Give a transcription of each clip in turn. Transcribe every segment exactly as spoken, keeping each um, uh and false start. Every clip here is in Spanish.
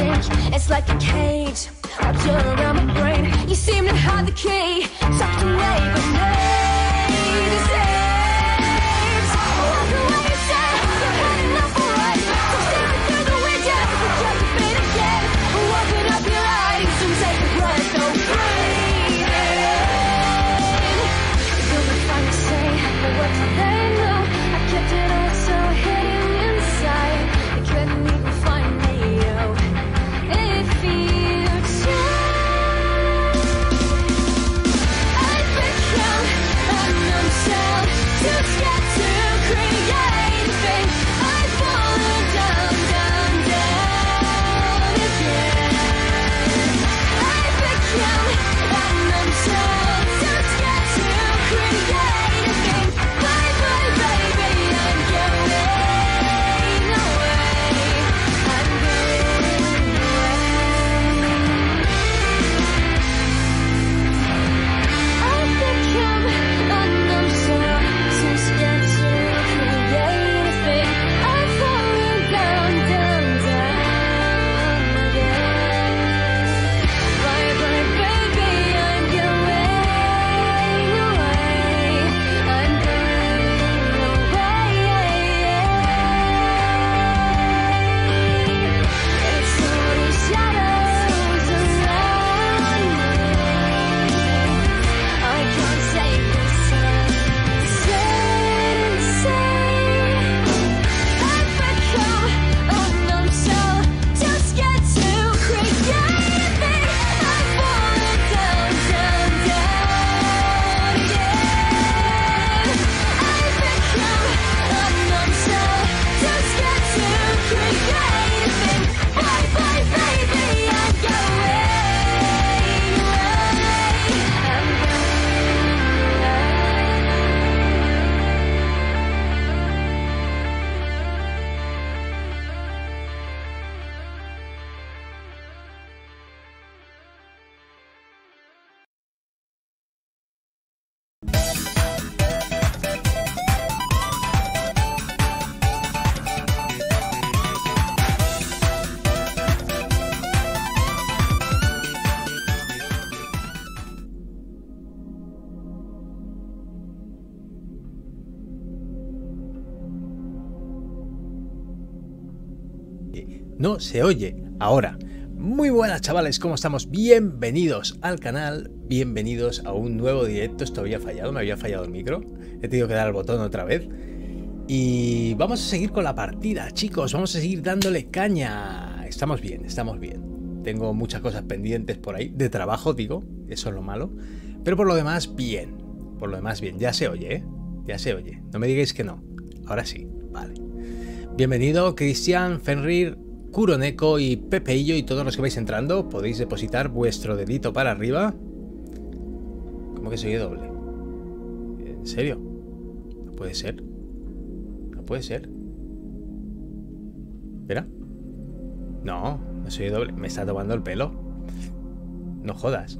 think it's like a cage wrapped around my brain. You seem to have the key tucked away beneath the saves. Walk away, you said you've had enough for us. So staring through the window, you can't defeat again. Open up your eyes and take a breath, oh breathe in. You'll be fine to say, but what do they know? I kept it all so hidden inside. They couldn't even find me, oh, if you tried. I've become a numb shell, too scared to create anything. I've fallen down, down, down again. I've become a numb shell, too scared to create anything. Bye bye baby, I'm going away. I'm going away. I've become a numb shell, too scared to create anything. I've fallen down, down, down again. Bye bye baby, I'm going away. I'm going away. It's all the shadows around me. I can't take this time. Say, say, I've become a numb shell, too scared to create anything. I've fallen down, down, down again. I've become a numb shell, too scared to create anything. Bye bye baby, I'm going away. I'm No se oye. Ahora, muy buenas chavales, ¿cómo estamos? Bienvenidos al canal, bienvenidos a un nuevo directo. Esto había fallado, me había fallado el micro. He tenido que dar al botón otra vez. Y vamos a seguir con la partida, chicos. Vamos a seguir dándole caña. Estamos bien, estamos bien. Tengo muchas cosas pendientes por ahí, de trabajo, digo. Eso es lo malo. Pero por lo demás, bien. Por lo demás, bien. Ya se oye, ¿eh? Ya se oye. No me digáis que no. Ahora sí, vale. Bienvenido, Cristian, Fenrir, Kuroneko y Pepeillo y todos los que vais entrando. Podéis depositar vuestro dedito para arriba. ¿Cómo que se oye doble? ¿En serio? No puede ser. No puede ser. ¿Espera? No, no se oye doble. Me está tomando el pelo. No jodas.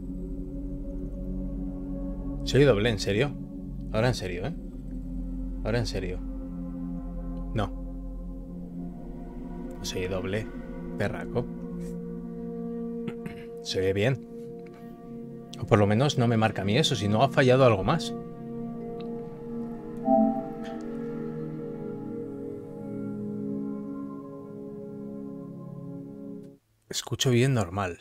Se oye doble, ¿en serio? Ahora en serio, ¿eh? Ahora en serio. No. Se oye doble, perraco. Se oye bien. O por lo menos no me marca a mí eso, si no ha fallado algo más. Escucho bien normal.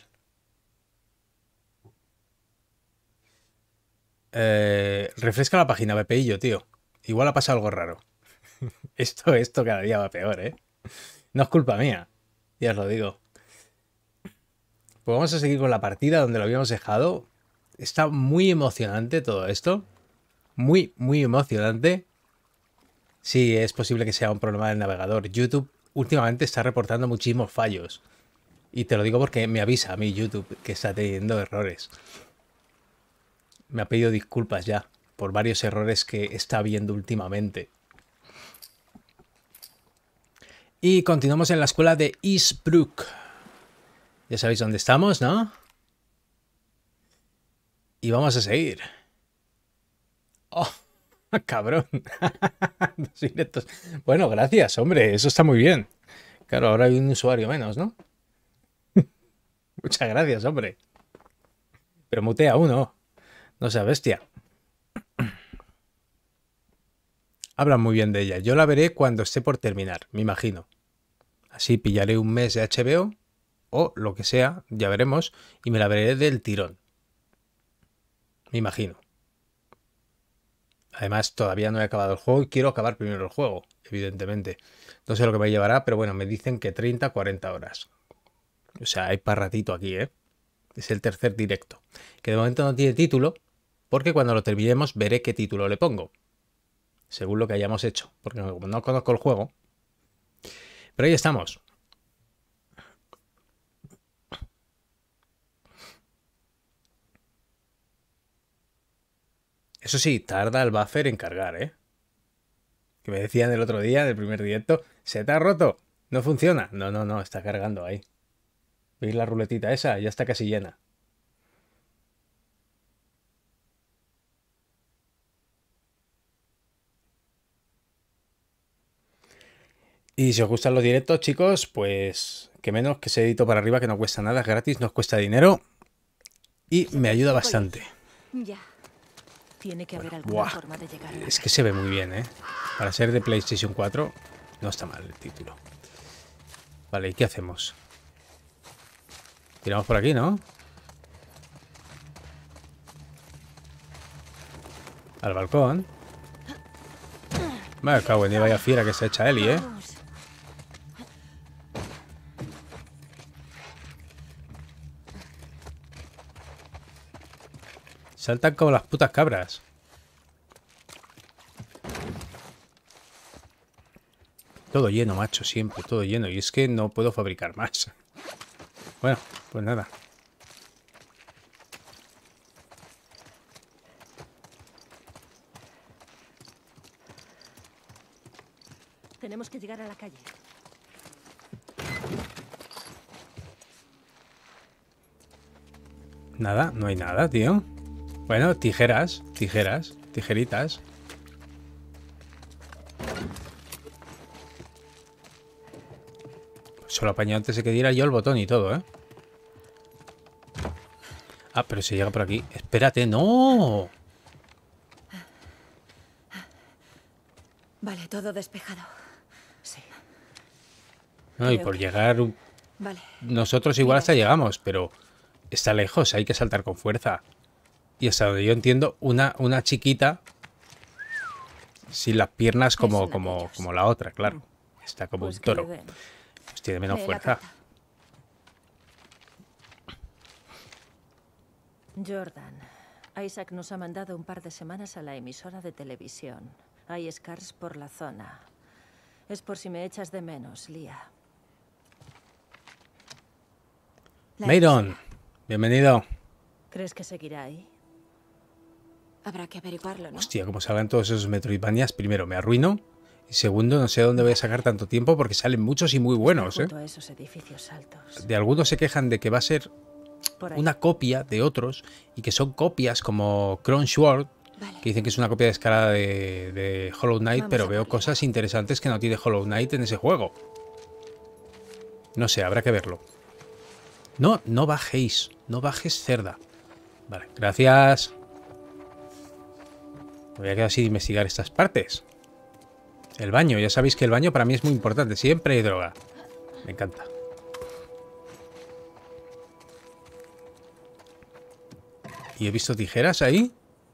Eh, refresca la página, Pepeillo, tío. Igual ha pasado algo raro. Esto, esto cada día va peor, ¿eh? No es culpa mía, ya os lo digo. Pues vamos a seguir con la partida donde lo habíamos dejado. Está muy emocionante todo esto. Muy, muy emocionante. Sí, es posible que sea un problema del navegador. YouTube últimamente está reportando muchísimos fallos. Y te lo digo porque me avisa a mí YouTube que está teniendo errores. Me ha pedido disculpas ya por varios errores que está viendo últimamente. Y continuamos en la escuela de Eastbrook. Ya sabéis dónde estamos, ¿no? Y vamos a seguir. ¡Oh! ¡Cabrón! Dos directos. Bueno, gracias, hombre. Eso está muy bien. Claro, ahora hay un usuario menos, ¿no? Muchas gracias, hombre. Pero mutea uno. No sea bestia. Hablan muy bien de ella. Yo la veré cuando esté por terminar, me imagino. Así pillaré un mes de H B O o lo que sea, ya veremos, y me la veré del tirón. Me imagino. Además, todavía no he acabado el juego y quiero acabar primero el juego, evidentemente. No sé lo que me llevará, pero bueno, me dicen que treinta, cuarenta horas. O sea, hay para ratito aquí, ¿eh? Es el tercer directo. Que de momento no tiene título, porque cuando lo terminemos veré qué título le pongo. Según lo que hayamos hecho, porque como no conozco el juego. Pero ahí estamos. Eso sí, tarda el buffer en cargar, ¿eh? Que me decían el otro día, en el primer directo, ¿se te ha roto? ¿No funciona? No, no, no, está cargando ahí. ¿Veis la ruletita esa? Ya está casi llena. Y si os gustan los directos, chicos, pues que menos que se edito para arriba, que no cuesta nada, es gratis, no os cuesta dinero y me ayuda bastante. Ya. Tiene que haber alguna Buah, forma de llegar a la es que se ve muy bien, ¿eh? Para ser de PlayStation cuatro no está mal el título. Vale, ¿y qué hacemos? Tiramos por aquí, ¿no? Al balcón. Me cago en, vaya fiera que se echa Eli, ¿eh? Vamos. Saltan como las putas cabras. Todo lleno, macho, siempre, todo lleno. Y es que no puedo fabricar más. Bueno, pues nada. Tenemos que llegar a la calle. Nada, no hay nada, tío. Bueno, tijeras, tijeras, tijeritas. Solo apañé antes de que diera yo el botón y todo, ¿eh? Ah, pero se llega por aquí. Espérate, no. Vale, todo despejado. Sí. No, y Creo por que- llegar... Vale. Nosotros igual hasta llegamos, pero está lejos, hay que saltar con fuerza. Y hasta donde yo entiendo, una, una chiquita sin las piernas Es como, una de como, ellos. como la otra, claro. Está como Pues un que le toro. den. Pues tiene menos Lee la fuerza. carta. Jordan, Isaac nos ha mandado un par de semanas a la emisora de televisión. Hay Scars por la zona. Es por si me echas de menos, Lia. La Mayron, bienvenido. ¿Crees que seguirá ahí? Habrá que averiguarlo, ¿no? Hostia, como salgan todos esos Metroidvanias, primero me arruino. Y segundo, no sé dónde voy a sacar tanto tiempo porque salen muchos y muy buenos, ¿eh? Junto a esos edificios altos. De algunos se quejan de que va a ser Por ahí. una copia de otros y que son copias como Crown Sword, Vale. que dicen que es una copia descarada de, de Hollow Knight, Vamos pero a veo darle. cosas interesantes que no tiene Hollow Knight en ese juego. No sé, habrá que verlo. No, no bajéis, no bajes, cerda. Vale, gracias. Me voy a quedar sin investigar estas partes. El baño, ya sabéis que el baño para mí es muy importante. Siempre hay droga. Me encanta. ¿Y he visto tijeras ahí?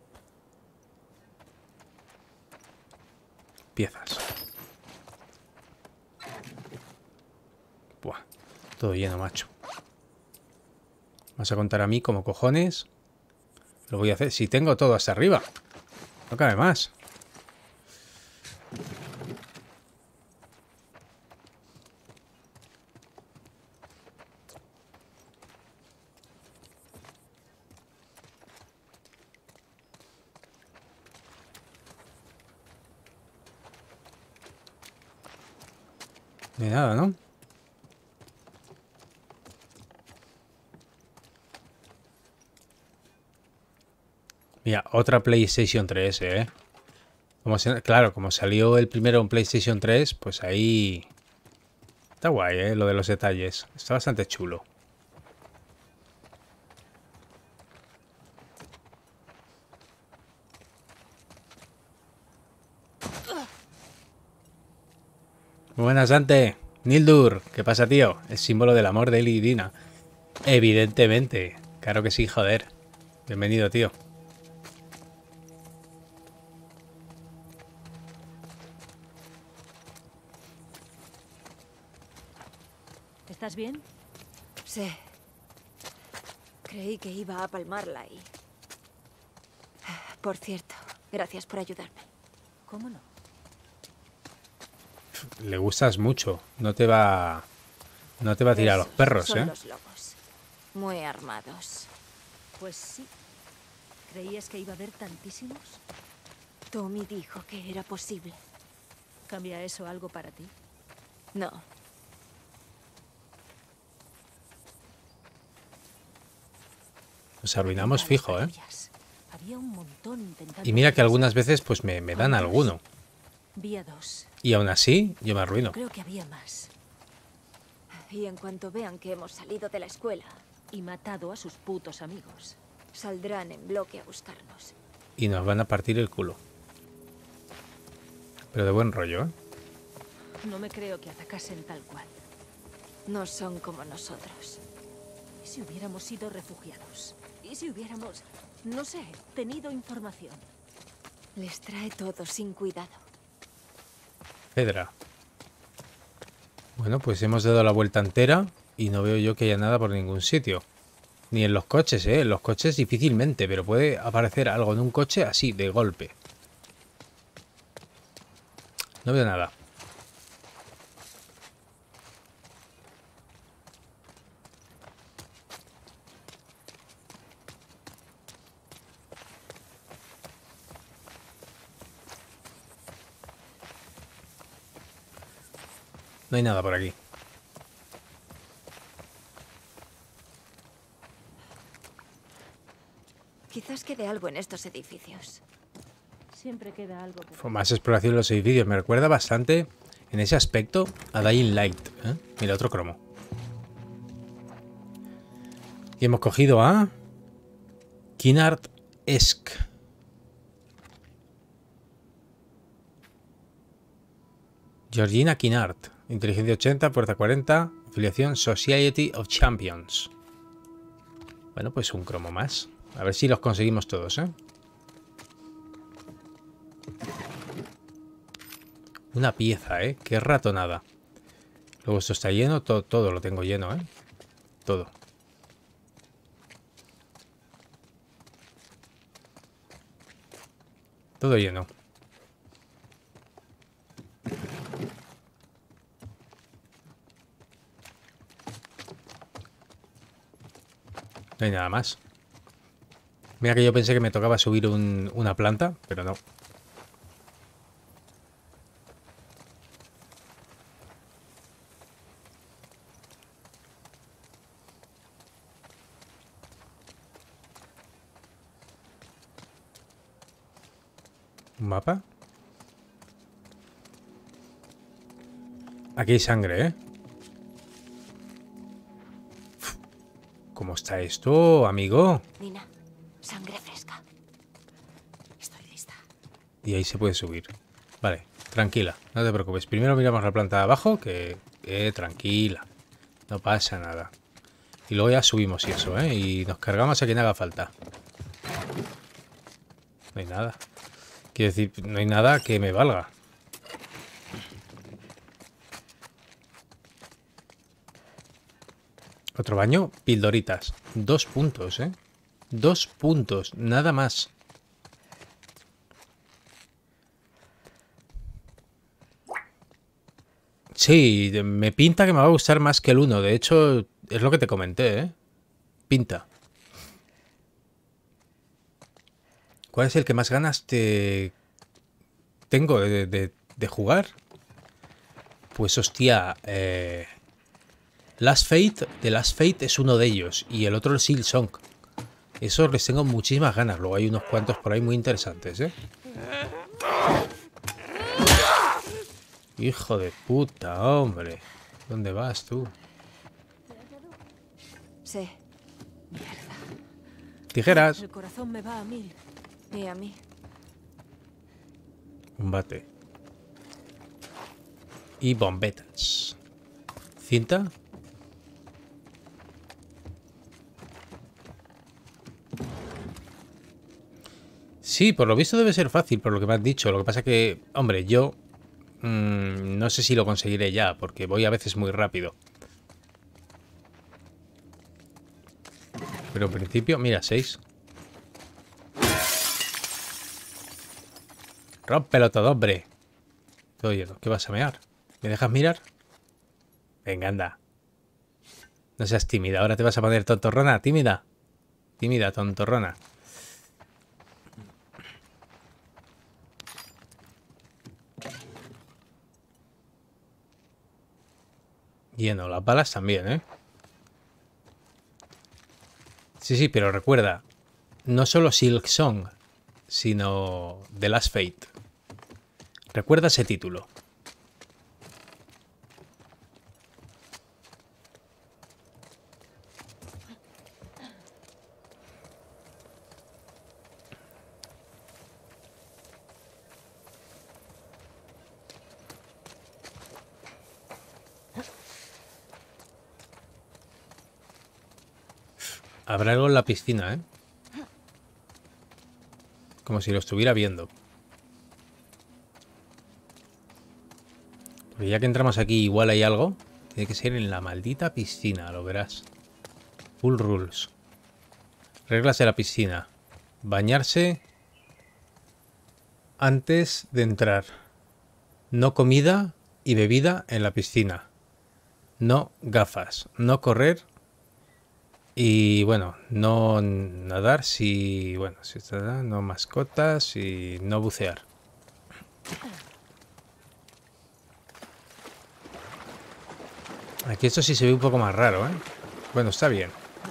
Piezas. Buah, todo lleno, macho. ¿Vas a contar a mí como cojones? Lo voy a hacer. Si tengo todo hasta arriba. No cabe más. No hay nada, ¿no? Mira, otra PlayStation tres, ¿eh? Como se- claro, como salió el primero en PlayStation tres, pues ahí... Está guay, ¿eh? Lo de los detalles. Está bastante chulo. Buenas, Dante. Nildur, ¿qué pasa, tío? El símbolo del amor de Eli y Dina. Evidentemente. Claro que sí, joder. Bienvenido, tío. ¿Estás bien? Sí. Creí que iba a palmarla y... Por cierto, gracias por ayudarme. ¿Cómo no? Le gustas mucho. No te va... No te va a tirar a los Esos perros, son ¿eh? los lobos. Muy armados. Pues sí. ¿Creías que iba a haber tantísimos? Tommy dijo que era posible. ¿Cambia eso algo para ti? No. Nos arruinamos fijo, ¿eh? Había un montón intentando... Y mira que algunas veces pues me, me dan alguno. Vi a dos. Y aún así, yo me arruino. Creo que había más. Y en cuanto vean que hemos salido de la escuela, Y matado a sus putos amigos. saldrán en bloque a buscarnos. Y nos van a partir el culo. Pero de buen rollo, ¿eh? No me creo que atacasen tal cual. No son como nosotros. ¿Y si hubiéramos sido refugiados? ¿Y si hubiéramos, no sé, tenido información? Les trae todo sin cuidado. Pedra. Bueno, pues hemos dado la vuelta entera y no veo yo que haya nada por ningún sitio. Ni en los coches, ¿eh? En los coches difícilmente, pero puede aparecer algo en un coche así, de golpe. No veo nada. No hay nada por aquí. Quizás quede algo en estos edificios. Siempre queda algo que... Fue más exploración de los edificios. Me recuerda bastante en ese aspecto a Dying Light, ¿eh? Mira, otro cromo. Y hemos cogido a Kinard Esk. Georgina Kinard. Inteligencia ochenta, puerta cuarenta. Afiliación Society of Champions. Bueno, pues un cromo más. A ver si los conseguimos todos, ¿eh? Una pieza, ¿eh? Qué ratonada. Luego esto está lleno. Todo, todo lo tengo lleno, ¿eh? Todo. Todo lleno. No hay nada más. Mira que yo pensé que me tocaba subir un, una planta, pero no. ¿Un mapa? Aquí hay sangre, ¿eh? Uf, ¿cómo está esto, amigo? Nina, sangre fresca. Estoy lista. Y ahí se puede subir. Vale, tranquila, no te preocupes. Primero miramos la planta de abajo, que... Eh, tranquila. No pasa nada. Y luego ya subimos y eso, ¿eh? Y nos cargamos a quien haga falta. No hay nada. Quiero decir, no hay nada que me valga. Otro baño, pildoritas. Dos puntos, ¿eh? Dos puntos, nada más. Sí, me pinta que me va a gustar más que el uno. De hecho, es lo que te comenté, ¿eh? Pinta. ¿Cuál es el que más ganas te... tengo de, de, de jugar? Pues hostia, eh... Last Fate, The Last Fate es uno de ellos. Y el otro el Silksong. Esos les tengo muchísimas ganas. Luego hay unos cuantos por ahí muy interesantes, ¿eh? Hijo de puta, hombre. ¿Dónde vas tú? Sí, Tijeras. El corazón me va a mil. y a mí. Un bate. Y bombetas. Cinta. Sí, por lo visto debe ser fácil, por lo que me has dicho. Lo que pasa que, hombre, yo mmm, no sé si lo conseguiré ya, porque voy a veces muy rápido. Pero en principio, mira, seis. Rómpelo todo, hombre. Todo lleno. ¿Qué vas a mear? ¿Me dejas mirar? Venga, anda. No seas tímida. Ahora te vas a poner tontorrona. Tímida. Tímida, tontorrona. Lleno. Las balas también, ¿eh? Sí, sí, pero recuerda. No solo Silksong, sino The Last Fate. Recuerda ese título. Habrá algo en la piscina, ¿eh? Como si lo estuviera viendo. Porque ya que entramos aquí igual hay algo. Tiene que ser en la maldita piscina, lo verás. Full rules. Reglas de la piscina. Bañarse antes de entrar. No comida y bebida en la piscina. No gafas. No correr. Y bueno, no nadar si... Bueno, si está, no mascotas y no bucear. Aquí esto sí se ve un poco más raro, ¿eh? Bueno, está bien.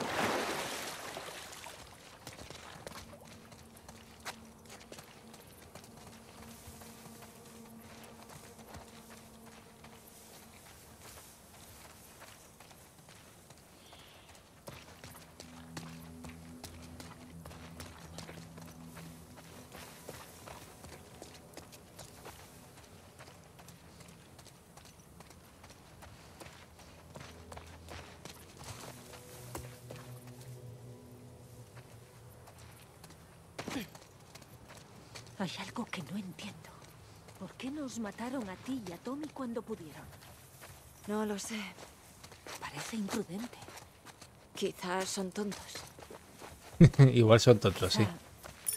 Hay algo que no entiendo. ¿Por qué nos mataron a ti y a Tommy cuando pudieron? No lo sé. Parece imprudente. Quizás son tontos. Igual son tontos, sí. Ah,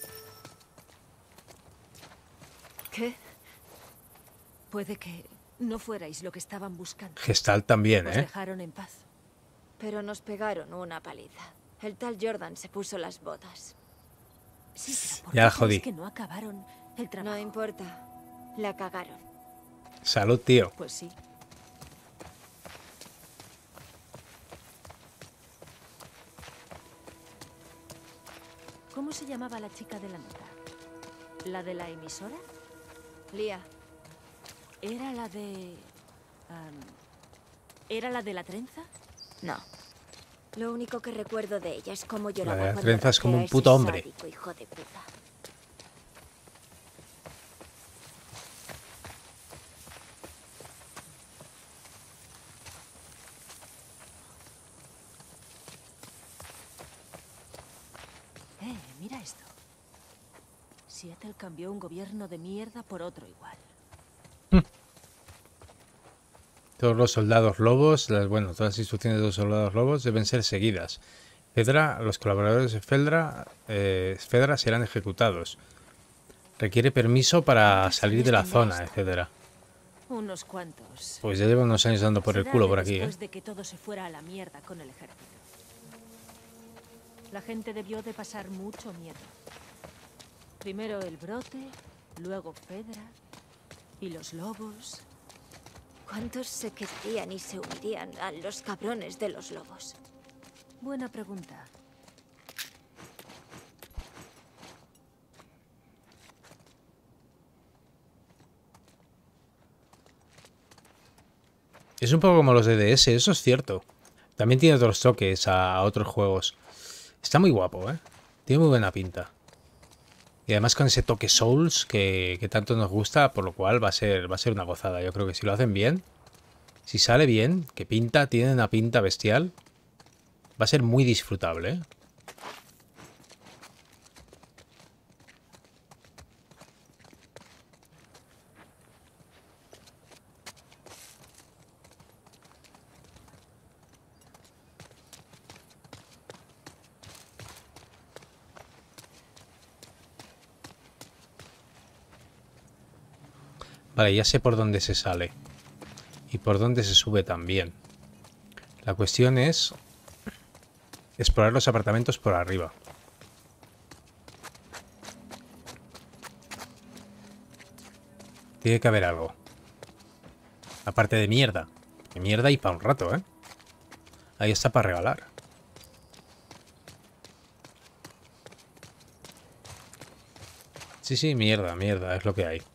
¿Qué? puede que no fuerais lo que estaban buscando. Gestalt también, Os ¿eh? dejaron en paz. Pero nos pegaron una paliza. El tal Jordan se puso las botas. Sí, pero ¿por Ya qué la jodí. crees que no acabaron el trabajo? No importa. La cagaron. Salud, tío. Pues sí. ¿Cómo se llamaba la chica de la nota? ¿La de la emisora? Lía. ¿Era la de... am, ¿Era la de la trenza? No. Lo único que recuerdo de ella es cómo La lloraba de la cuando trenza es como rapté a un ese puto hombre. sádico hijo de puta. Eh, mira esto. Seattle cambió un gobierno de mierda por otro igual. Todos los soldados lobos, las, bueno, todas las instrucciones de los soldados lobos deben ser seguidas. Fedra, los colaboradores de Fedra, eh, Fedra serán ejecutados. Requiere permiso para salir de la zona, etcétera. Unos cuantos. Pues ya llevo unos años dando por el Será culo de por aquí, ¿eh? después de que todo se fuera a la mierda con el ejército. La gente debió de pasar mucho miedo. Primero el brote, luego Fedra y los lobos. ¿Cuántos se quedarían y se unirían a los cabrones de los lobos? Buena pregunta. Es un poco como los de D S, eso es cierto. También tiene otros toques a otros juegos. Está muy guapo, ¿eh? Tiene muy buena pinta. Y además con ese toque Souls que, que tanto nos gusta, por lo cual va a ser, va a ser una gozada. Yo creo que si lo hacen bien, Si sale bien, que pinta, tiene una pinta bestial, va a ser muy disfrutable, ¿eh? Vale, ya sé por dónde se sale. Y por dónde se sube también. La cuestión es explorar los apartamentos por arriba. Tiene que haber algo. Aparte de mierda. De mierda y para un rato, ¿eh? Ahí está para regalar. Sí, sí, mierda, mierda, es lo que hay.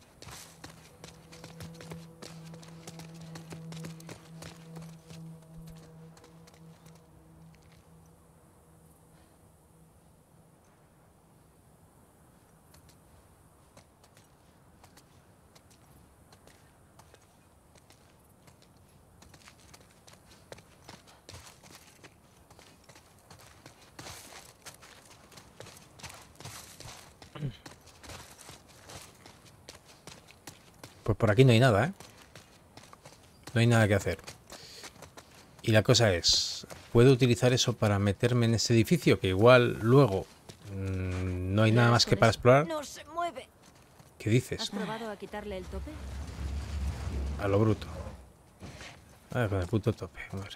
Pues por aquí no hay nada, ¿eh? No hay nada que hacer. Y la cosa es, ¿puedo utilizar eso para meterme en este edificio? Que igual luego mmm, no hay nada más que para explorar. No se mueve. ¿Qué dices? ¿Has probado a quitarle el tope? A lo bruto. A ver, con el puto tope, madre.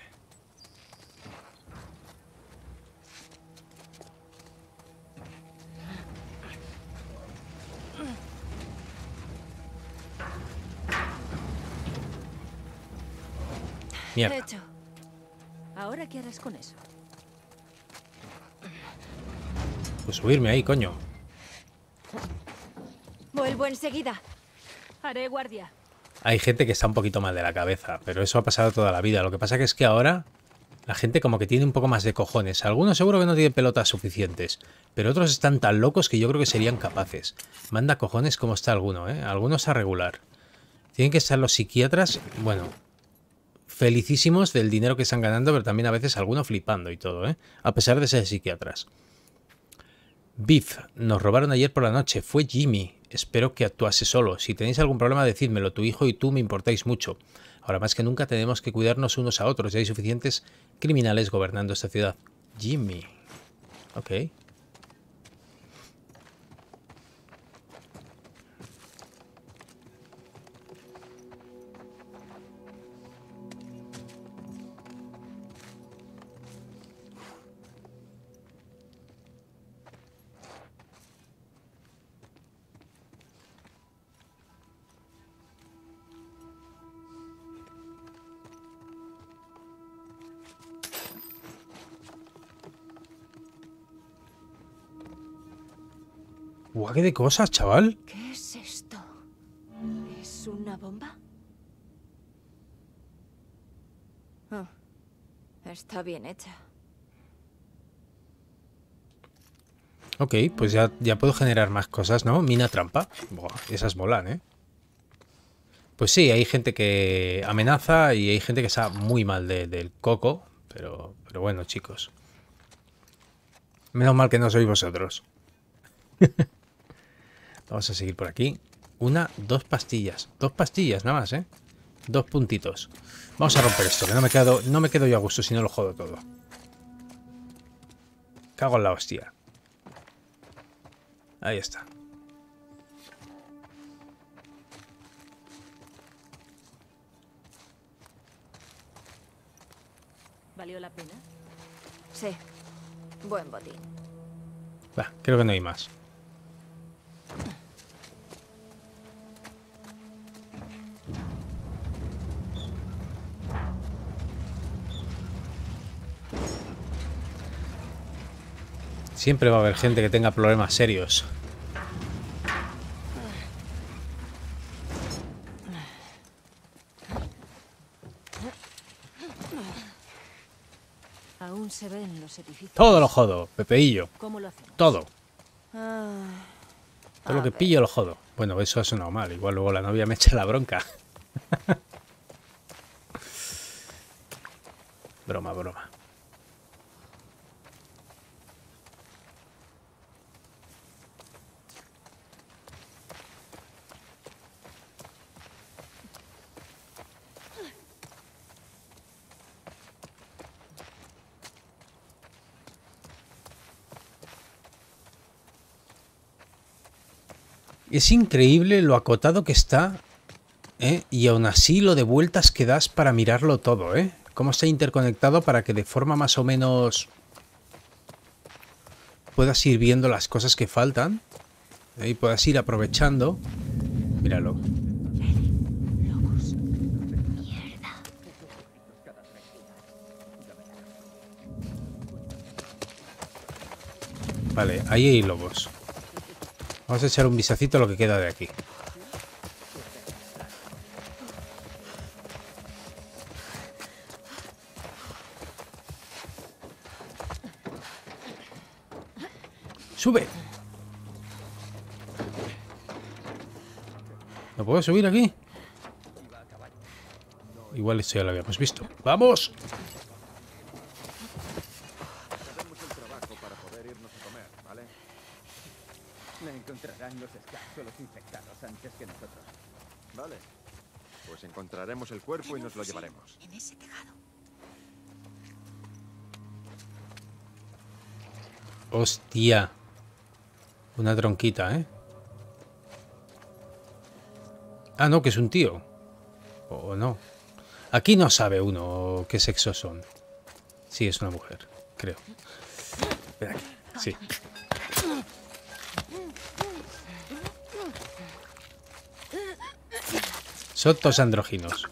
Mierda. Hecho. ¿Ahora qué harás con eso? Pues subirme ahí, coño. Vuelvo enseguida. Haré guardia. Hay gente que está un poquito mal de la cabeza, pero eso ha pasado toda la vida. Lo que pasa que es que ahora la gente como que tiene un poco más de cojones. Algunos seguro que no tienen pelotas suficientes, pero otros están tan locos que yo creo que serían capaces. Manda cojones como está alguno, ¿eh? Algunos a regular. Tienen que estar los psiquiatras, bueno, felicísimos del dinero que están ganando, pero también a veces algunos flipando y todo, ¿eh? A pesar de ser psiquiatras. Biff, nos robaron ayer por la noche. Fue Jimmy. Espero que actuase solo. Si tenéis algún problema, decídmelo. Tu hijo y tú me importáis mucho. Ahora más que nunca tenemos que cuidarnos unos a otros. Ya hay suficientes criminales gobernando esta ciudad. Jimmy. Ok. ¡Guau, qué de cosas, chaval! ¿Qué es esto? ¿Es una bomba? Oh, está bien hecha. Ok, pues ya, ya puedo generar más cosas, ¿no? Mina trampa. Buah, esas molan, ¿eh? Pues sí, hay gente que amenaza y hay gente que está muy mal de, del coco. Pero, pero bueno, chicos. Menos mal que no sois vosotros. Vamos a seguir por aquí. Una, dos pastillas. Dos pastillas nada más, ¿eh? Dos puntitos. Vamos a romper esto, que no me quedo, no me quedo yo a gusto si no lo jodo todo. Cago en la hostia. Ahí está. ¿Valió la pena? Sí. Buen botín. Va, creo que no hay más. Siempre va a haber gente que tenga problemas serios. Aún se ven los edificios. Todo lo jodo, Pepeillo. ¿Cómo lo hacemos? Todo. Ah, Todo lo a que ver. pillo lo jodo. Bueno, eso ha sonado mal. Igual luego la novia me echa la bronca. Broma, broma. Es increíble lo acotado que está, ¿eh? Y aún así lo de vueltas que das para mirarlo todo, ¿eh? Cómo está interconectado para que de forma más o menos puedas ir viendo las cosas que faltan, ¿eh? Y puedas ir aprovechando. Míralo. Lobos. Mierda. Vale, ahí hay lobos. Vamos a echar un vistacito a lo que queda de aquí. ¡Sube! ¿No puedo subir aquí? Igual esto ya lo habíamos visto. ¡Vamos! Haremos el trabajo para poder irnos a comer, ¿vale? Me encontrarán los Scars o los infectados antes que nosotros. Vale. Pues encontraremos el cuerpo y nos lo llevaremos. En ese tejado. ¡Hostia! Una tronquita, ¿eh? Ah, no, que es un tío. O no. Aquí no sabe uno qué sexo son. Sí, es una mujer, creo. Espera aquí. Sí. Sotos andróginos.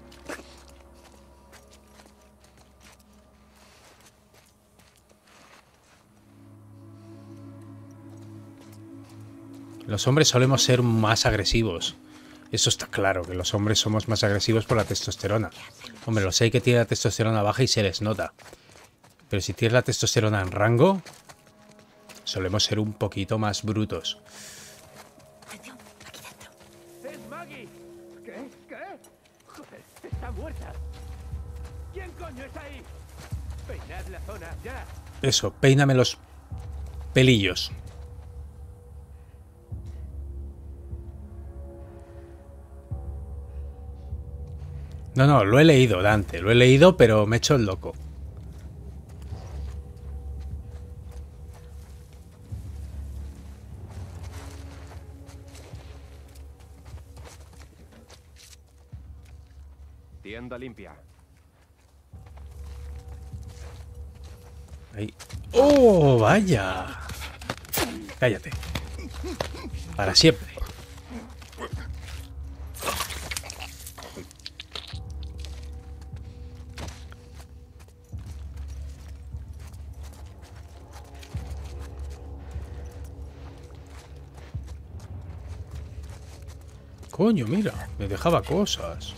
Los hombres solemos ser más agresivos. Eso está claro, que los hombres somos más agresivos por la testosterona. Hombre, los hay que tienen la testosterona baja y se les nota. Pero si tienes la testosterona en rango, solemos ser un poquito más brutos. Atención, aquí dentro. ¡Es Maggie! ¿Qué? ¿Qué? Joder, está muerta. ¿Quién coño está ahí? Peinad la zona, ya. Eso, peíname los pelillos. No, no, lo he leído, Dante. Lo he leído, pero me he hecho el loco. Tienda limpia. Ahí. ¡Oh, vaya! Cállate. Para siempre. Coño, mira, me dejaba cosas.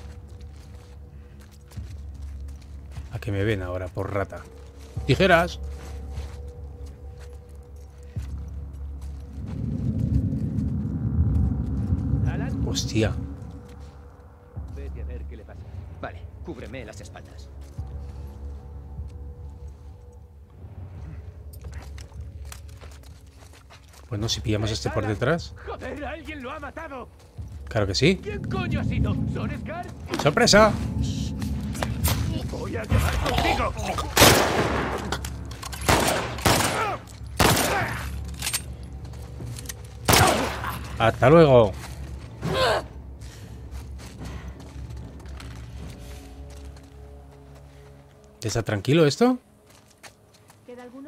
A que me ven ahora por rata. Tijeras. Alan, Hostia. vete a ver qué le pasa. Vale, cúbreme las espaldas. Bueno, si pillamos este por detrás. ¡Joder, alguien lo ha matado! Claro que sí. ¿Quién coño ha sido? ¿Son Scars? ¡Sorpresa! Voy a acabar contigo. ¡Hasta luego! ¿Está tranquilo esto? ¿Queda alguno?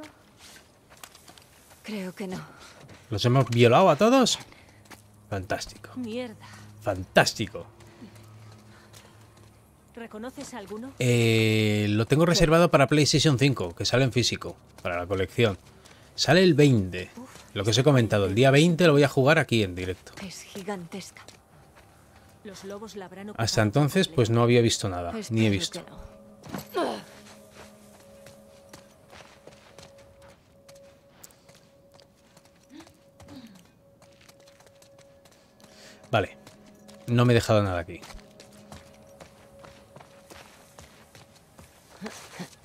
Creo que no. ¿Los hemos violado a todos? Fantástico. Mierda. Fantástico. ¿Reconoces a alguno? Eh, lo tengo reservado para PlayStation cinco, que sale en físico, para la colección. Sale el veinte. Lo que os he comentado, el día veinte lo voy a jugar aquí en directo. Es gigantesca. Los lobos la habrán ocupado Hasta por entonces, pues completo. no había visto nada, ni he Espero visto. que no. Vale, no me he dejado nada aquí.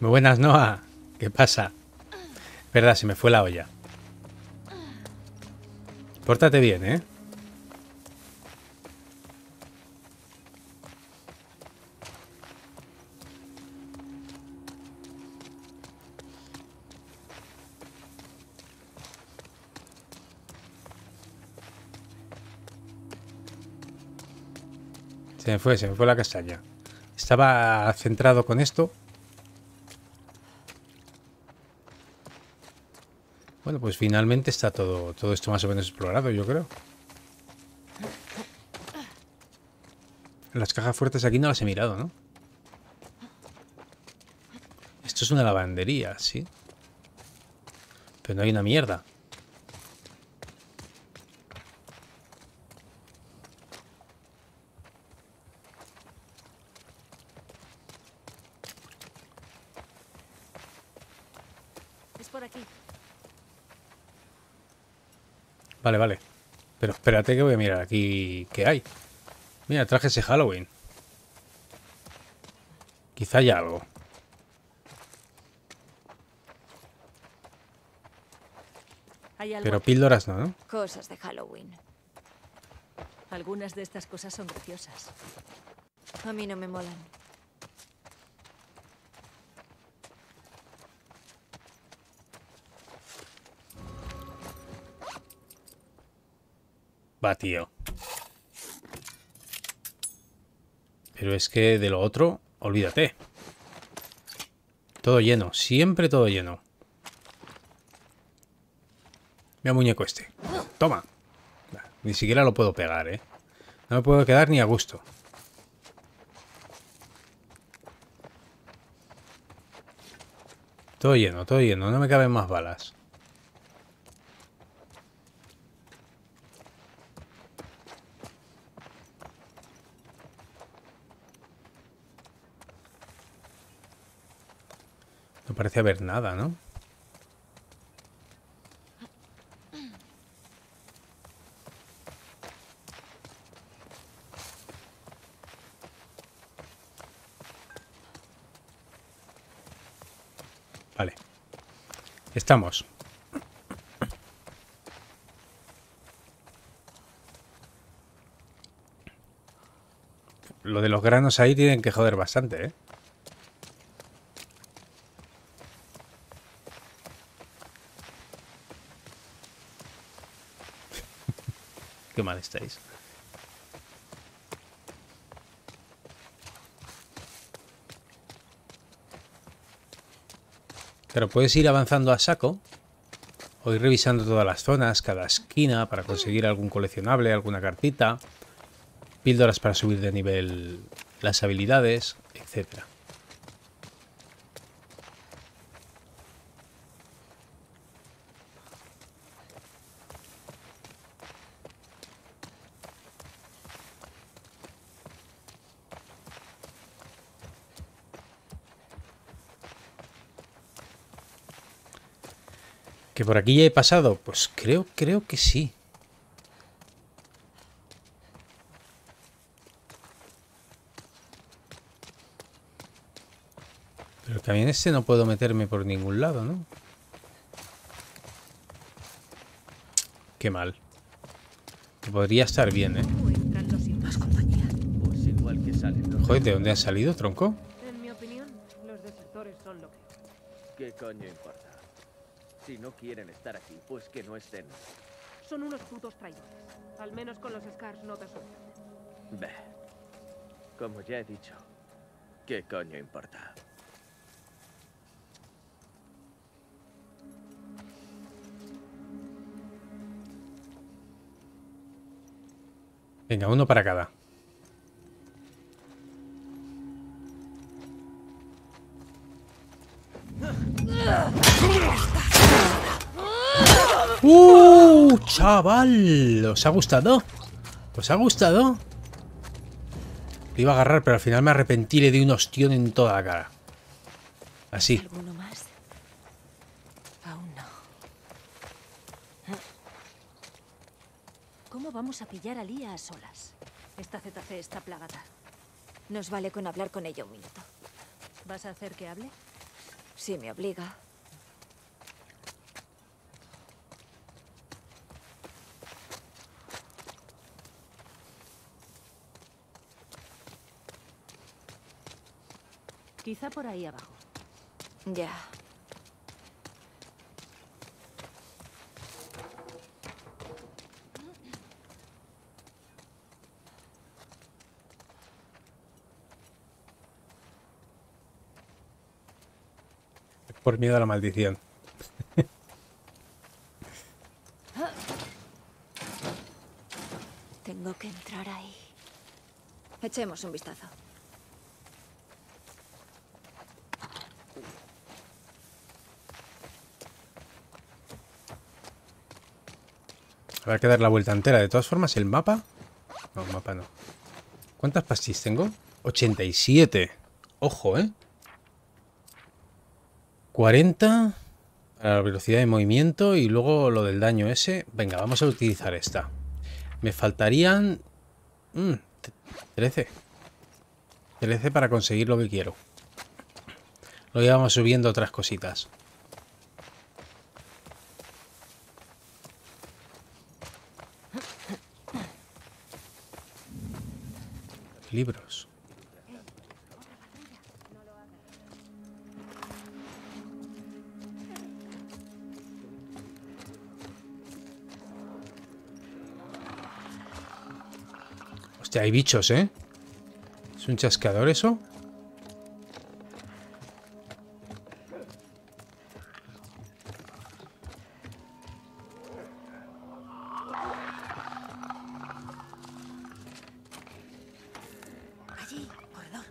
Muy buenas, Noah. ¿Qué pasa? Verdad, se me fue la olla. Pórtate bien, ¿eh? Se me fue, se me fue la castaña. Estaba centrado con esto. Bueno, pues finalmente está todo, todo esto más o menos explorado, yo creo. Las cajas fuertes aquí no las he mirado, ¿no? Esto es una lavandería, sí. Pero no hay una mierda. Es por aquí. Vale, vale. Pero espérate que voy a mirar aquí qué hay. Mira, trajes de Halloween. Quizá haya algo. ¿Hay algo Pero aquí? píldoras no, ¿no? Cosas de Halloween. Algunas de estas cosas son graciosas. A mí no me molan. Va, tío. Pero es que de lo otro, olvídate. Todo lleno, siempre todo lleno. Mira muñeco este. Toma. Ni siquiera lo puedo pegar, ¿eh? No me puedo quedar ni a gusto. Todo lleno, todo lleno. No me caben más balas. No parece haber nada, ¿no? Vale. Estamos. Lo de los granos ahí tienen que joder bastante, ¿eh? Qué mal estáis. Claro, puedes ir avanzando a saco o ir revisando todas las zonas, cada esquina, para conseguir algún coleccionable, alguna cartita, píldoras para subir de nivel las habilidades, etcétera. ¿Que por aquí ya he pasado? Pues creo, creo que sí. Pero el camión este no puedo meterme por ningún lado, ¿no? Qué mal. Que podría estar bien, ¿eh? Entran los sin más compañía. Pues igual que salen los... Joder, ¿de dónde han salido, tronco? En mi opinión, los desertores son lo que... ¿Qué coño importa? Si no quieren estar aquí, pues que no estén. Son unos putos traidores. Al menos con los Scars no te sueltan. Ve. Como ya he dicho, ¿qué coño importa? Venga, uno para cada. ¡Uh! ¡Chaval! ¿Os ha gustado? ¿Os ha gustado? Le iba a agarrar, pero al final me arrepentí y le di un ostión en toda la cara. Así. ¿Alguno más? Aún no. ¿Cómo vamos a pillar a Lía a solas? Esta Z C está plagada. Nos vale con hablar con ella un minuto. ¿Vas a hacer que hable? si me obliga. Quizá por ahí abajo. Ya. Por miedo a la maldición. Tengo que entrar ahí. Echemos un vistazo. Habrá que dar la vuelta entera. De todas formas, el mapa... No, el mapa no. ¿Cuántas pastillas tengo? ochenta y siete. Ojo, ¿eh? cuarenta para la velocidad de movimiento y luego lo del daño ese. Venga, vamos a utilizar esta. Me faltarían... Mmm, trece. trece para conseguir lo que quiero. Luego ya vamos subiendo otras cositas. Libros. Hostia, hay bichos, ¿eh? ¿Es un chasqueador eso? Allí, corredor.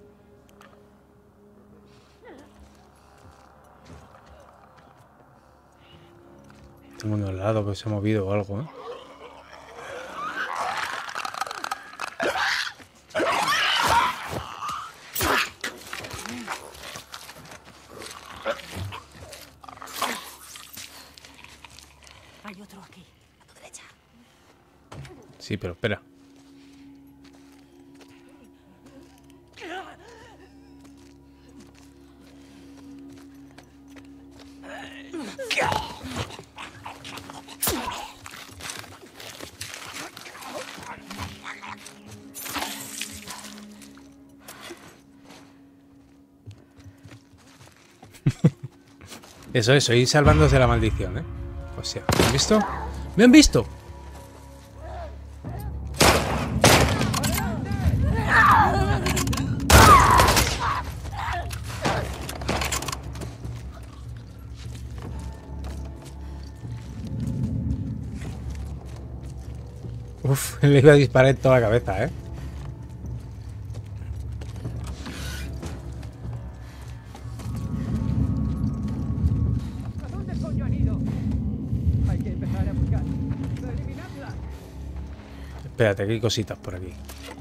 Tengo uno al lado que se ha movido o algo, ¿eh? Hay otro aquí, a tu derecha. Sí, pero espera. Eso, eso, ir salvándose de la maldición, ¿eh? O sea, ¿me han visto? ¡Me han visto! Uf, le iba a disparar en toda la cabeza, ¿eh? ¿A dónde coño han ido? Hay que empezar a buscar. ¡Eliminadla! Espérate, que hay cositas por aquí.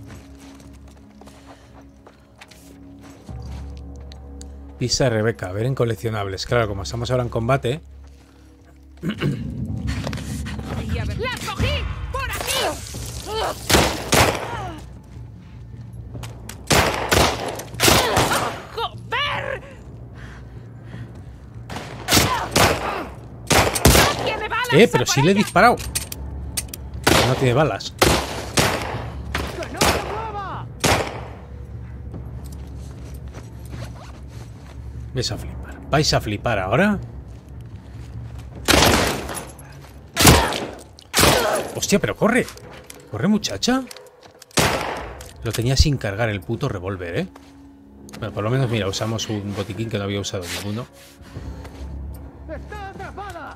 Pisa de Rebeca, ver en coleccionables. Claro, como estamos ahora en combate. ¡Las cogí! ¡Por aquí! ¡Joder! ¡No tiene balas! Eh, pero sí le he disparado. Pero no tiene balas. ¡Que no se mueva! Vais a flipar. ¿Vais a flipar ahora? Hostia, pero corre. Corre, muchacha. Lo tenía sin cargar el puto revólver, ¿eh? Bueno, por lo menos, mira, usamos un botiquín que no había usado ninguno. ¡Está atrapada!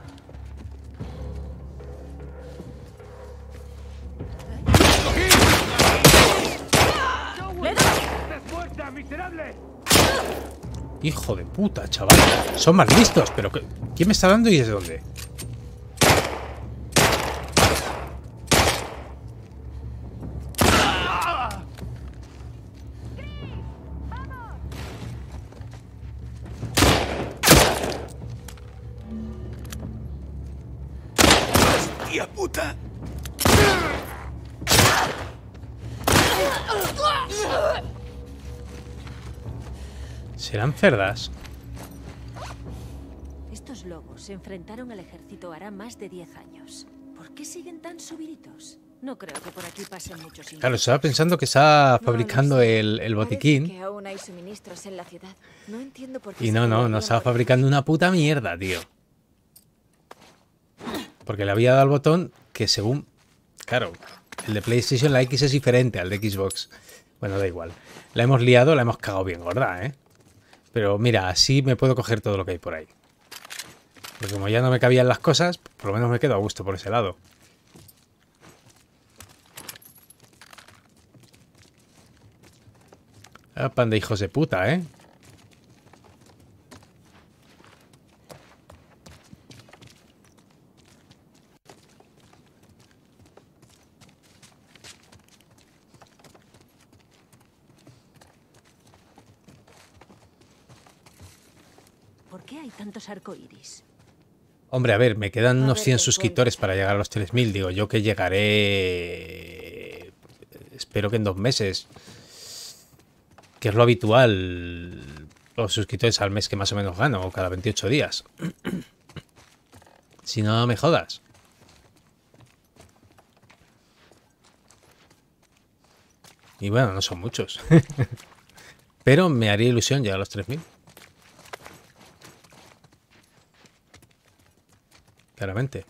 ¡Respuesta, miserable! Hijo de puta, chaval. Son más listos, pero que- ¿quién me está dando y desde dónde? ¡Hostia puta! ¿Serán cerdas? los lobos se enfrentaron al ejército hará más de diez años. ¿Por qué siguen tan subiditos? No creo que por aquí pasen muchos Claro, indios. estaba pensando que estaba No lo fabricando sé. el, el Parece botiquín. que aún hay suministros en la ciudad. No entiendo por qué Y se no, no, no pelearían estaba por ellos. fabricando una puta mierda, tío. Porque le había dado al botón que según... Claro, el de PlayStation, la X es diferente al de Xbox. Bueno, da igual. La hemos liado, la hemos cagado bien gorda, ¿eh? Pero mira, así me puedo coger todo lo que hay por ahí. Porque como ya no me cabían las cosas, por lo menos me quedo a gusto por ese lado. Ah, pan de hijos de puta, ¿eh? ¿Por qué hay tantos arcoíris? Hombre, a ver, me quedan A unos ver, cien te suscriptores cuento. para llegar a los tres mil. Digo, yo que llegaré... Espero que en dos meses. Que es lo habitual. Los suscriptores al mes que más o menos gano, o cada veintiocho días. Si no, no me jodas. Y bueno, no son muchos. Pero me haría ilusión llegar a los tres mil. Claramente.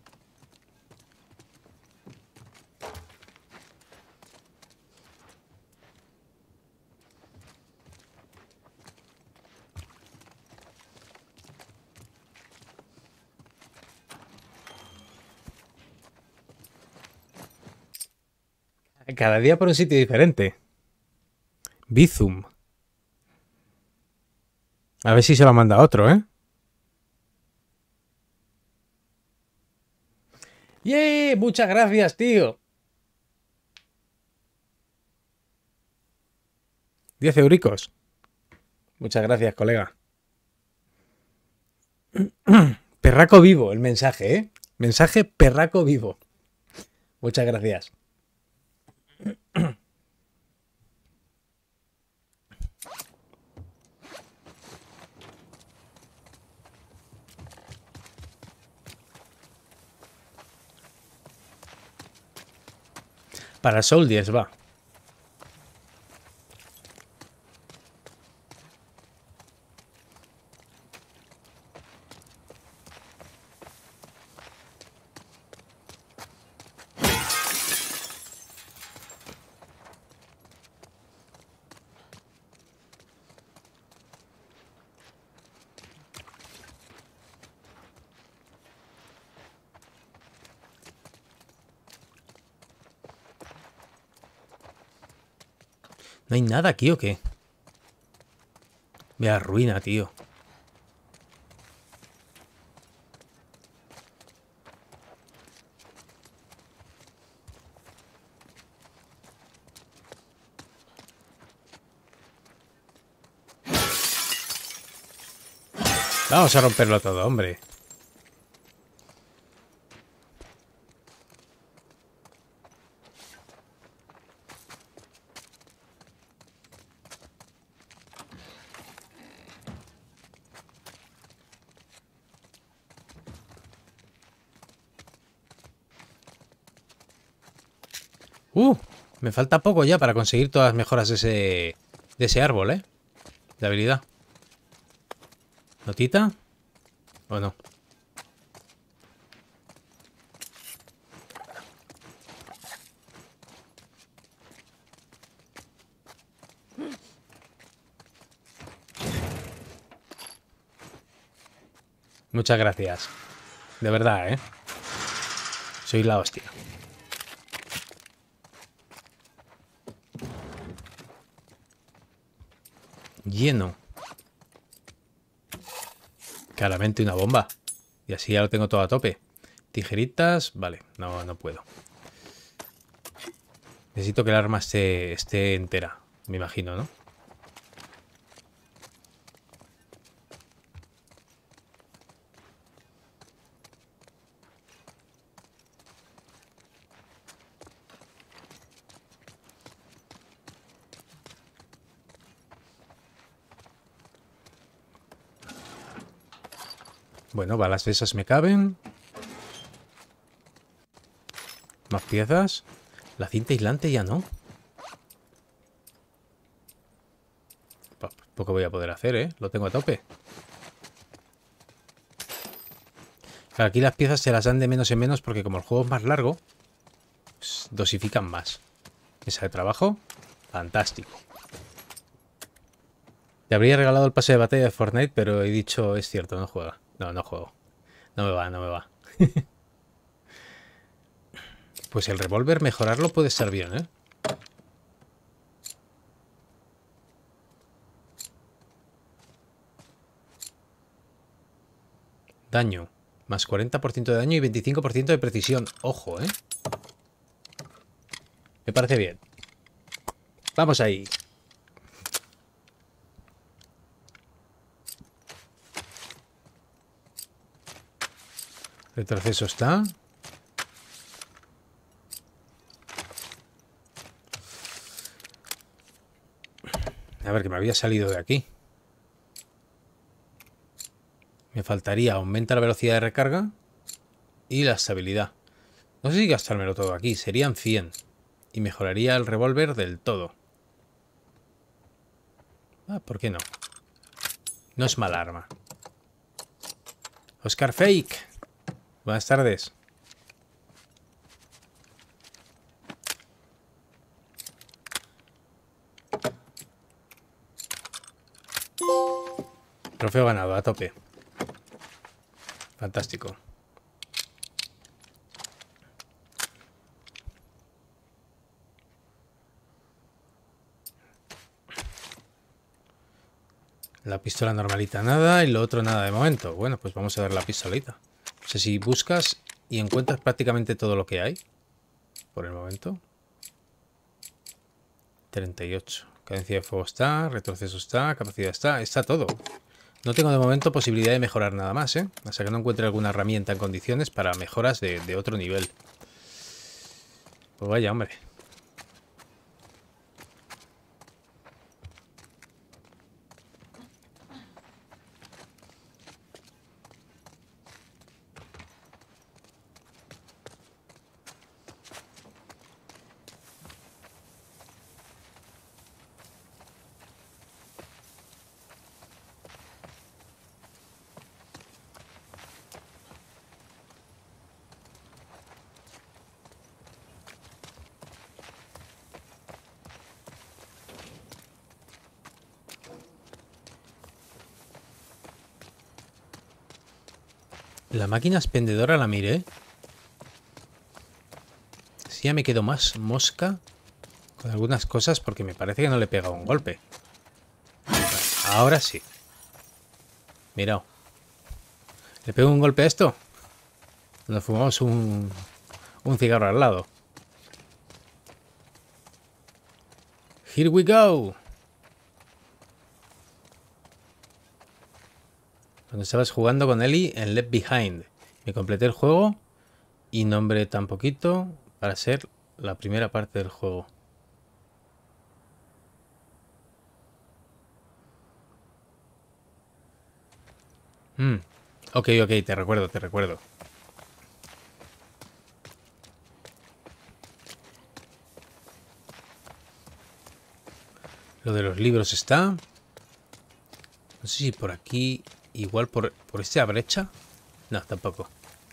Cada día por un sitio diferente. Bizum. A ver si se lo manda otro, ¿eh? ¡Yeah! Muchas gracias, tío. diez euricos. Muchas gracias, colega. Perraco vivo, el mensaje, ¿eh? Mensaje perraco vivo. Muchas gracias. Para Soldiers va. ¿No hay nada aquí o qué? Vea ruina, tío. Vamos a romperlo todo, hombre. Uh, me falta poco ya para conseguir todas las mejoras de ese, de ese árbol, ¿eh? De habilidad. ¿Notita? ¿O no? Muchas gracias. De verdad, ¿eh? Soy la hostia. Lleno. Claramente una bomba. Y así ya lo tengo todo a tope. Tijeritas. Vale, no, no puedo. Necesito que el arma esté, esté entera. Me imagino, ¿no? Bueno, balas de esas me caben. Más piezas. La cinta aislante ya no. Poco voy a poder hacer, ¿eh? Lo tengo a tope. Claro, aquí las piezas se las dan de menos en menos porque como el juego es más largo, pues dosifican más. Esa de trabajo, fantástico. Te habría regalado el pase de batalla de Fortnite, pero he dicho, es cierto, no juega. No, no juego. No me va, no me va. Pues el revólver mejorarlo puede estar bien, ¿eh? Daño. Más cuarenta por ciento de daño y veinticinco por ciento de precisión. Ojo, ¿eh? Me parece bien. Vamos ahí. Retroceso está. A ver, que me había salido de aquí. Me faltaría aumenta la velocidad de recarga y la estabilidad. No sé si gastármelo todo aquí. Serían cien. Y mejoraría el revólver del todo. Ah, ¿por qué no? No es mala arma. Oscar Fake. Buenas tardes. Trofeo ganado, a tope. Fantástico. La pistola normalita nada y lo otro nada de momento. Bueno, pues vamos a ver la pistolita. No sé si buscas y encuentras prácticamente todo lo que hay. Por el momento. treinta y ocho. Cadencia de fuego está, retroceso está, capacidad está, está todo. No tengo de momento posibilidad de mejorar nada más, ¿eh? Hasta que no encuentre alguna herramienta en condiciones para mejoras de, de otro nivel. Pues vaya, hombre. La máquina expendedora la miré. Sí, ya me quedo más mosca con algunas cosas porque me parece que no le he pegado un golpe. Ahora sí. Mirad. ¿Le pego un golpe a esto? Nos fumamos un, un cigarro al lado. Here we go. Cuando estabas jugando con Ellie en Left Behind. Me completé el juego y nombré tan poquito para ser la primera parte del juego. Mm. Ok, ok, te recuerdo, te recuerdo. Lo de los libros está. No sé si por aquí... Igual por, por esta brecha. No, tampoco.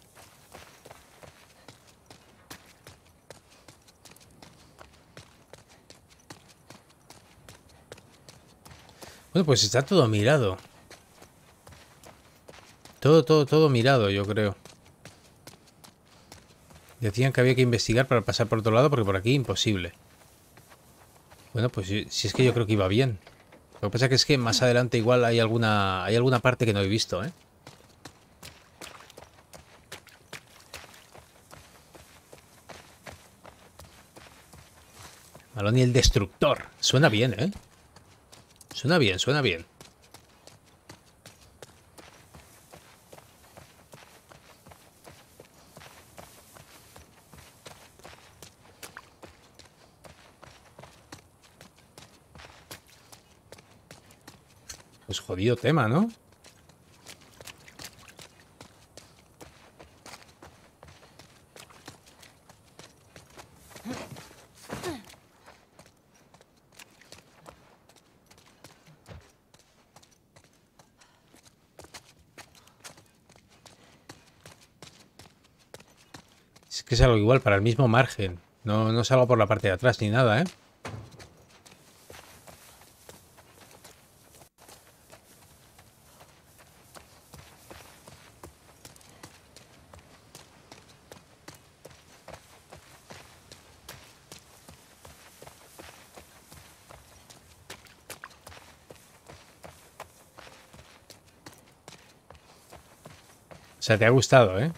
Bueno, pues está todo mirado. Todo, todo, todo mirado, yo creo. Decían que había que investigar para pasar por otro lado porque por aquí imposible. Bueno, pues si es que yo creo que iba bien. Lo que pasa que es que más adelante igual hay alguna hay alguna parte que no he visto, ¿eh? Maloney el Destructor. Suena bien, ¿eh? Suena bien, suena bien. Pues jodido tema, ¿no? que salgo igual para el mismo margen. No, no salgo por la parte de atrás ni nada, ¿eh? O sea, te ha gustado, ¿eh?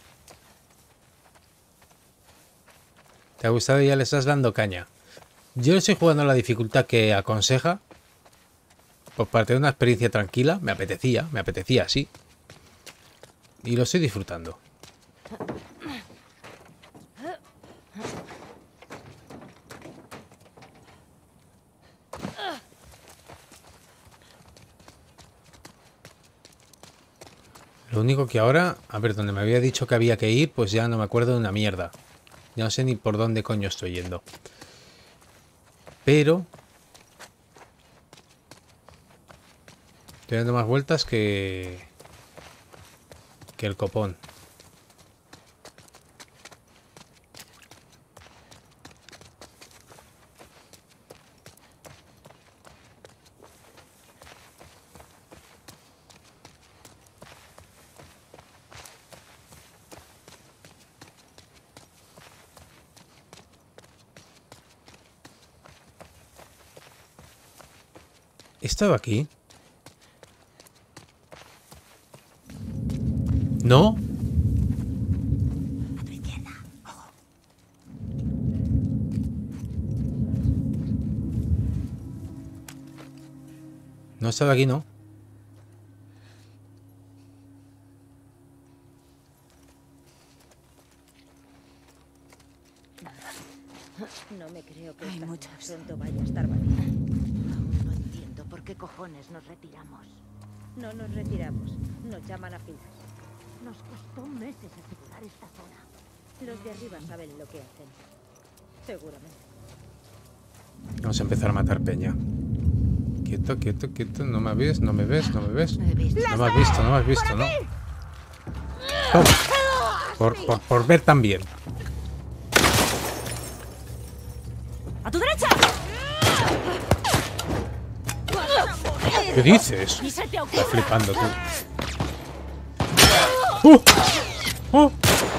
Te ha gustado y ya le estás dando caña. Yo estoy jugando a la dificultad que aconseja. Por parte de una experiencia tranquila. Me apetecía, me apetecía, sí. Y lo estoy disfrutando. Lo único que ahora, a ver, donde me había dicho que había que ir, pues ya no me acuerdo de una mierda. Ya no sé ni por dónde coño estoy yendo. Pero estoy dando más vueltas que que el copón. ¿He estado aquí? ¿No? No he estado aquí, ¿no? No me creo que Hay esta muchos. zona pronto vaya a estar vacía. Aún no entiendo por qué cojones nos retiramos. No nos retiramos. Nos llaman a filas. Nos costó meses asegurar esta zona. Los de arriba saben lo que hacen. Seguramente. Vamos a empezar a matar peña. Quieto, quieto, quieto. No me ves, no me ves, no me ves. No he visto. No me has visto, no me has visto, ¿no? Toma. Por, por, por ver también. ¡A tu derecha! ¿Qué dices? ¡Ni se te Estás ocurra! flipando tú. ¡Uh! ¡Oh!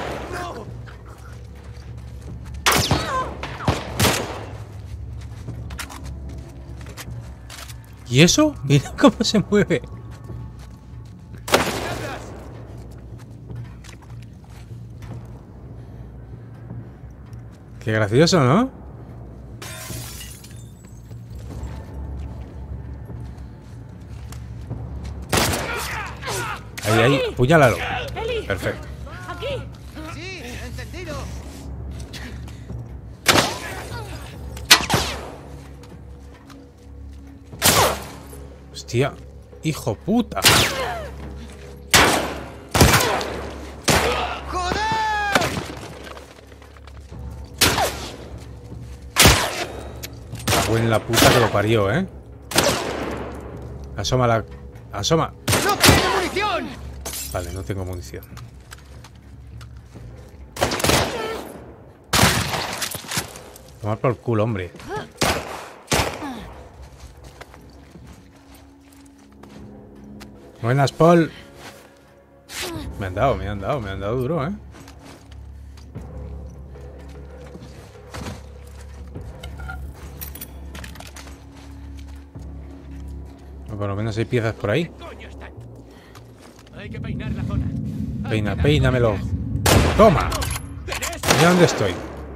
¿Y eso? Mira cómo se mueve. Qué gracioso, ¿no? Ahí, ahí, apuñálalo. ¡Eli! Perfecto. ¡Aquí! Sí, entendido. Hostia, hijo puta. Cago en la puta que lo parió, ¿eh? Asoma la... Asoma. ¡No tiene munición! Vale, no tengo munición. Tomar por el culo, hombre. Buenas, Paul. Me han dado, me han dado, me han dado duro, ¿eh? O por lo menos hay piezas por ahí. Coño están. Hay que peinar la zona. Peina, peínamelo. ¡Toma! Mira dónde estoy.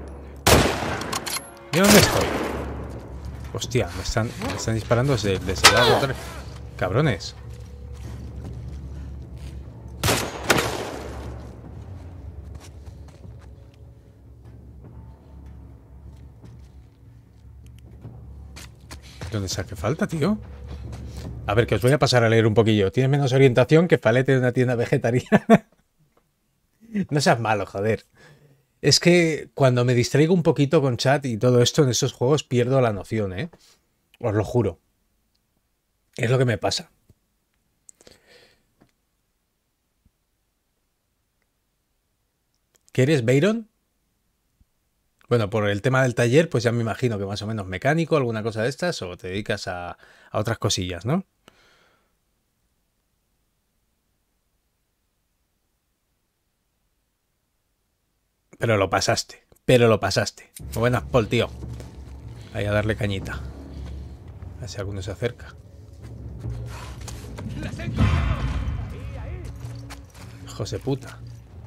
Mira dónde estoy. Hostia, me están, me están disparando desde, desde el lado otra vez. Cabrones. ¿Dónde saque falta, tío? A ver, que os voy a pasar a leer un poquillo. Tienes menos orientación que palete de una tienda vegetariana. No seas malo, joder. Es que cuando me distraigo un poquito con chat y todo esto en esos juegos pierdo la noción, ¿eh? Os lo juro. Es lo que me pasa. ¿Qué eres, Byron? Bueno, por el tema del taller, pues ya me imagino que más o menos mecánico, alguna cosa de estas, o te dedicas a, a otras cosillas, ¿no? Pero lo pasaste, pero lo pasaste. Buenas, Paul, tío. Ahí a darle cañita. A ver si alguno se acerca. Hijos de puta.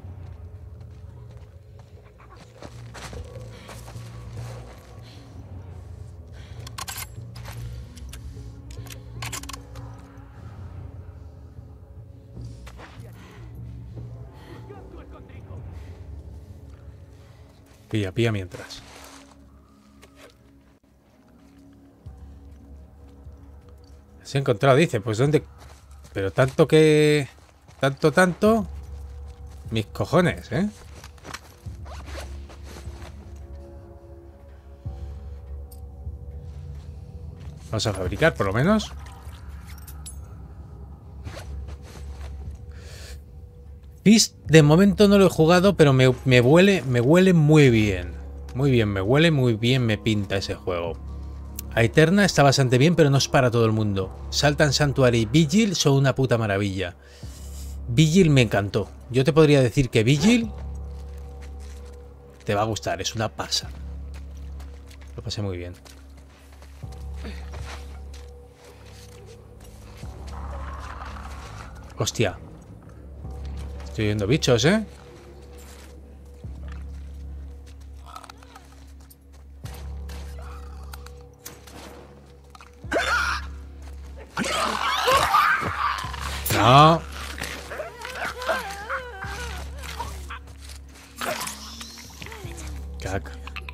Pilla, pilla mientras. Se ha encontrado, dice. Pues ¿dónde? Pero tanto que... Tanto, tanto... Mis cojones, ¿eh? Vamos a fabricar, por lo menos. Fist, de momento no lo he jugado, pero me, me huele, me huele muy bien. Muy bien, me huele muy bien, me pinta ese juego. Aeterna está bastante bien, pero no es para todo el mundo. Sultan Sanctuary y Vigil son una puta maravilla. Vigil me encantó. Yo te podría decir que Vigil te va a gustar, es una pasada. Lo pasé muy bien. Hostia. Estoy viendo bichos, ¿eh? No. Caca.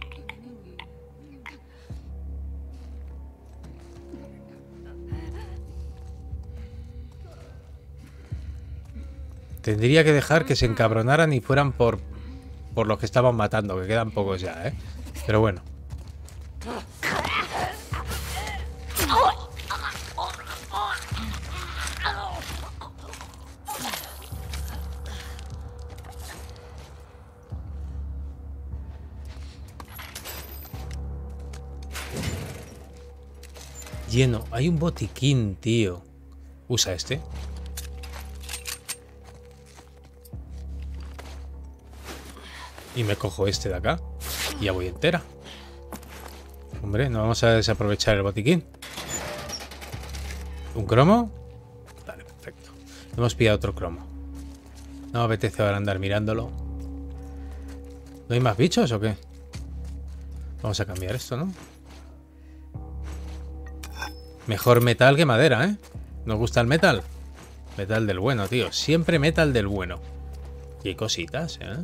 Tendría que dejar que se encabronaran y fueran por por los que estaban matando, que quedan pocos ya, ¿eh? Pero bueno. Lleno. Hay un botiquín, tío. Usa este. Y me cojo este de acá. Y ya voy entera. Hombre, no vamos a desaprovechar el botiquín. ¿Un cromo? Vale, perfecto. Hemos pillado otro cromo. No me apetece ahora andar mirándolo. ¿No hay más bichos o qué? Vamos a cambiar esto, ¿no? Mejor metal que madera, ¿eh? ¿Nos gusta el metal? Metal del bueno, tío. Siempre metal del bueno. Y hay cositas, ¿eh?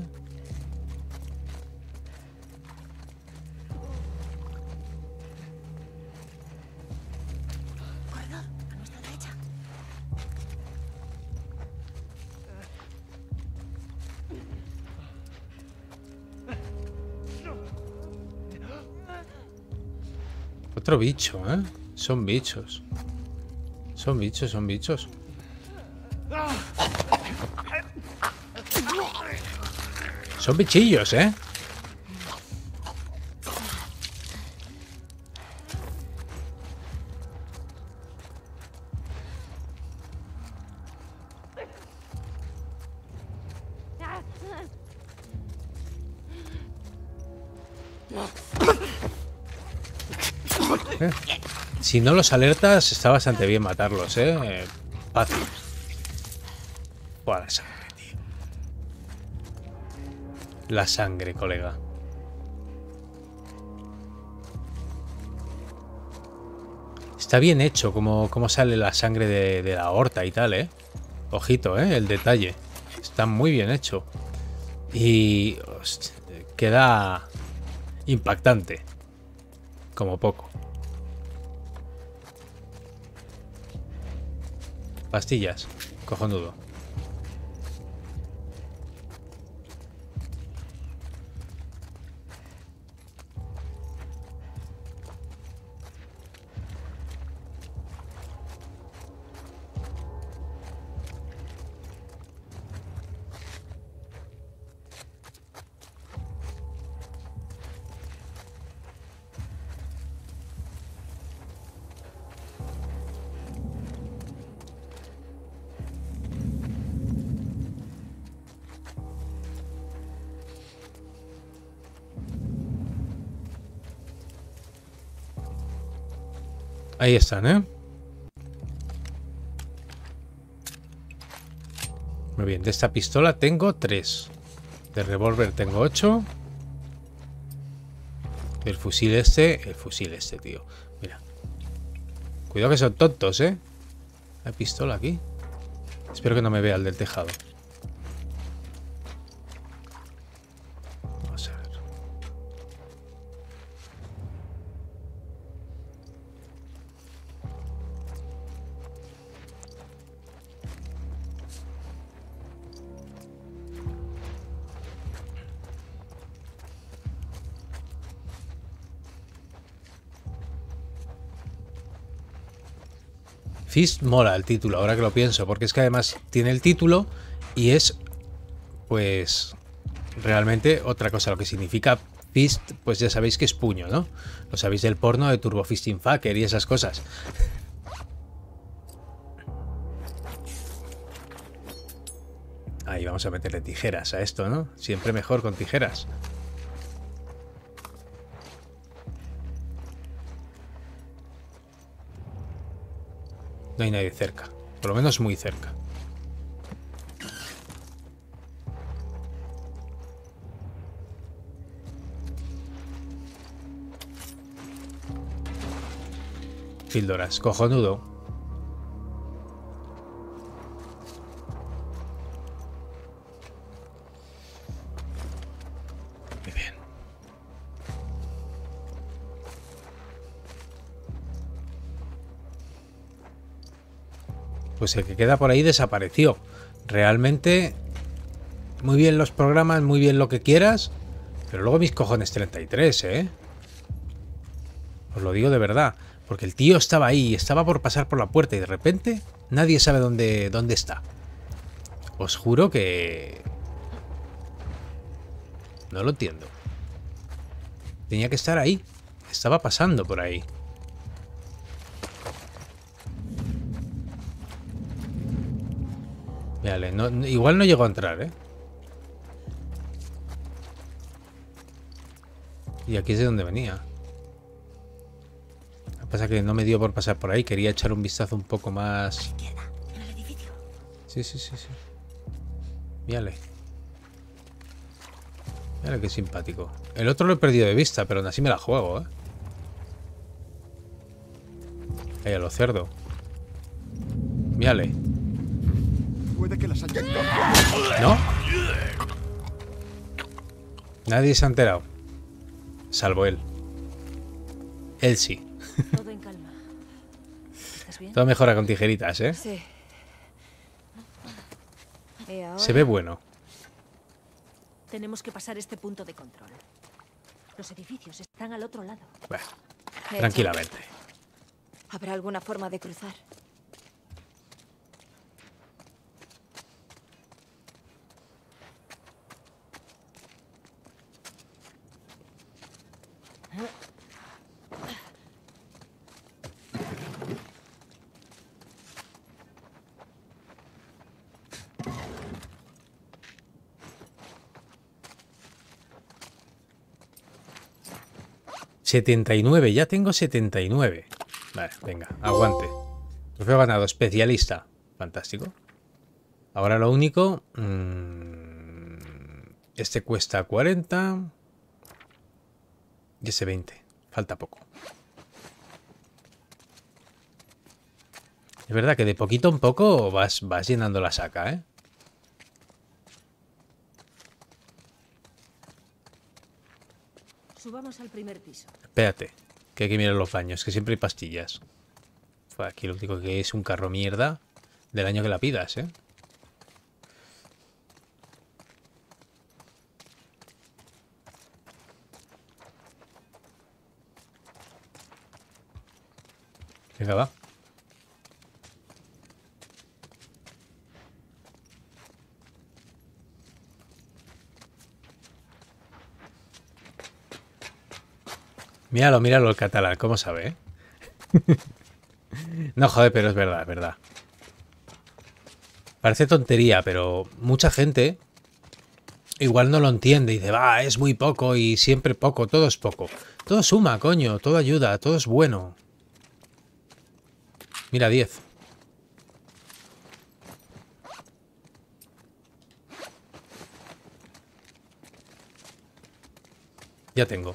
Otro bicho, ¿eh? Son bichos. Son bichos, son bichos. Son bichillos, ¿eh? ¿Eh? Si no los alertas, está bastante bien matarlos, ¿eh? eh fácil. Buah, la sangre, tío. La sangre, colega. Está bien hecho como, como sale la sangre de, de la aorta y tal, ¿eh? Ojito, ¿eh? El detalle. Está muy bien hecho. Y... Hostia, queda impactante. Como poco. Pastillas. Cojonudo. Ahí están, ¿eh? Muy bien, de esta pistola tengo tres. De revólver tengo ocho. El fusil este... El fusil este, tío. Mira. Cuidado que son tontos, ¿eh? Hay pistola aquí. Espero que no me vea el del tejado. Vamos a ver. Fist mola el título, ahora que lo pienso, porque es que además tiene el título y es, pues, realmente otra cosa. Lo que significa fist, pues ya sabéis que es puño, ¿no? Lo sabéis del porno de Turbo Fisting Fucker y esas cosas. Ahí vamos a meterle tijeras a esto, ¿no? Siempre mejor con tijeras. No hay nadie cerca, por lo menos muy cerca. Píldoras, cojonudo. Muy bien. Pues el que queda por ahí desapareció. Realmente, muy bien los programas, muy bien lo que quieras, pero luego mis cojones treinta y tres, ¿eh? Os lo digo de verdad, porque el tío estaba ahí, estaba por pasar por la puerta y de repente nadie sabe dónde, dónde está. Os juro que... no lo entiendo. Tenía que estar ahí, estaba pasando por ahí. Vale, no, igual no llegó a entrar, ¿eh? Y aquí es de donde venía. Lo que pasa es que no me dio por pasar por ahí. Quería echar un vistazo un poco más... Sí, sí, sí, sí. Mírale. Mírale qué simpático. El otro lo he perdido de vista, pero aún así me la juego, ¿eh? Ahí a lo cerdo. Mírale. Puede que las haya... ¿No? Nadie se ha enterado. Salvo él. Él sí. Todo en calma. ¿Estás bien? Todo mejora con tijeritas, ¿eh? Sí. ¿Y ahora? Se ve bueno. Tenemos que pasar este punto de control. Los edificios están al otro lado. Bueno, Hecho. tranquilamente. ¿Habrá alguna forma de cruzar? setenta y nueve, ya tengo setenta y nueve. Vale, venga, aguante. Trofeo ganado, especialista. Fantástico. Ahora lo único... Mmm, este cuesta cuarenta. Y ese veinte. Falta poco. Es verdad que de poquito en poco vas, vas llenando la saca, ¿eh? Subamos al primer piso. Espérate, que hay que mirar los baños, que siempre hay pastillas. Fue aquí lo único que es un carro mierda del año que la pidas, ¿eh? Venga, va. Míralo, míralo el catalán, ¿cómo sabe, eh? No, joder, pero es verdad, es verdad. Parece tontería, pero mucha gente igual no lo entiende y dice, va, es muy poco y siempre poco, todo es poco. Todo suma, coño, todo ayuda, todo es bueno. Mira, diez. Ya tengo.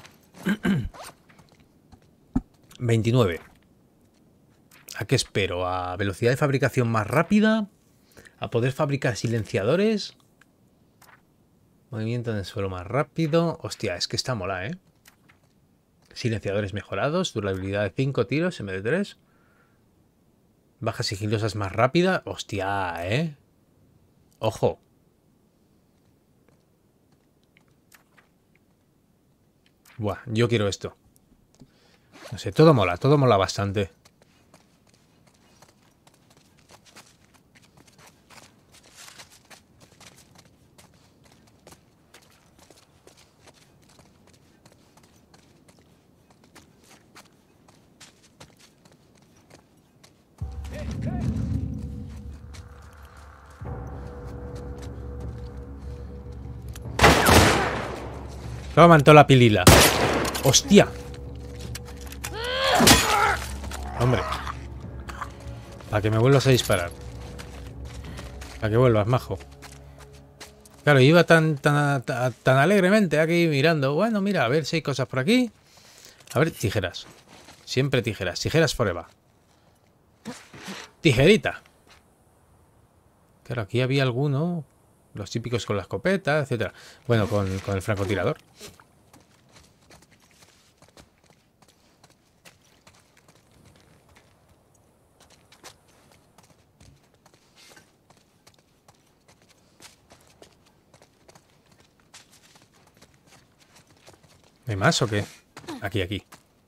veintinueve. ¿A qué espero? ¿A velocidad de fabricación más rápida? ¿A poder fabricar silenciadores? Movimiento en el suelo más rápido. Hostia, es que está mola, ¿eh? Silenciadores mejorados. Durabilidad de cinco tiros en vez de tres. Bajas sigilosas más rápida. Hostia, ¿eh? Ojo. Buah, yo quiero esto. No sé, todo mola, todo mola bastante. Toma, mantó la pilila. ¡Hostia! Hombre. Para que me vuelvas a disparar. Para que vuelvas, majo. Claro, iba tan, tan, tan, tan alegremente aquí mirando. Bueno, mira, a ver si hay cosas por aquí. A ver, tijeras. Siempre tijeras. Tijeras forever. Tijerita. Claro, aquí había alguno. Los típicos con la escopeta, etcétera. Bueno, con, con el francotirador. ¿Hay más o qué? Aquí, aquí.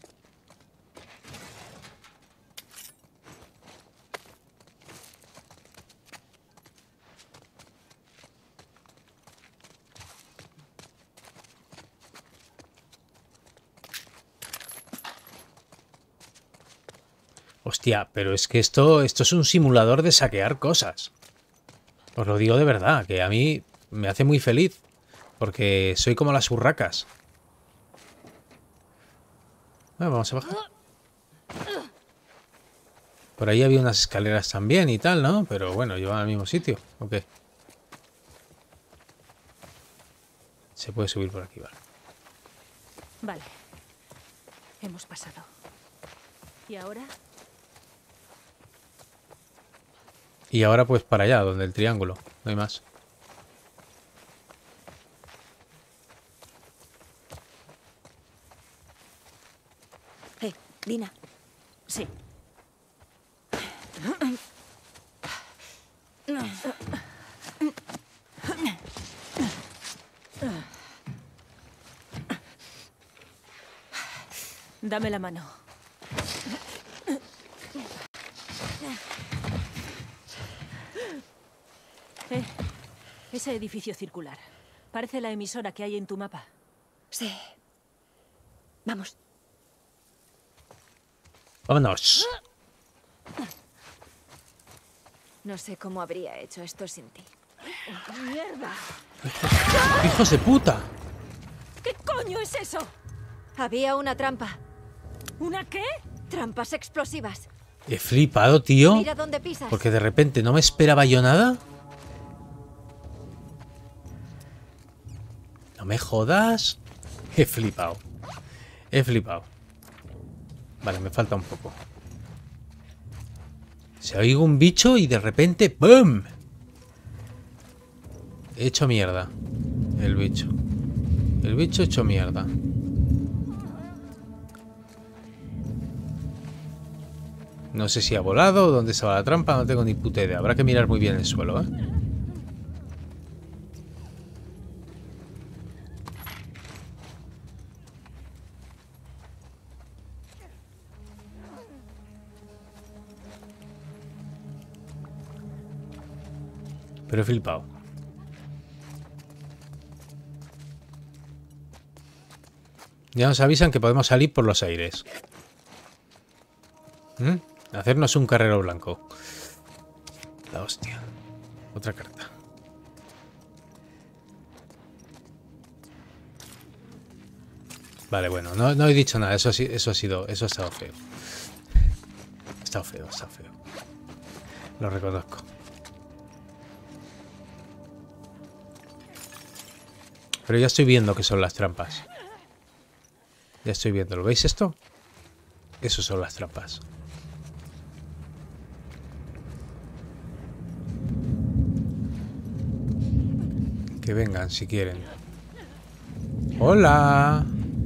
Hostia, pero es que esto, esto es un simulador de saquear cosas. Os lo digo de verdad, que a mí me hace muy feliz. Porque soy como las urracas. Bueno, vamos a bajar. Por ahí había unas escaleras también y tal, ¿no? Pero bueno, llevan al mismo sitio. ¿O qué? Se puede subir por aquí, vale. Vale. Hemos pasado. ¿Y ahora? Y ahora pues para allá, donde el triángulo. No hay más. Eh, Dina. Sí. Dame la mano. Eh, ese edificio circular. Parece la emisora que hay en tu mapa. Sí. Vamos. Vámonos. No sé cómo habría hecho esto sin ti. ¡Mierda! ¡Hijos de puta! ¿Qué coño es eso? Había una trampa. ¿Una qué? Trampas explosivas. He flipado, tío. Mira dónde pisas. Porque de repente no me esperaba yo nada. No me jodas. He flipado. He flipado. Vale, me falta un poco. Se oigo un bicho y de repente ¡bum! He hecho mierda. El bicho. El bicho hecho mierda. No sé si ha volado o dónde se va la trampa, no tengo ni puta idea. Habrá que mirar muy bien el suelo, ¿eh? Pero he flipado. Ya nos avisan que podemos salir por los aires. ¿Mm? Hacernos un carrero blanco. La hostia. Otra carta. Vale, bueno, no, no he dicho nada. Eso, eso ha sido. Eso ha estado feo. Ha estado feo, ha estado feo. Lo reconozco. Pero ya estoy viendo que son las trampas. Ya estoy viendo. ¿Lo veis esto? Eso son las trampas. Que vengan si quieren. ¡Hola!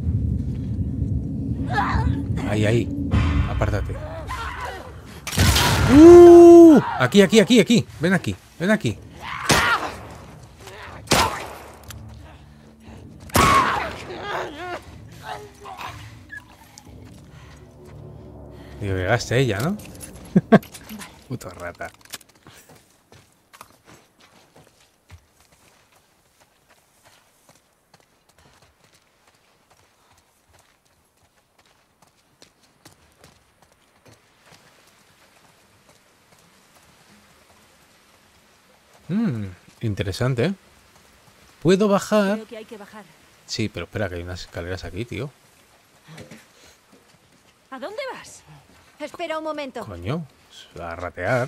Ahí, ahí. Apártate. ¡Uh! Aquí, aquí, aquí, aquí. Ven aquí, ven aquí. Digo, llegaste ella, ¿no? Puto rata. Mmm, interesante, ¿eh? ¿Puedo bajar? Creo que hay que bajar. Sí, pero espera, que hay unas escaleras aquí, tío. ¿A dónde vas? Espera un momento. Coño, a ratear.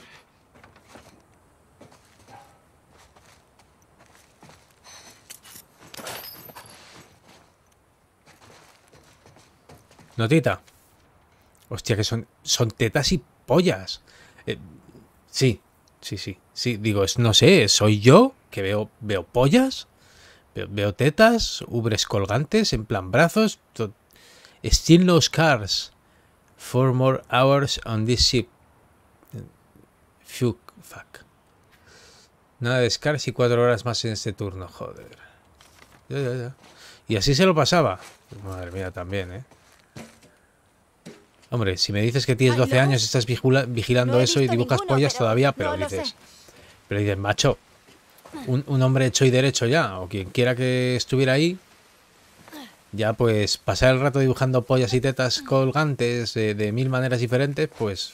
Notita. Hostia, que son, son tetas y pollas. Eh, sí, sí, sí, sí. Digo, es, no sé, ¿soy yo que veo, veo pollas? Veo, veo tetas, ubres colgantes, en plan brazos. To- Still no scars. Four more hours on this ship. Fuck, fuck. Nada de scars y cuatro horas más en este turno, joder. Ya, ya, ya. Y así se lo pasaba. Madre mía, también, ¿eh? Hombre, si me dices que tienes Ay, doce no. años, estás vigila- vigilando No he eso y visto dibujas ninguno, pollas pero todavía, no pero lo dices... sé. Pero dices, macho, un, un hombre hecho y derecho ya, o quien quiera que estuviera ahí, ya pues pasar el rato dibujando pollas y tetas colgantes de, de mil maneras diferentes, pues...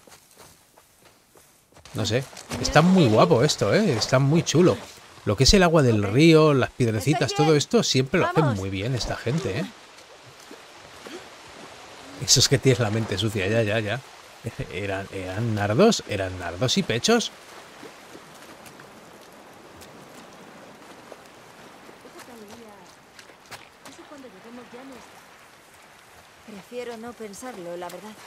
No sé, está muy guapo esto, ¿eh? Está muy chulo. Lo que es el agua del río, las piedrecitas, Estoy todo bien. esto siempre lo hacen Vamos. muy bien esta gente, ¿eh? Eso es que tienes la mente sucia, ya, ya, ya. ¿Eran, eran nardos? ¿Eran nardos y pechos? Prefiero no pensarlo, la verdad.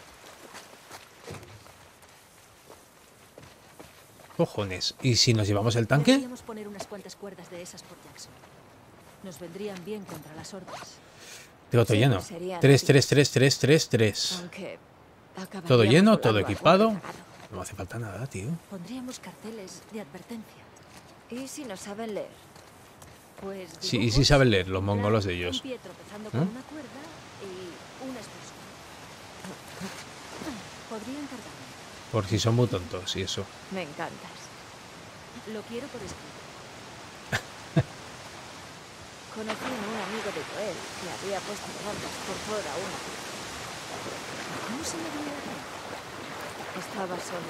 Cojones. ¿Y si nos llevamos el tanque? Deberíamos poner unas cuantas cuerdas de esas por Jackson. Nos vendrían bien contra las hordas. Tengo todo Sí, lleno. pues serían Tres, así. tres, tres, tres, tres, tres. Aunque acabaríamos Todo lleno, volando todo algún equipado. rezagado. No hace falta nada, tío. Pondríamos carteles de advertencia. ¿Y si no saben leer? Pues Sí, y dibujos, sí saben leer los en plan, mongolos de ellos. Un pie tropezando con ¿Eh? una cuerda y una explosión. Podrían cargar. Por si son muy tontos y eso. Me encantas. Lo quiero por escrito. Conocí a un amigo de Joel que había puesto trampas por fuera una. ¿Cómo se me dio la Estaba solo.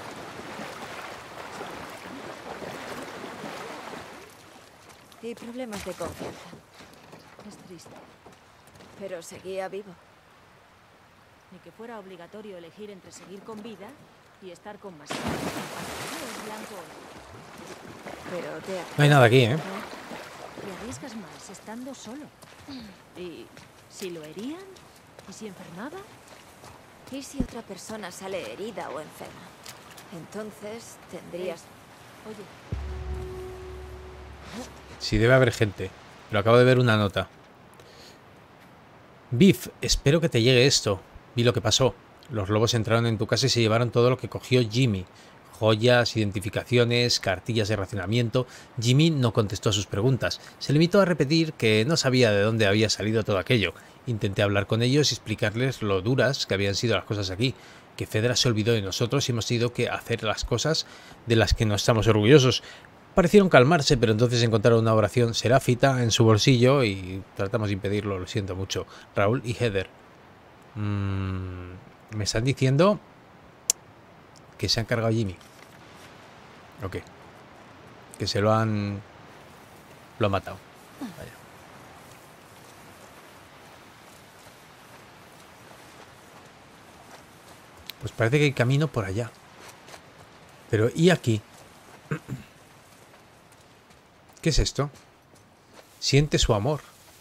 Y problemas de confianza. Es triste. Pero seguía vivo. Ni que fuera obligatorio elegir entre seguir con vida y estar con más. Es blanco o negro. Pero te No hay nada aquí, ¿eh? Y arriesgas más estando solo. ¿Y si lo herían? ¿Y si enfermaba? ¿Y si otra persona sale herida o enferma? Entonces tendrías... Oye, Sí, debe haber gente. Pero acabo de ver una nota. Biff, espero que te llegue esto. Vi lo que pasó. Los lobos entraron en tu casa y se llevaron todo lo que cogió Jimmy. Joyas, identificaciones, cartillas de racionamiento. Jimmy no contestó a sus preguntas. Se limitó a repetir que no sabía de dónde había salido todo aquello. Intenté hablar con ellos y explicarles lo duras que habían sido las cosas aquí. Que Fedra se olvidó de nosotros y hemos tenido que hacer las cosas de las que no estamos orgullosos. Parecieron calmarse, pero entonces encontraron una oración seráfita en su bolsillo y tratamos de impedirlo, lo siento mucho. Raúl y Heather. Mm, me están diciendo que se han cargado a Jimmy. Ok. Que se lo han... Lo han matado. Vaya. Pues parece que hay camino por allá. Pero, ¿y aquí? ¿Qué es esto? Siente su amor.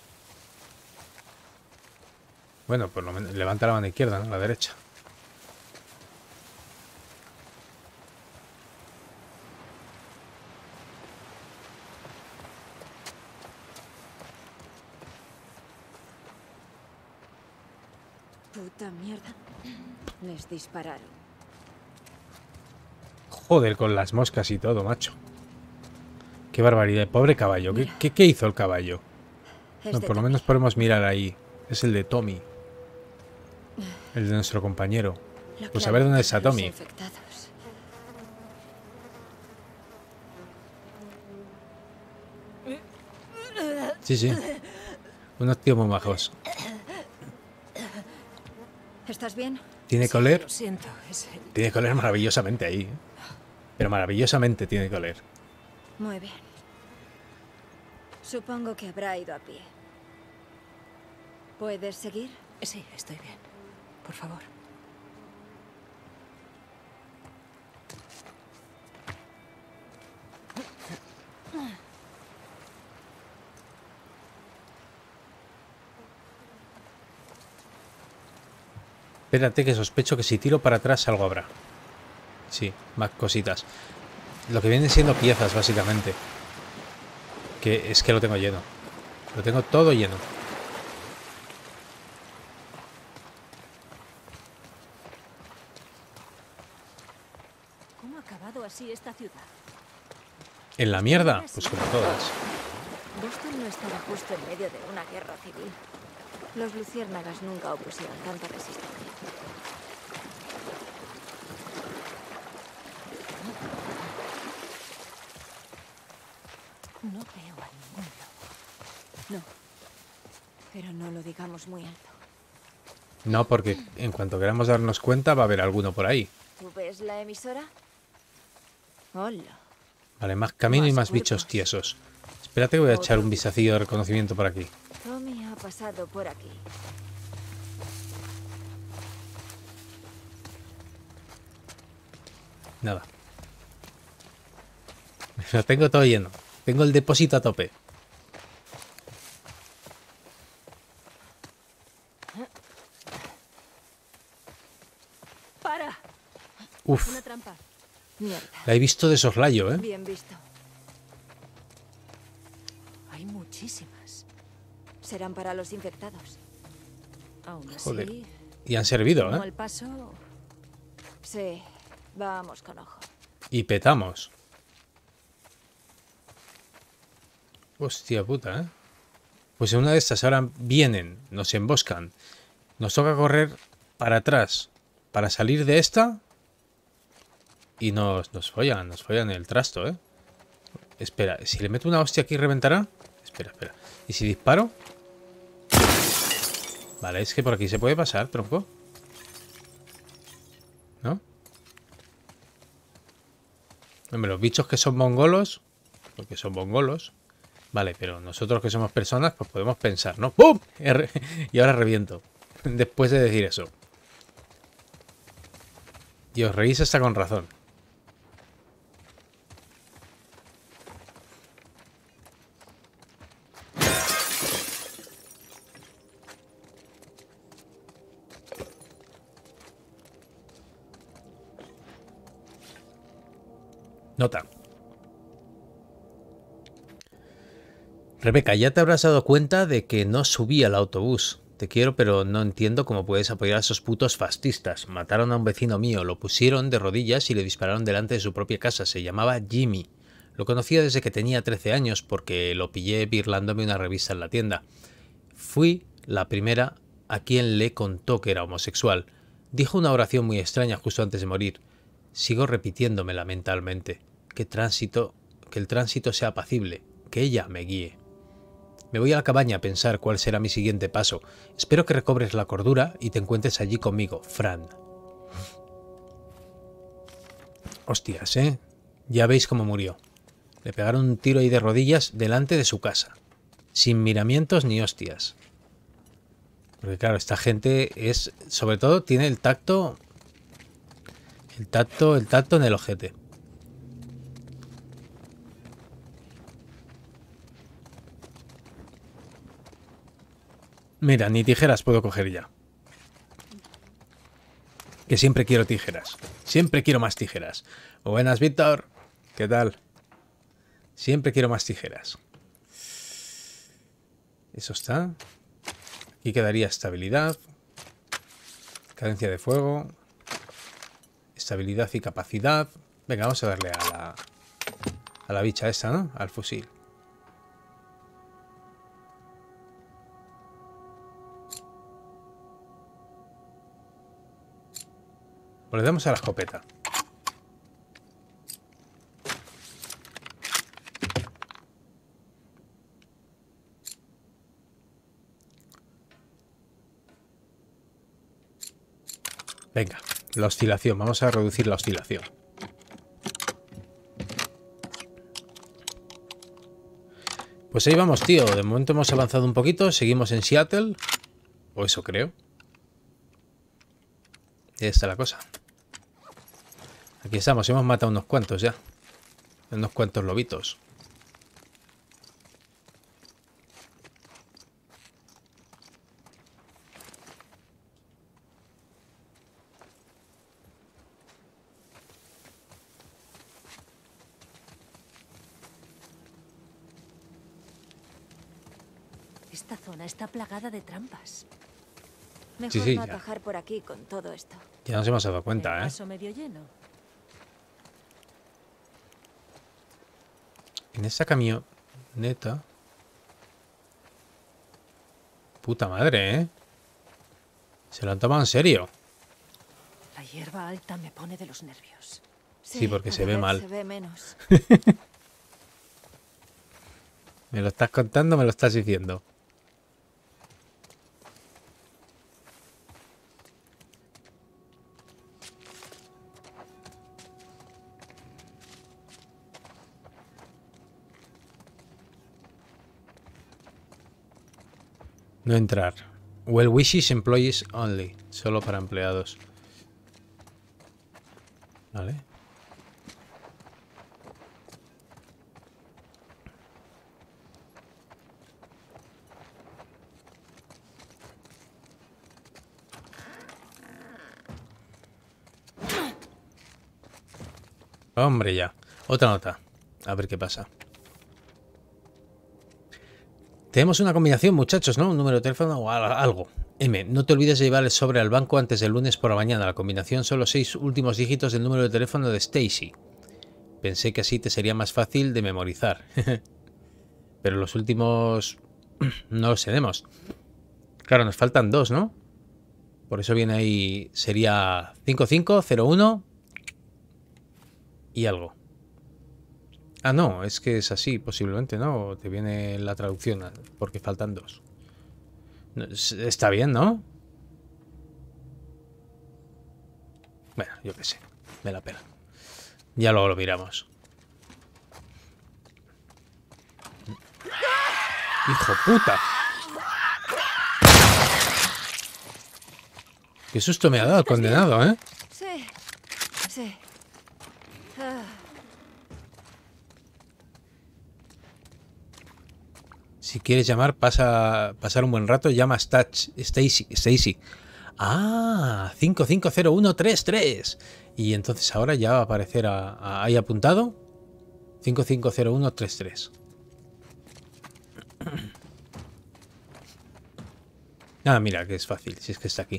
Bueno, por lo menos levanta la mano izquierda, ¿no? La derecha. Puta mierda. Les dispararon. Joder, con las moscas y todo, macho. Qué barbaridad. Pobre caballo. ¿Qué, qué, qué hizo el caballo? Es No, de por lo Tommy. menos podemos mirar ahí. Es el de Tommy. El de nuestro compañero. Lo Pues a claro ver dónde que está son los Tommy. infectados. Sí, sí. Unos tíos muy majos. ¿Estás bien? ¿Tiene que oler? Lo siento, es el... Tiene que oler maravillosamente ahí. ¿eh? Pero maravillosamente tiene que oler. Muy bien. Supongo que habrá ido a pie. ¿Puedes seguir? Sí, estoy bien. Por favor. Espérate que sospecho que si tiro para atrás algo habrá. Sí, más cositas. Lo que vienen siendo piezas, básicamente. Que es que lo tengo lleno. Lo tengo todo lleno. ¿Cómo ha acabado así esta ciudad? ¿En la mierda? Pues como todas. Boston no estaba justo en medio de una guerra civil. Los luciérnagas nunca opusieron tanta resistencia. No veo a ningún lobo. No. Pero no lo digamos muy alto. No, porque en cuanto queramos darnos cuenta va a haber alguno por ahí. ¿Tú ves la emisora? Hola. Vale, más camino y Más más bichos cuerpos. tiesos. Espérate que voy a echar un vistacillo de reconocimiento por aquí. Tommy ha pasado por aquí. Nada. Lo tengo todo lleno. Tengo el depósito a tope. ¡Para! Uf, Una trampa. Mierda. la he visto de soslayo, ¿eh? Bien visto. Hay muchísimas. Serán para los infectados. Aún así, Joder. Y han servido, como ¿eh? el paso... Sí. Vamos con ojo. Y petamos. Hostia puta, ¿eh? Pues en una de estas ahora vienen, nos emboscan. Nos toca correr para atrás para salir de esta. Y nos, nos follan, nos follan el trasto, ¿eh? Espera, si le meto una hostia aquí reventará. Espera, espera. ¿Y si disparo? Vale, es que por aquí se puede pasar, tronco. ¿No? Hombre, los bichos que son mongolos, porque son mongolos. Vale, pero nosotros que somos personas, pues podemos pensar, ¿no? ¡Pum! R- Y ahora reviento. Después de decir eso. Y os reís hasta con razón. Nota. Rebeca, ya te habrás dado cuenta de que no subí al autobús. Te quiero, pero no entiendo cómo puedes apoyar a esos putos fascistas. Mataron a un vecino mío, lo pusieron de rodillas y le dispararon delante de su propia casa. Se llamaba Jimmy. Lo conocía desde que tenía trece años porque lo pillé birlándome una revista en la tienda. Fui la primera a quien le contó que era homosexual. Dijo una oración muy extraña justo antes de morir. Sigo repitiéndomela mentalmente. Que tránsito, que el tránsito sea apacible, que ella me guíe. Me voy a la cabaña a pensar cuál será mi siguiente paso. Espero que recobres la cordura y te encuentres allí conmigo, Fran. Hostias, ¿eh? Ya veis cómo murió. Le pegaron un tiro ahí de rodillas delante de su casa. Sin miramientos ni hostias. Porque claro, esta gente es... Sobre todo tiene el tacto... El tacto, el tacto en el ojete. Mira, ni tijeras puedo coger ya. Que siempre quiero tijeras. Siempre quiero más tijeras. Buenas, Víctor. ¿Qué tal? Siempre quiero más tijeras. Eso está. Aquí quedaría estabilidad. Cadencia de fuego. Estabilidad y capacidad. Venga, vamos a darle a la... A la bicha esta, ¿no? Al fusil. O le damos a la escopeta. Venga, la oscilación. Vamos a reducir la oscilación. Pues ahí vamos, tío. De momento hemos avanzado un poquito. Seguimos en Seattle. O eso creo. Y ahí está la cosa. Aquí estamos. Hemos matado unos cuantos ya. Unos cuantos lobitos. Esta zona está plagada de trampas. Mejor Sí, sí, no ya. atajar por aquí con todo esto. Ya nos hemos dado El cuenta, ¿eh? vaso medio lleno. En esta camioneta. Puta madre, ¿eh? Se lo han tomado en serio. La hierba alta me pone de los nervios. Sí, porque se cada ve vez mal. Se ve menos. Me lo estás contando, me lo estás diciendo. No entrar. Well wishes employees only. Solo para empleados. Vale. Hombre, ya. Otra nota. A ver qué pasa. Tenemos una combinación, muchachos, ¿no? Un número de teléfono o algo. M. No te olvides de llevar el sobre al banco antes del lunes por la mañana. La combinación son los seis últimos dígitos del número de teléfono de Stacy. Pensé que así te sería más fácil de memorizar. Pero los últimos no los tenemos. Claro, nos faltan dos, ¿no? Por eso viene ahí. Sería cinco cinco cero uno y algo. Ah, no, es que es así, posiblemente, ¿no? Te viene la traducción, porque faltan dos. Está bien, ¿no? Bueno, yo qué sé, me la pela. Ya luego lo miramos. ¡Hijo puta! Qué susto me ha dado el condenado, ¿eh? Sí, sí. Ah. Si quieres llamar, pasa pasar un buen rato, llama a Stach- Stacy. Stacy. Ah, cinco cinco cero uno tres tres. Y entonces ahora ya va a aparecer a, a- ahí apuntado. cinco cinco cero uno tres tres. Ah, mira, que es fácil, si es que está aquí.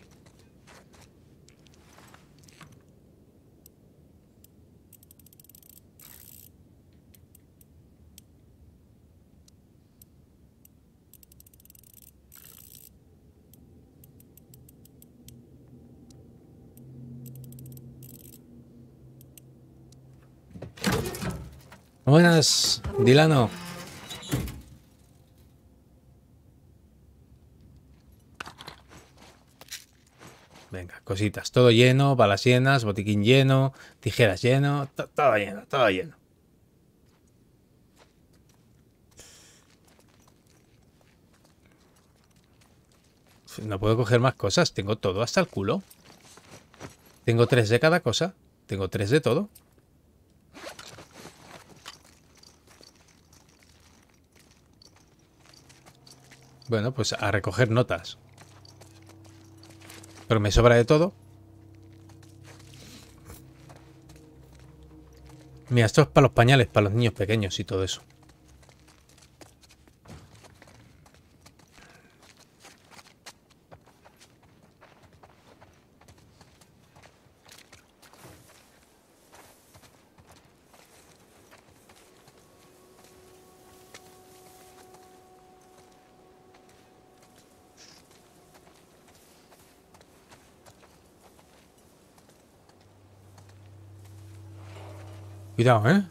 Buenas, Dilano. Venga, cositas. Todo lleno, balas llenas, botiquín lleno, tijeras lleno, to- todo lleno, todo lleno. No puedo coger más cosas, tengo todo hasta el culo. Tengo tres de cada cosa, tengo tres de todo. Bueno, pues a recoger notas. Pero me sobra de todo. Mira, esto es para los pañales, para los niños pequeños y todo eso. Cuidado, ¿eh?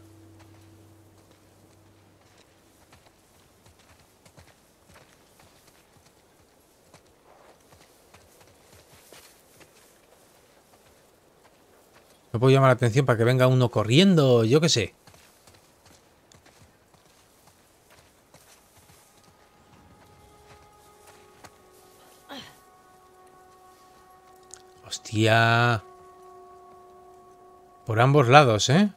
No puedo llamar la atención para que venga uno corriendo, yo qué sé. Hostia. Por ambos lados, ¿eh?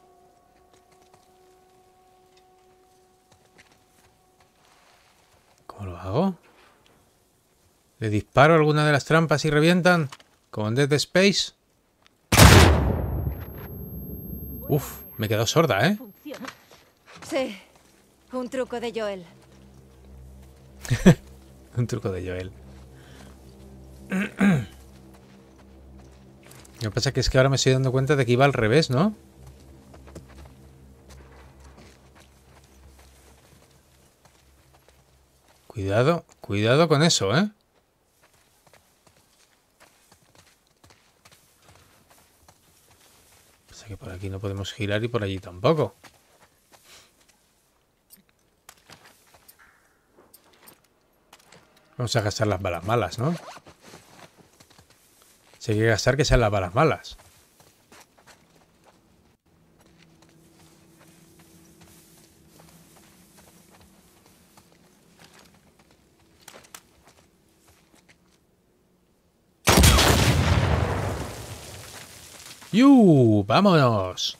¿Cómo lo hago? ¿Le disparo alguna de las trampas y revientan? ¿Como en Dead Space? Uf, me quedó sorda, ¿eh? Sí, un truco de Joel. Un truco de Joel. Lo que pasa que es que ahora me estoy dando cuenta de que iba al revés, ¿no? Cuidado, cuidado con eso, ¿eh? Pasa que por aquí no podemos girar y por allí tampoco. Vamos a gastar las balas malas, ¿no? Si hay que gastar, que sean las balas malas. ¡Yu! ¡Vámonos!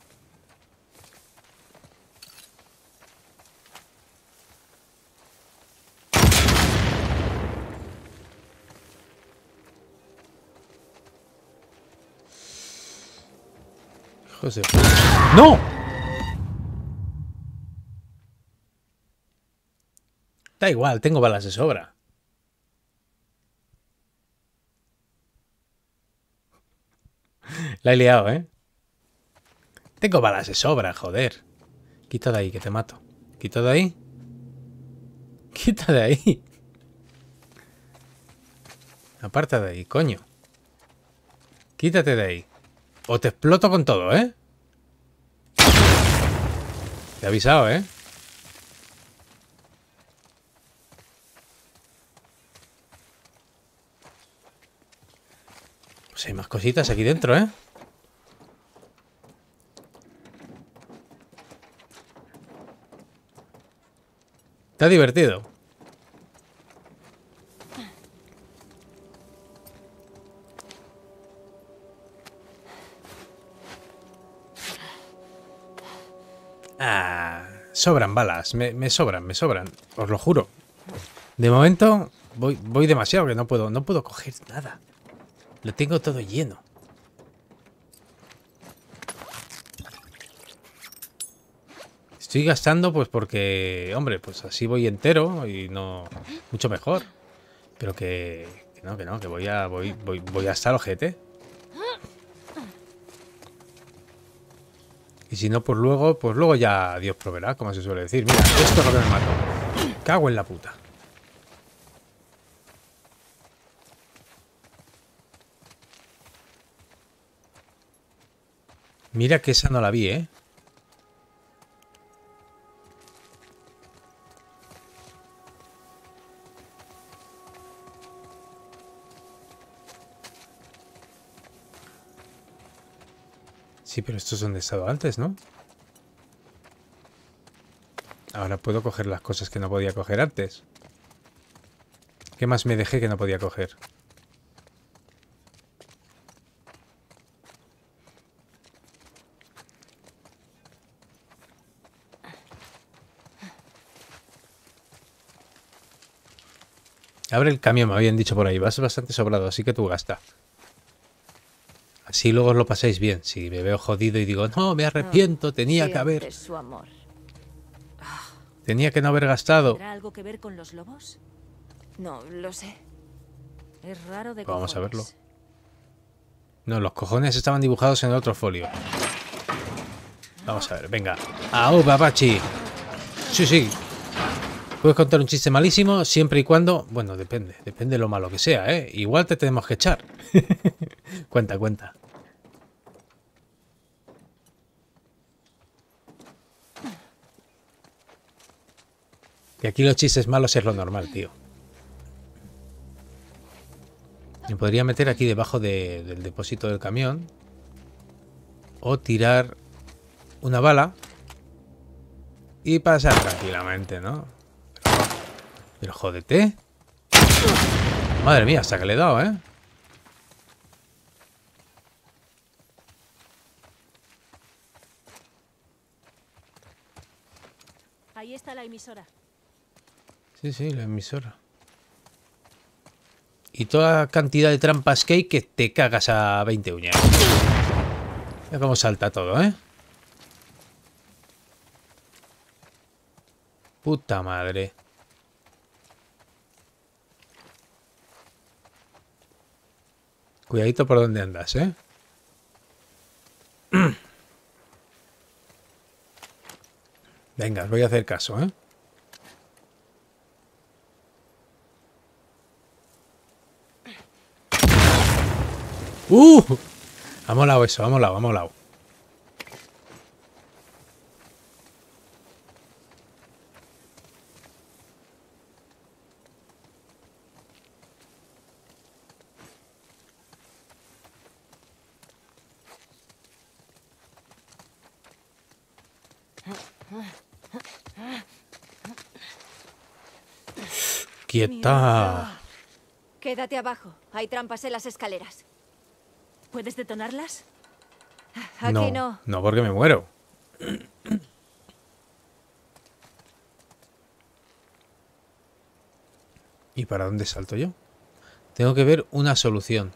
Hijos de puta. ¡No! Da igual, tengo balas de sobra. La he liado, ¿eh? Tengo balas de sobra, joder. Quita de ahí, que te mato. Quita de ahí. Quita de ahí. Aparta de ahí, coño. Quítate de ahí. O te exploto con todo, ¿eh? Te he avisado, ¿eh? Pues hay más cositas aquí dentro, ¿eh? Está divertido. Ah, sobran balas. Me, me sobran, me sobran. Os lo juro. De momento voy, voy demasiado que no puedo, no puedo coger nada. Lo tengo todo lleno. Estoy gastando pues porque, hombre, pues así voy entero y no mucho mejor. Pero que, que no, que no, que voy a voy voy voy hasta el ojete. Y si no, pues luego, pues luego ya Dios proveerá, como se suele decir. Mira, esto es lo que me mató. Cago en la puta. Mira que esa no la vi, ¿eh? Sí, pero esto es donde he estado antes, ¿no? Ahora puedo coger las cosas que no podía coger antes. ¿Qué más me dejé que no podía coger? Abre el camión, me habían dicho por ahí. Vas bastante sobrado, así que tú gasta. Así luego os lo pasáis bien. Si me veo jodido y digo, no, me arrepiento, tenía que haber... Sientes su amor. Tenía que no haber gastado. ¿Tendrá algo que ver con los lobos? No, lo sé. Es raro de Vamos a verlo. cojones. No, los cojones estaban dibujados en otro folio. Vamos a ver, venga. ¡Au, papachi! Sí, sí. Puedes contar un chiste malísimo siempre y cuando... Bueno, depende. Depende de lo malo que sea, ¿eh? Igual te tenemos que echar. Cuenta, cuenta. Y aquí los chistes malos es lo normal, tío. Me podría meter aquí debajo de, del depósito del camión. O tirar una bala. Y pasar tranquilamente, ¿no? Pero, pero jódete. Madre mía, hasta que le he dado, ¿eh? Ahí está la emisora. Sí, sí, la emisora. Y toda cantidad de trampas que hay que te cagas a veinte uñas. Mira cómo salta todo, ¿eh? Puta madre. Cuidadito por donde andas, ¿eh? Venga, os voy a hacer caso, ¿eh? ¡Uh! Ha molado eso, ha molado, ha molado. ¡Quieta! Quédate abajo. Hay trampas en las escaleras. ¿Puedes detonarlas? Aquí No, no. no, porque me muero. ¿Y para dónde salto yo? Tengo que ver una solución.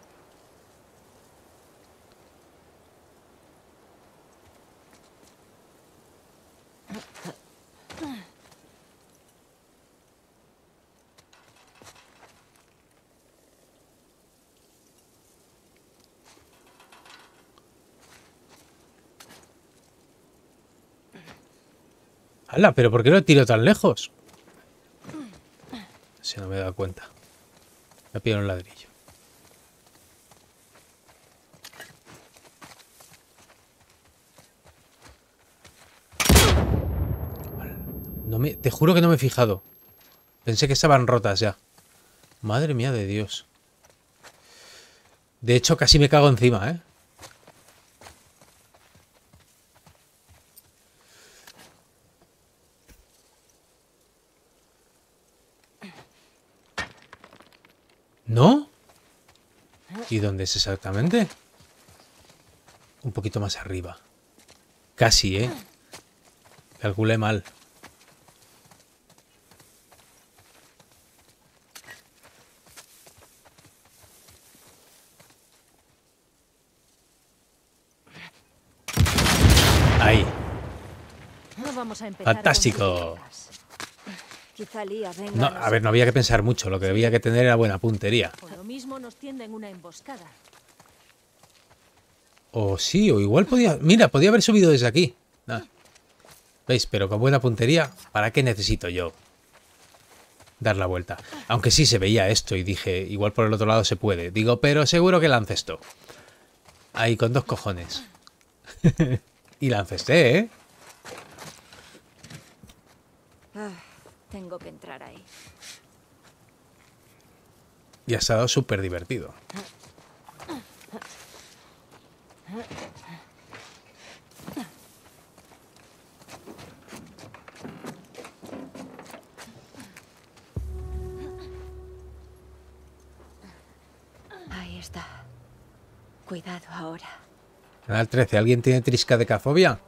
¡Hala! ¿Pero por qué lo tiro tan lejos? Si no me he dado cuenta. Me pido un ladrillo. No me, te juro que no me he fijado. Pensé que estaban rotas ya. Madre mía de Dios. De hecho, casi me cago encima, ¿eh? ¿No? ¿Y dónde es exactamente? Un poquito más arriba. Casi, ¿eh? Calculé mal. Ahí. No vamos a empezar. Fantástico. Quizá Lía venga. No, a ver, no había que pensar mucho. Lo que había que tener era buena puntería. O lo mismo nos tienden una emboscada. O sí, o igual podía... Mira, podía haber subido desde aquí. Ah. ¿Veis? Pero con buena puntería, ¿para qué necesito yo dar la vuelta? Aunque sí se veía esto y dije, igual por el otro lado se puede. Digo, pero seguro que la ancesto. Ahí, con dos cojones. Y la ancesté, ¿eh? Ah, tengo que entrar ahí. Y ha estado súper divertido. Ahí está. Cuidado ahora. Canal trece, ¿alguien tiene triscadecafobia?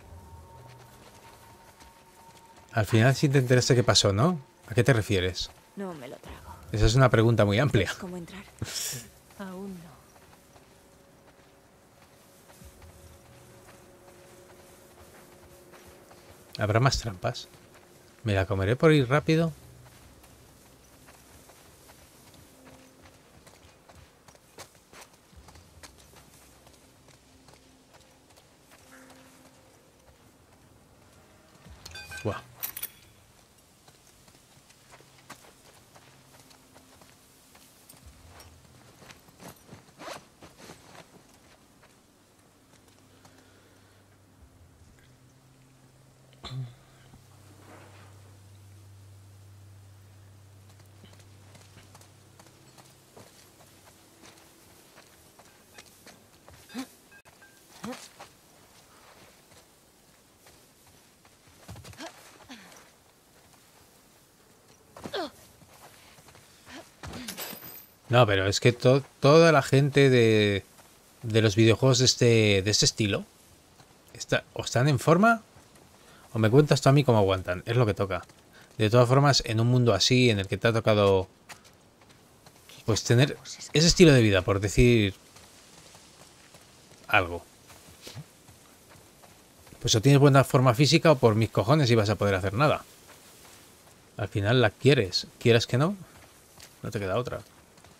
Al final sí te enteraste qué pasó, ¿no? ¿A qué te refieres? No me lo trago. Esa es una pregunta muy amplia. ¿Cómo entrar? Aún no. ¿Habrá más trampas? ¿Me la comeré por ir rápido? Buah. No, pero es que to- toda la gente de, de los videojuegos de este, de este estilo está, o están en forma o me cuentas tú a mí cómo aguantan. Es lo que toca. De todas formas, en un mundo así en el que te ha tocado pues tener ese estilo de vida, por decir algo. Pues o tienes buena forma física o por mis cojones ibas a poder hacer nada. Al final la quieres. ¿Quieres que no? No te queda otra.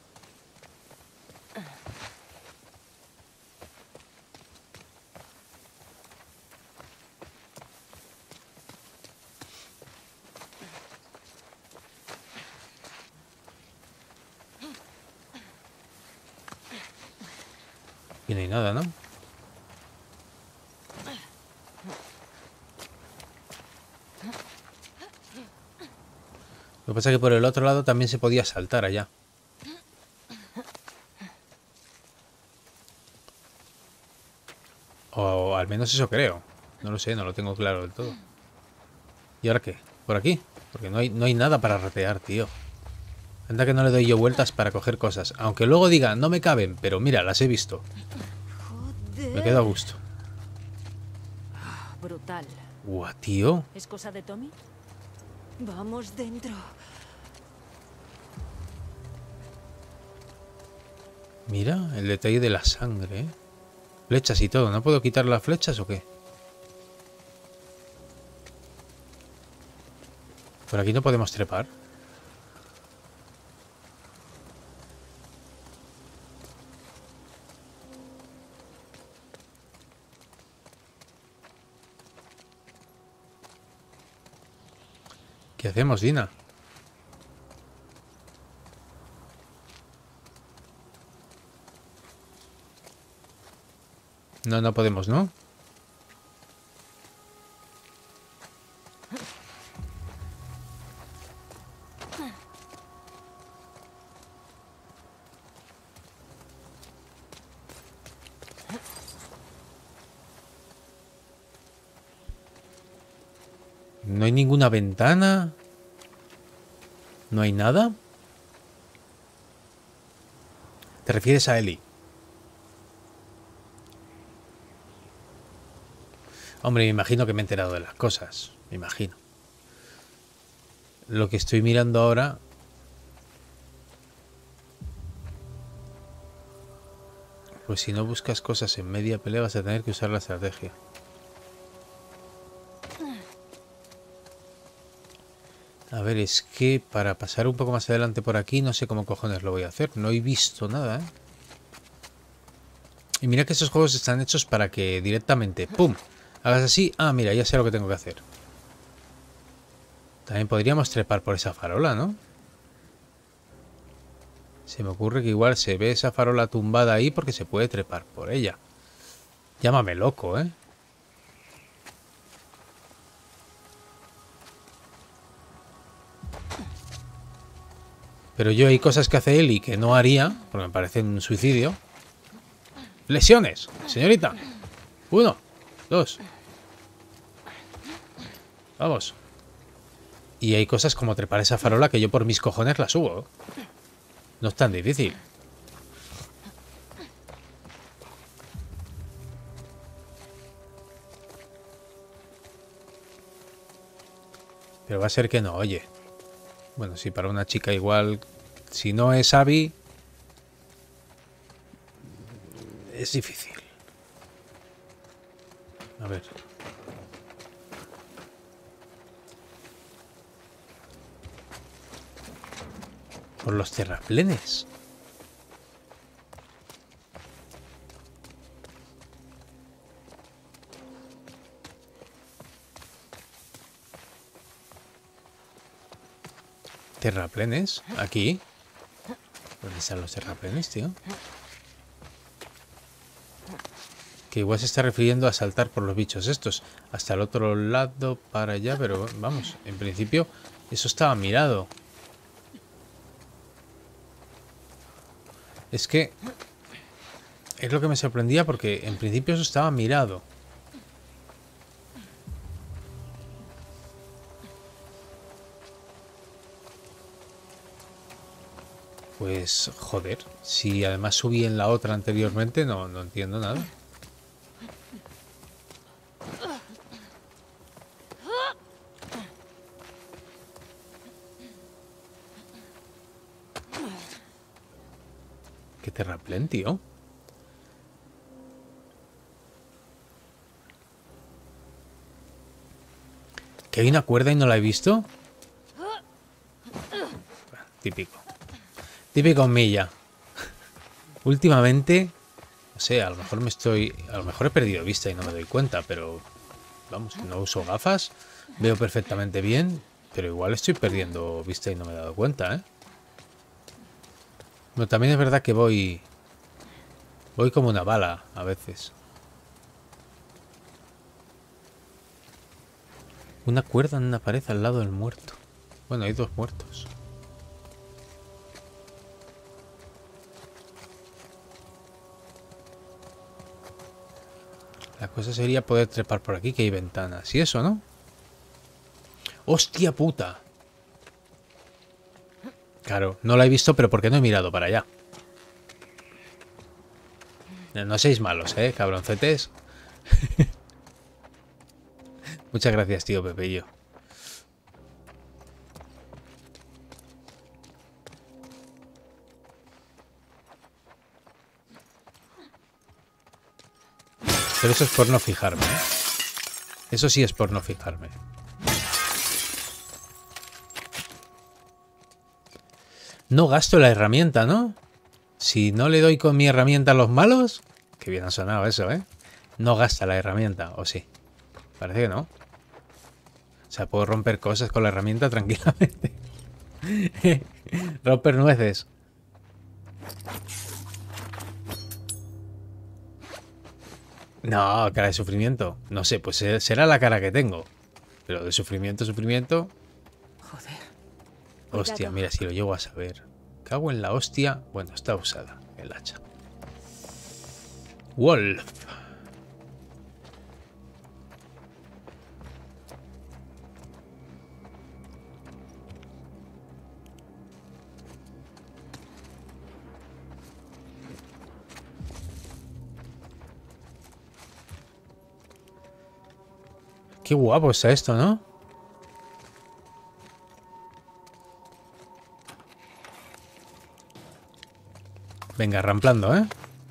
Y no hay nada, ¿no? Lo que pasa es que por el otro lado también se podía saltar allá. O al menos eso creo. No lo sé, no lo tengo claro del todo. ¿Y ahora qué? ¿Por aquí? Porque no hay, no hay nada para ratear, tío. Anda que no le doy yo vueltas para coger cosas. Aunque luego diga, no me caben, pero mira, las he visto. Me quedo a gusto. Brutal. Guau, tío. ¿Es cosa de Tommy? Vamos dentro. Mira, el detalle de la sangre, ¿eh? Flechas y todo. ¿No puedo quitar las flechas o qué? Por aquí no podemos trepar. ¿Qué hacemos, Dina? No, no podemos, ¿no? No hay ninguna ventana. ¿No hay nada? ¿Te refieres a Ellie? Hombre, me imagino que me he enterado de las cosas. Me imagino. Lo que estoy mirando ahora... Pues si no buscas cosas en media pelea vas a tener que usar la estrategia. A ver, es que para pasar un poco más adelante por aquí no sé cómo cojones lo voy a hacer. No he visto nada, ¿eh? Y mira que esos juegos están hechos para que directamente, ¡pum!, hagas así. Ah, mira, ya sé lo que tengo que hacer. También podríamos trepar por esa farola, ¿no? Se me ocurre que igual se ve esa farola tumbada ahí porque se puede trepar por ella. Llámame loco, ¿eh? Pero yo hay cosas que hace Ellie que no haría, porque me parece un suicidio. ¡Lesiones! Señorita. Uno, dos. Vamos. Y hay cosas como trepar esa farola que yo por mis cojones la subo. No es tan difícil. Pero va a ser que no, oye. Bueno, sí, para una chica igual, si no es Abby, es difícil. A ver. Por los terraplenes. ¿Terraplenes? ¿Aquí? ¿Dónde están los terraplenes, tío? Que igual se está refiriendo a saltar por los bichos estos. Hasta el otro lado, para allá, pero vamos, en principio eso estaba mirado. Es que es lo que me sorprendía porque en principio eso estaba mirado. Pues, joder, si además subí en la otra anteriormente, no, no entiendo nada. ¿Qué terraplén, tío? ¿Que hay una cuerda y no la he visto? Típico. Típico Milla. Últimamente, no sé, a lo mejor me estoy... A lo mejor he perdido vista y no me doy cuenta, pero... Vamos, no uso gafas. Veo perfectamente bien, pero igual estoy perdiendo vista y no me he dado cuenta, ¿eh? Bueno, también es verdad que voy... Voy como una bala, a veces. Una cuerda en una pared al lado del muerto. Bueno, hay dos muertos. La cosa sería poder trepar por aquí, que hay ventanas. ¿Y eso, no? ¡Hostia puta! Claro, no la he visto, pero porque no he mirado para allá. No seáis malos, ¿eh, cabroncetes? Muchas gracias, tío Pepillo. Pero eso es por no fijarme, ¿eh? Eso sí es por no fijarme. No gasto la herramienta, ¿no? Si no le doy con mi herramienta a los malos... Qué bien ha sonado eso, ¿eh? No gasta la herramienta, ¿o sí? Parece que no. O sea, puedo romper cosas con la herramienta tranquilamente. Romper nueces. No, cara de sufrimiento. No sé, pues será la cara que tengo. Pero de sufrimiento, sufrimiento... Joder. Hostia, Cuidado. mira, si lo llego a saber. Cago en la hostia. Bueno, está usada el hacha. Wolf. Qué guapo está esto, ¿no? Venga, ramplando, ¿eh?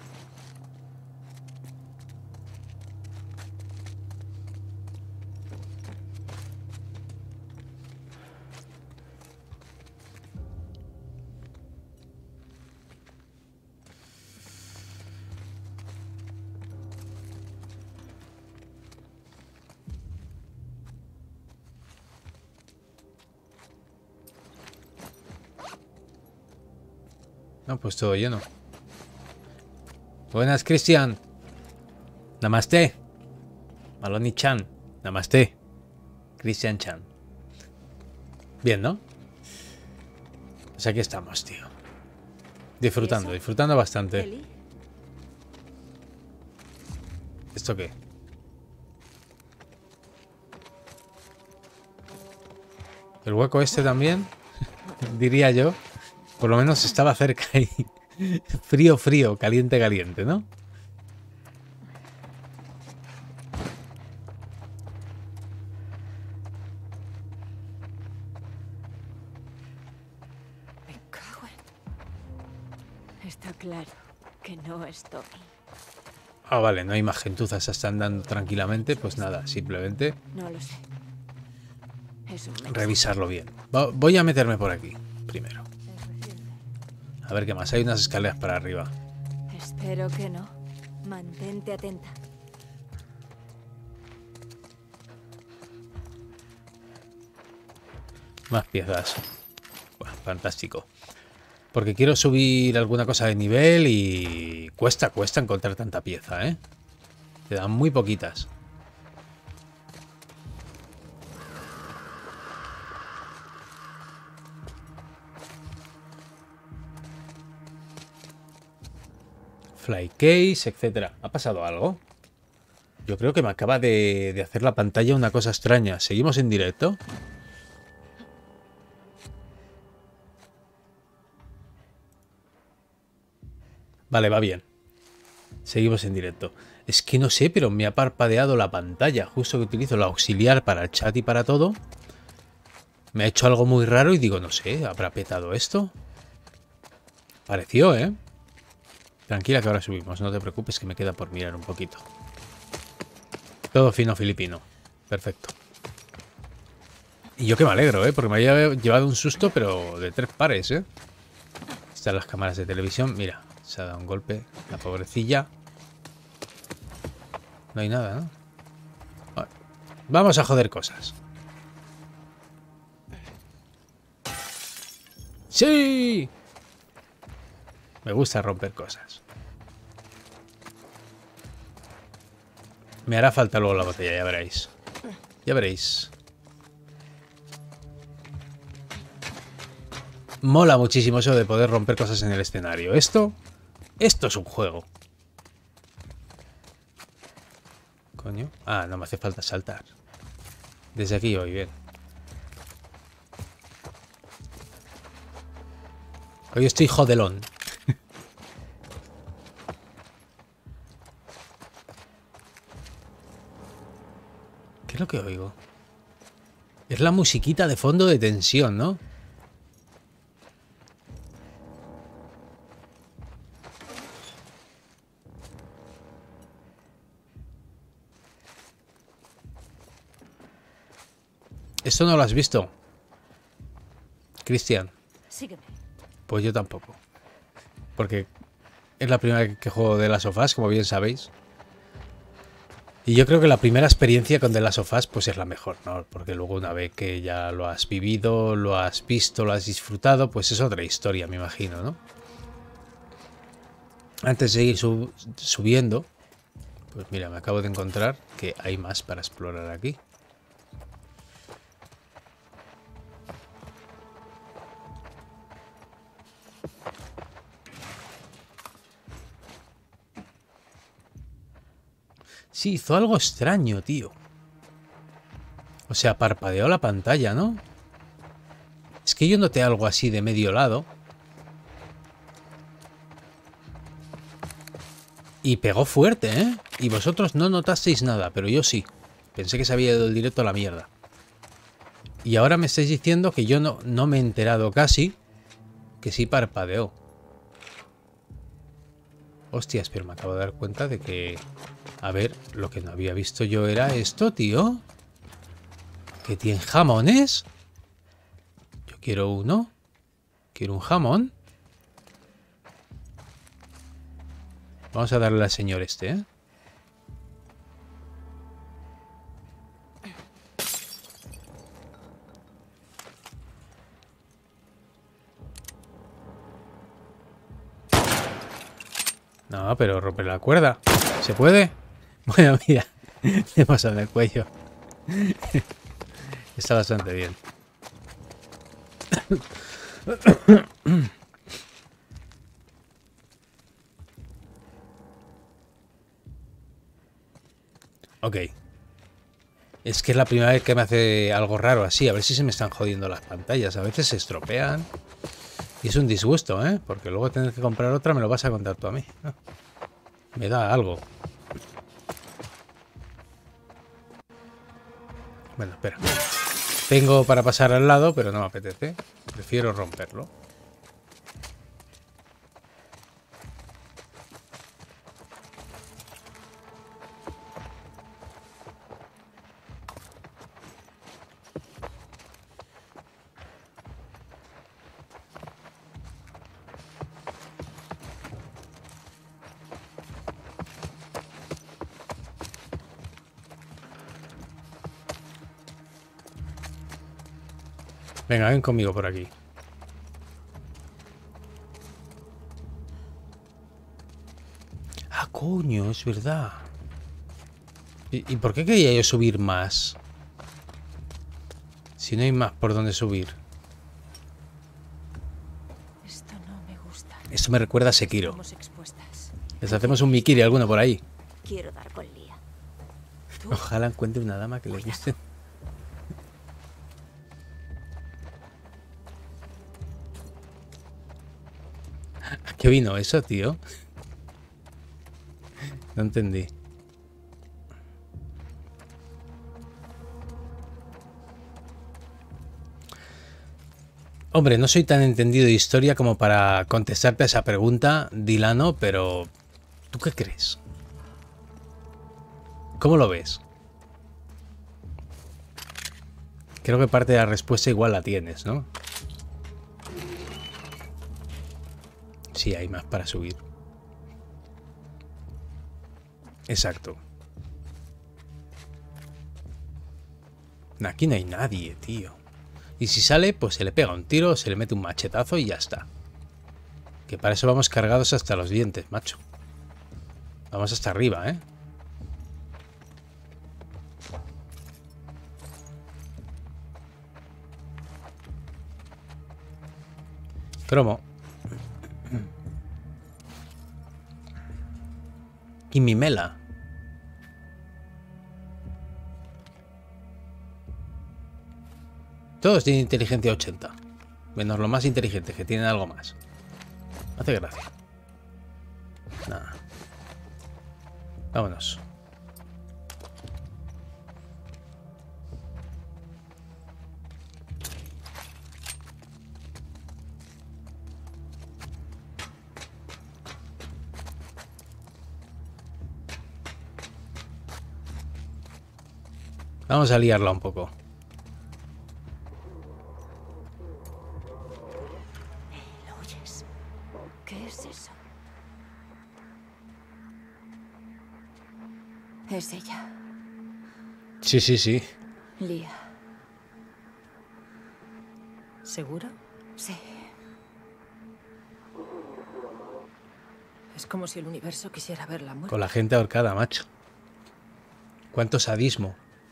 No, pues todo lleno. Buenas, Cristian. Namaste. Maloni Chan. Namaste. Cristian Chan. Bien, ¿no? Pues aquí estamos, tío. Disfrutando, disfrutando bastante. Eli, ¿Esto qué? El hueco este también, diría yo. Por lo menos estaba cerca y frío, frío, caliente, caliente, ¿no? Está claro que no es Tommy. Ah, vale, no hay más gentuzas, se están dando tranquilamente. Pues nada, simplemente No lo sé. Es un Mex. revisarlo bien. Va- Voy a meterme por aquí, primero. A ver qué más, hay unas escaleras para arriba. Espero que no. Mantente atenta. Más piezas. Buah, fantástico. Porque quiero subir alguna cosa de nivel y cuesta, cuesta encontrar tanta pieza, ¿eh? Te dan muy poquitas. Fly case, etcétera. ¿Ha pasado algo? Yo creo que me acaba de, de hacer la pantalla una cosa extraña. ¿Seguimos en directo? Vale, va bien. Seguimos en directo. Es que no sé, pero me ha parpadeado la pantalla. Justo que utilizo la auxiliar para el chat y para todo. Me ha hecho algo muy raro y digo, no sé, ¿habrá petado esto? Pareció, ¿eh? Tranquila que ahora subimos, no te preocupes que me queda por mirar un poquito. Todo fino filipino. Perfecto. Y yo que me alegro, ¿eh? Porque me había llevado un susto, pero de tres pares, ¿eh? Están las cámaras de televisión. Mira, se ha dado un golpe. La pobrecilla. No hay nada, ¿no? Vale. Vamos a joder cosas. ¡Sí! Me gusta romper cosas. Me hará falta luego la botella, ya veréis. Ya veréis. Mola muchísimo eso de poder romper cosas en el escenario. Esto, esto es un juego. Coño. Ah, no me hace falta saltar. Desde aquí voy bien. Hoy estoy jodelón. ¿Qué es lo que oigo? Es la musiquita de fondo de tensión, ¿no? ¿Esto no lo has visto? Cristian. Sígueme. Pues yo tampoco. Porque es la primera vez que juego de Last of Us, como bien sabéis. Y yo creo que la primera experiencia con The Last of Us pues es la mejor, ¿no? Porque luego una vez que ya lo has vivido, lo has visto, lo has disfrutado, pues es otra historia, me imagino, ¿no? Antes de seguir sub subiendo, pues mira, me acabo de encontrar que hay más para explorar aquí. Sí, hizo algo extraño, tío. O sea, parpadeó la pantalla, ¿no? Es que yo noté algo así de medio lado. Y pegó fuerte, ¿eh? Y vosotros no notasteis nada, pero yo sí. Pensé que se había ido el directo a la mierda. Y ahora me estáis diciendo que yo no, no me he enterado casi. Que sí parpadeó. Hostias, pero me acabo de dar cuenta de que... A ver, lo que no había visto yo era esto, tío. ¿Que tiene jamones? Yo quiero uno. Quiero un jamón. Vamos a darle al señor este, ¿eh? No, pero romper la cuerda. ¿Se puede? Bueno, mira. Le he pasado en el cuello. Está bastante bien. Ok. Es que es la primera vez que me hace algo raro así. A ver si se me están jodiendo las pantallas. A veces se estropean. Y es un disgusto, ¿eh? Porque luego tener que comprar otra me lo vas a contar tú a mí, ¿no? Me da algo. Bueno, espera. Tengo para pasar al lado, pero no me apetece. Prefiero romperlo. Venga, ven conmigo por aquí. Ah, coño, es verdad. ¿Y, y por qué quería yo subir más? Si no hay más por dónde subir. Esto no me gusta. Esto me recuerda a Sekiro. Estamos expuestas. Les hacemos un Mikiri alguno por ahí. Quiero dar con Lía. Tú, Ojalá encuentre una dama que le guste. ¿A qué vino eso, tío? No entendí. Hombre, no soy tan entendido de historia como para contestarte a esa pregunta, Dilano, pero ¿tú qué crees? ¿Cómo lo ves? Creo que parte de la respuesta igual la tienes, ¿no? Sí, hay más para subir. Exacto. Aquí no hay nadie, tío. Y si sale, pues se le pega un tiro, se le mete un machetazo y ya está. Que para eso vamos cargados hasta los dientes, macho. Vamos hasta arriba, ¿eh? Cromo. Y mi mela. Todos tienen inteligencia ochenta. Menos los más inteligentes, que tienen algo más. Hace gracia. Nada. Vámonos. Vamos a liarla un poco. ¿lo oyes? ¿Qué es eso? Es ella, Sí, sí, sí. Lía. ¿Seguro? Sí. Es como si el universo quisiera verla muerta. Con la gente ahorcada, macho. Cuánto sadismo.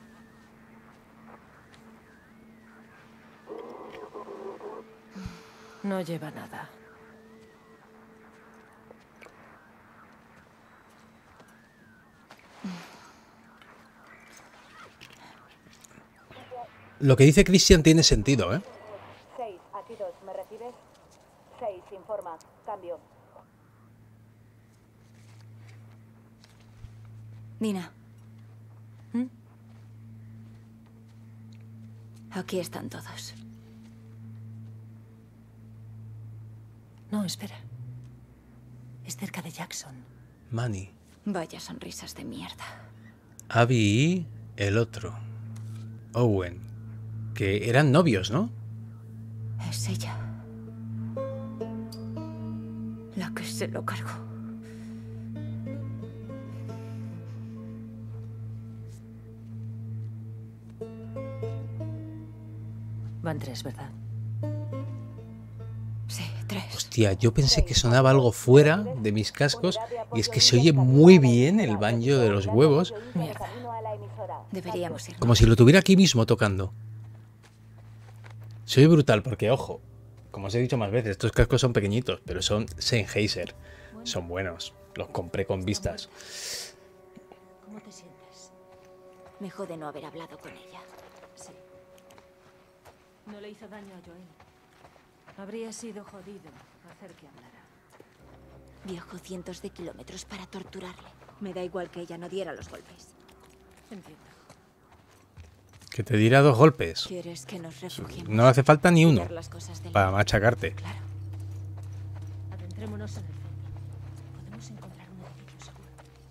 No lleva nada. Lo que dice Christian tiene sentido, ¿eh? seis, aquí dos, ¿me recibes? seis, informa, cambio. Nina. ¿Mm? Aquí están todos. No, espera. Es cerca de Jackson. Manny. Vaya sonrisas de mierda. Abby y el otro. Owen. Que eran novios, ¿no? Es ella. La que se lo cargó. Van tres, ¿verdad? Sí, tres. Hostia, yo pensé que sonaba algo fuera de mis cascos y es que se oye muy bien el banjo de los huevos, Mierda. Deberíamos ir. como si lo tuviera aquí mismo tocando. Se oye brutal porque, ojo, como os he dicho más veces, estos cascos son pequeñitos, pero son Sennheiser. Son buenos. Los compré con vistas. ¿Cómo te sientes? Me jode no haber hablado con ella. Sí. No le hizo daño a Joel. Habría sido jodido hacer que hablara. Viajó cientos de kilómetros para torturarle. Me da igual que ella no diera los golpes. Entiendo. Que te diera dos golpes. ¿Quieres que nos refugiemos? No hace falta ni uno Cuidar las cosas del- para machacarte. Claro. Adentrémonos en el centro. Podemos encontrar un edificio seguro.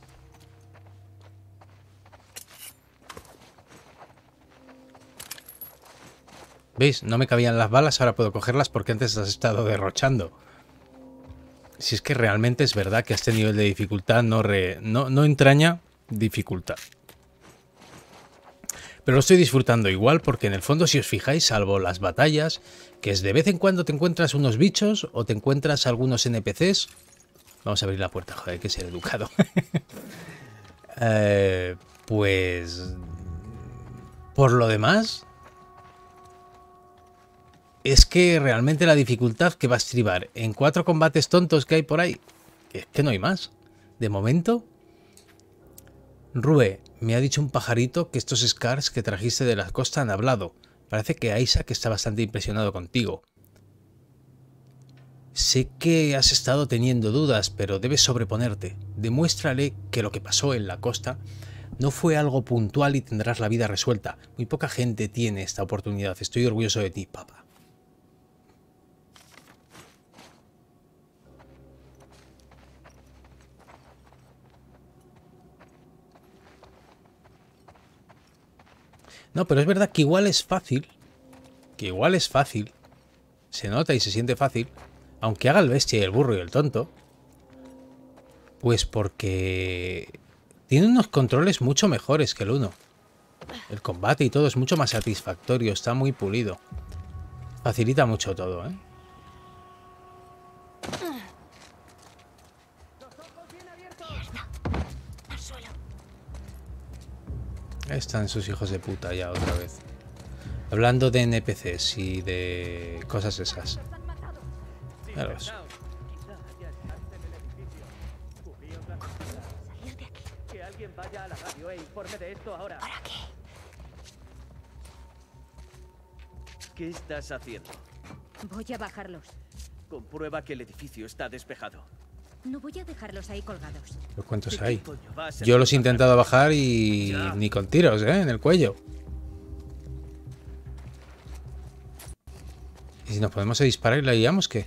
¿Veis? No me cabían las balas, ahora puedo cogerlas porque antes has estado derrochando. Si es que realmente es verdad que a este nivel de dificultad no, re- no, no entraña dificultad. Pero lo estoy disfrutando igual porque en el fondo, si os fijáis, salvo las batallas, que es de vez en cuando te encuentras unos bichos o te encuentras algunos N P Cs. Vamos a abrir la puerta, joder, hay que ser educado. eh, pues... Por lo demás... Es que realmente la dificultad que va a estribar en cuatro combates tontos que hay por ahí, es que no hay más. De momento... Rue, me ha dicho un pajarito que estos Scars que trajiste de la costa han hablado. Parece que Isaac está bastante impresionado contigo. Sé que has estado teniendo dudas, pero debes sobreponerte. Demuéstrale que lo que pasó en la costa no fue algo puntual y tendrás la vida resuelta. Muy poca gente tiene esta oportunidad. Estoy orgulloso de ti, papá. No, pero es verdad que igual es fácil, que igual es fácil, se nota y se siente fácil, aunque haga el bestia y el burro y el tonto, pues porque tiene unos controles mucho mejores que el uno. El combate y todo es mucho más satisfactorio, está muy pulido. Facilita mucho todo, ¿eh? Están sus hijos de puta ya otra vez. Hablando de N P Cs y de cosas esas. Míralos. Que alguien vaya a la radio e informe de esto ahora. ¿Para qué? ¿Qué estás haciendo? Voy a bajarlos. Comprueba que el edificio está despejado. No voy a dejarlos ahí colgados. Los cuentos ¿Qué hay. coño vas a Yo los he hacer? intentado bajar y Ya. ni con tiros, ¿eh? En el cuello. ¿Y si nos podemos disparar y la guiamos, qué?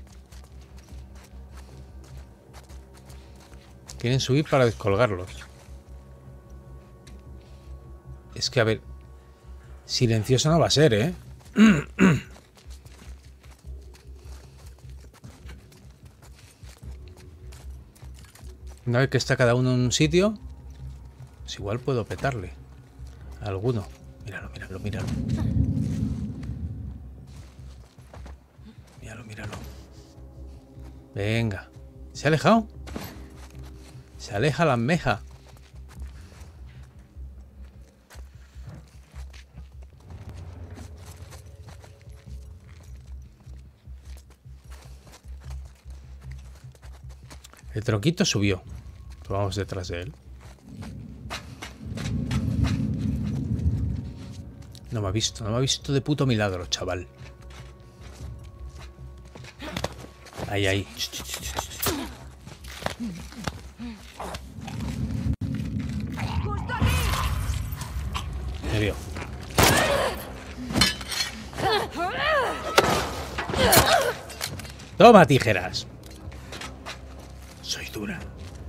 Quieren subir para descolgarlos. Es que, a ver... Silencioso no va a ser, ¿eh? Una vez que está cada uno en un sitio, pues igual puedo petarle a alguno. Míralo, míralo, míralo. Míralo, míralo. Venga. ¿Se ha alejado? Se aleja la almeja. El tronquito subió. Pues vamos detrás de él. No me ha visto, no me ha visto de puto milagro, chaval. Ahí, ahí. Me vio. Toma tijeras. Soy dura.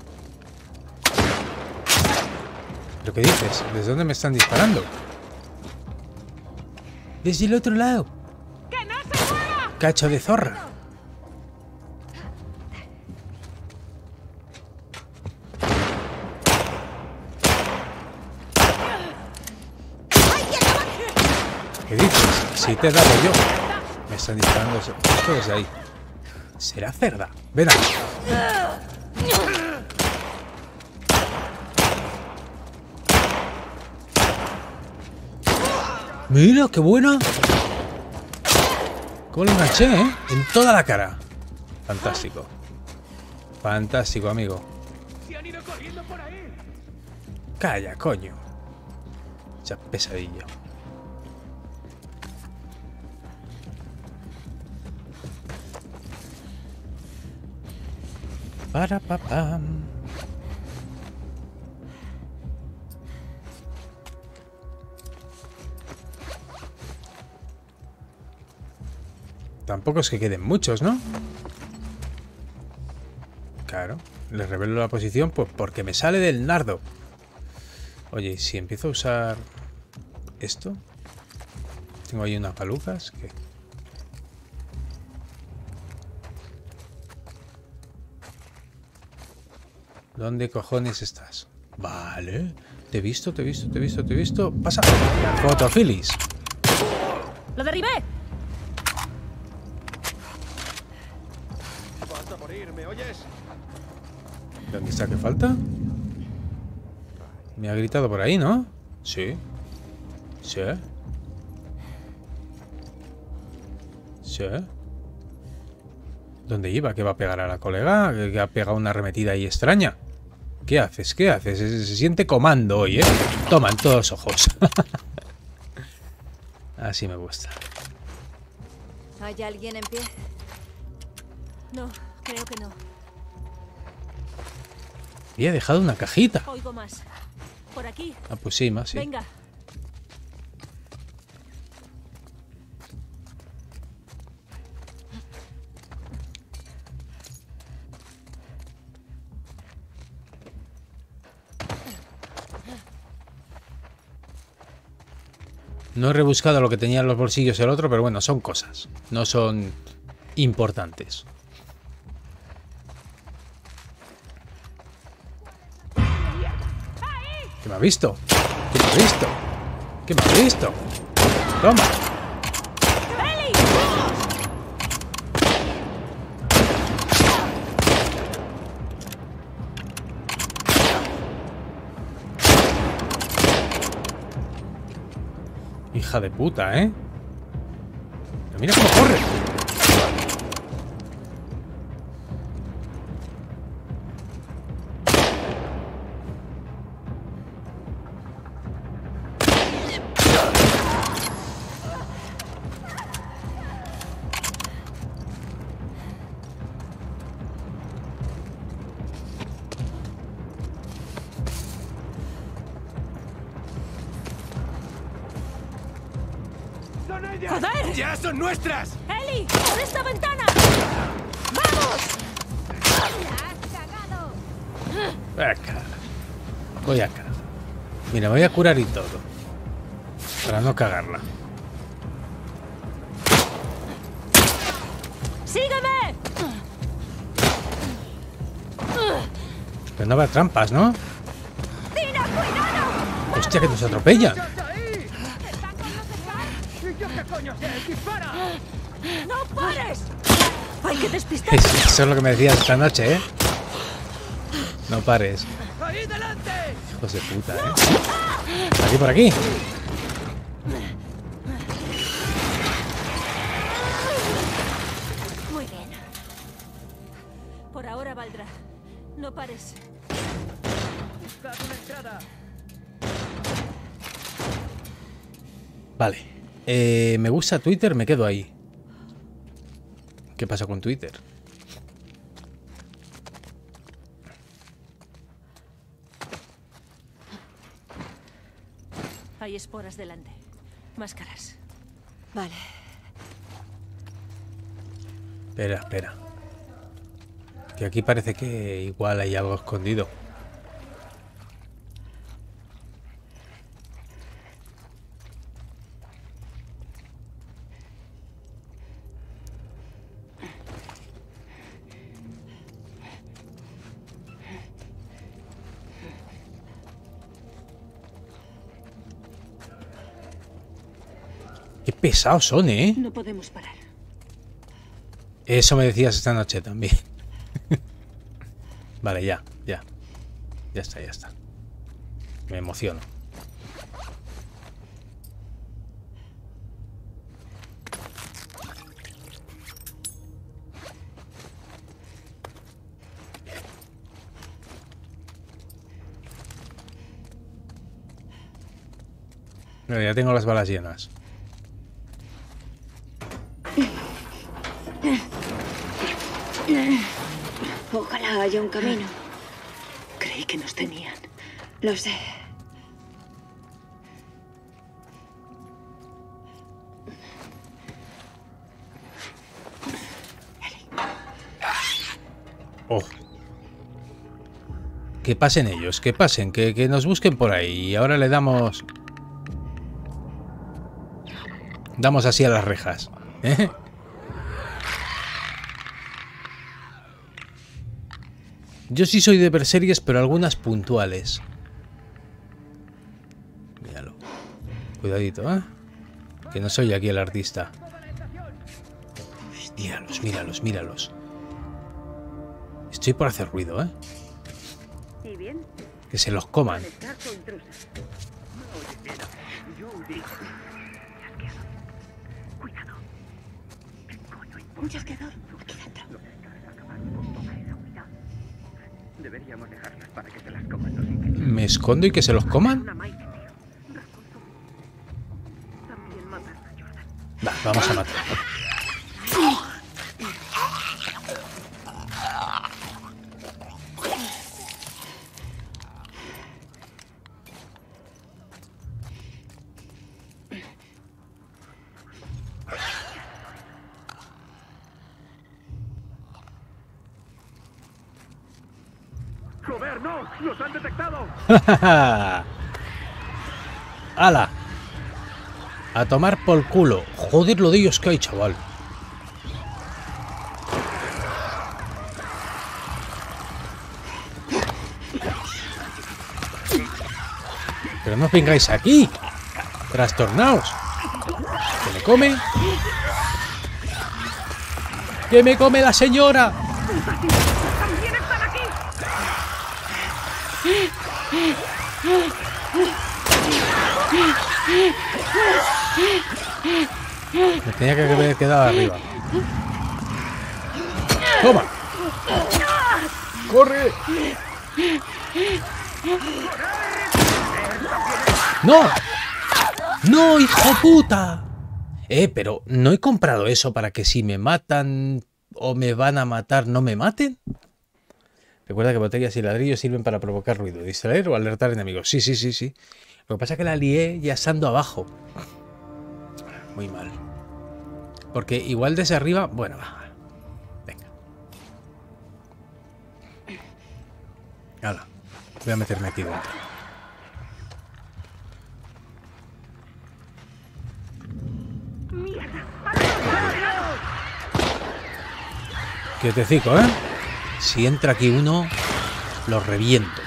¿Pero qué dices? ¿Desde dónde me están disparando? Desde el otro lado. ¡Que no se mueva! Cacho de zorra. ¿Qué dices? Si te he dado yo. Me están disparando esto desde ahí. ¿Será cerda? Ven aquí. Mira, qué buena. ¿Cómo lo enganché, eh? En toda la cara. Fantástico. Fantástico, amigo. ¡Se han ido corriendo por ahí! Calla, coño. Ya pesadillo. Para papá. Tampoco es que queden muchos, ¿no? Claro, les revelo la posición pues porque me sale del nardo. Oye, ¿y si empiezo a usar esto? Tengo ahí unas palucas que... ¿Dónde cojones estás? Vale. Te he visto, te he visto, te he visto, te he visto. Pasa. Fotofilis. ¡Lo derribé! Vas a morir, ¿me oyes? ¿Dónde está? ¿Qué falta? Me ha gritado por ahí, ¿no? Sí. Sí. Sí. ¿Dónde iba? ¿Que va a pegar a la colega? ¿Que ha pegado una arremetida ahí extraña? ¿Qué haces? ¿Qué haces? Se, se siente comando hoy, ¿eh? Toma, en todos los ojos. Así me gusta. ¿Hay alguien en pie? No, creo que no. Había dejado una cajita. Oigo más. Por aquí. Ah, pues sí, más sí. Venga. No he rebuscado lo que tenía en los bolsillos el otro, pero bueno, son cosas. No son importantes. ¿Qué me ha visto? ¿Qué me ha visto? ¿Qué me ha visto? Toma. Hija de puta, ¿eh? Pero mira cómo corre. ¡Joder! ¡Ya son nuestras! ¡Eli! ¡Por esta ventana! Acá. Voy acá. Mira, me voy a curar y todo. Para no cagarla. ¡Sígueme! Pero no habrá trampas, ¿no? ¡Tina, cuidado! Hostia, que nos atropellan. ¡No pares! ¡Hay que despistar! Eso es lo que me decías esta noche, ¿eh? No pares. ¡Ahí delante! Hijos de puta, ¿eh? Aquí, por aquí. Muy bien. Por ahora valdrá. No pares. Buscad una entrada. Vale. Eh, me gusta Twitter, me quedo ahí. ¿Qué pasa con Twitter? Hay esporas delante. Máscaras. Vale. Espera, espera. Que aquí parece que igual hay algo escondido. Qué pesados son, ¿eh? No podemos parar. Eso me decías esta noche también. Vale, ya, ya. Ya está, ya está. Me emociono. Mira, ya tengo las balas llenas. Ojalá haya un camino. Creí que nos tenían. Lo sé. Oh. Que pasen ellos, que pasen, que, que nos busquen por ahí. Y ahora le damos... Damos así a las rejas. ¿Eh? Yo sí soy de ver series, pero algunas puntuales. Cuidadito, ¿eh? Que no soy aquí el artista. Míralos, míralos, míralos. Estoy por hacer ruido, ¿eh? ¿Y bien? Que se los coman. Conectar tu intrusa. Oye, mira, yo huí. Chasqueador. Cuidado. ¿Qué coño importa? Un chasqueador. Aquí dentro. Los Scars acabaron con toda esa unidad. Deberíamos dejarlas para que se las coman los infectados. ¿Me escondo y que se los coman? Una Maite, tío. Rascunzo. También mataron a Jordan. Va, vamos a matar. ¡Joder, no! ¡Nos han detectado! ¡Hala! A tomar por culo. Joder, lo de ellos que hay, chaval. Pero no os vengáis aquí. Trastornaos. ¿Que me come? ¡Que me come la señora! ¡También están aquí! Me tenía que haber quedado arriba. ¡Toma! ¡Corre! ¡No! ¡No, hijo puta! Eh, pero ¿no he comprado eso para que si me matan o me van a matar no me maten? Recuerda que botellas y ladrillos sirven para provocar ruido, distraer o alertar enemigos. Sí, sí, sí, sí. Lo que pasa es que la lié ya estando abajo. Muy mal. Porque igual desde arriba... Bueno, va. Venga. Hala. Voy a meterme aquí dentro. Quietecico, ¿eh? Si entra aquí uno, lo reviento.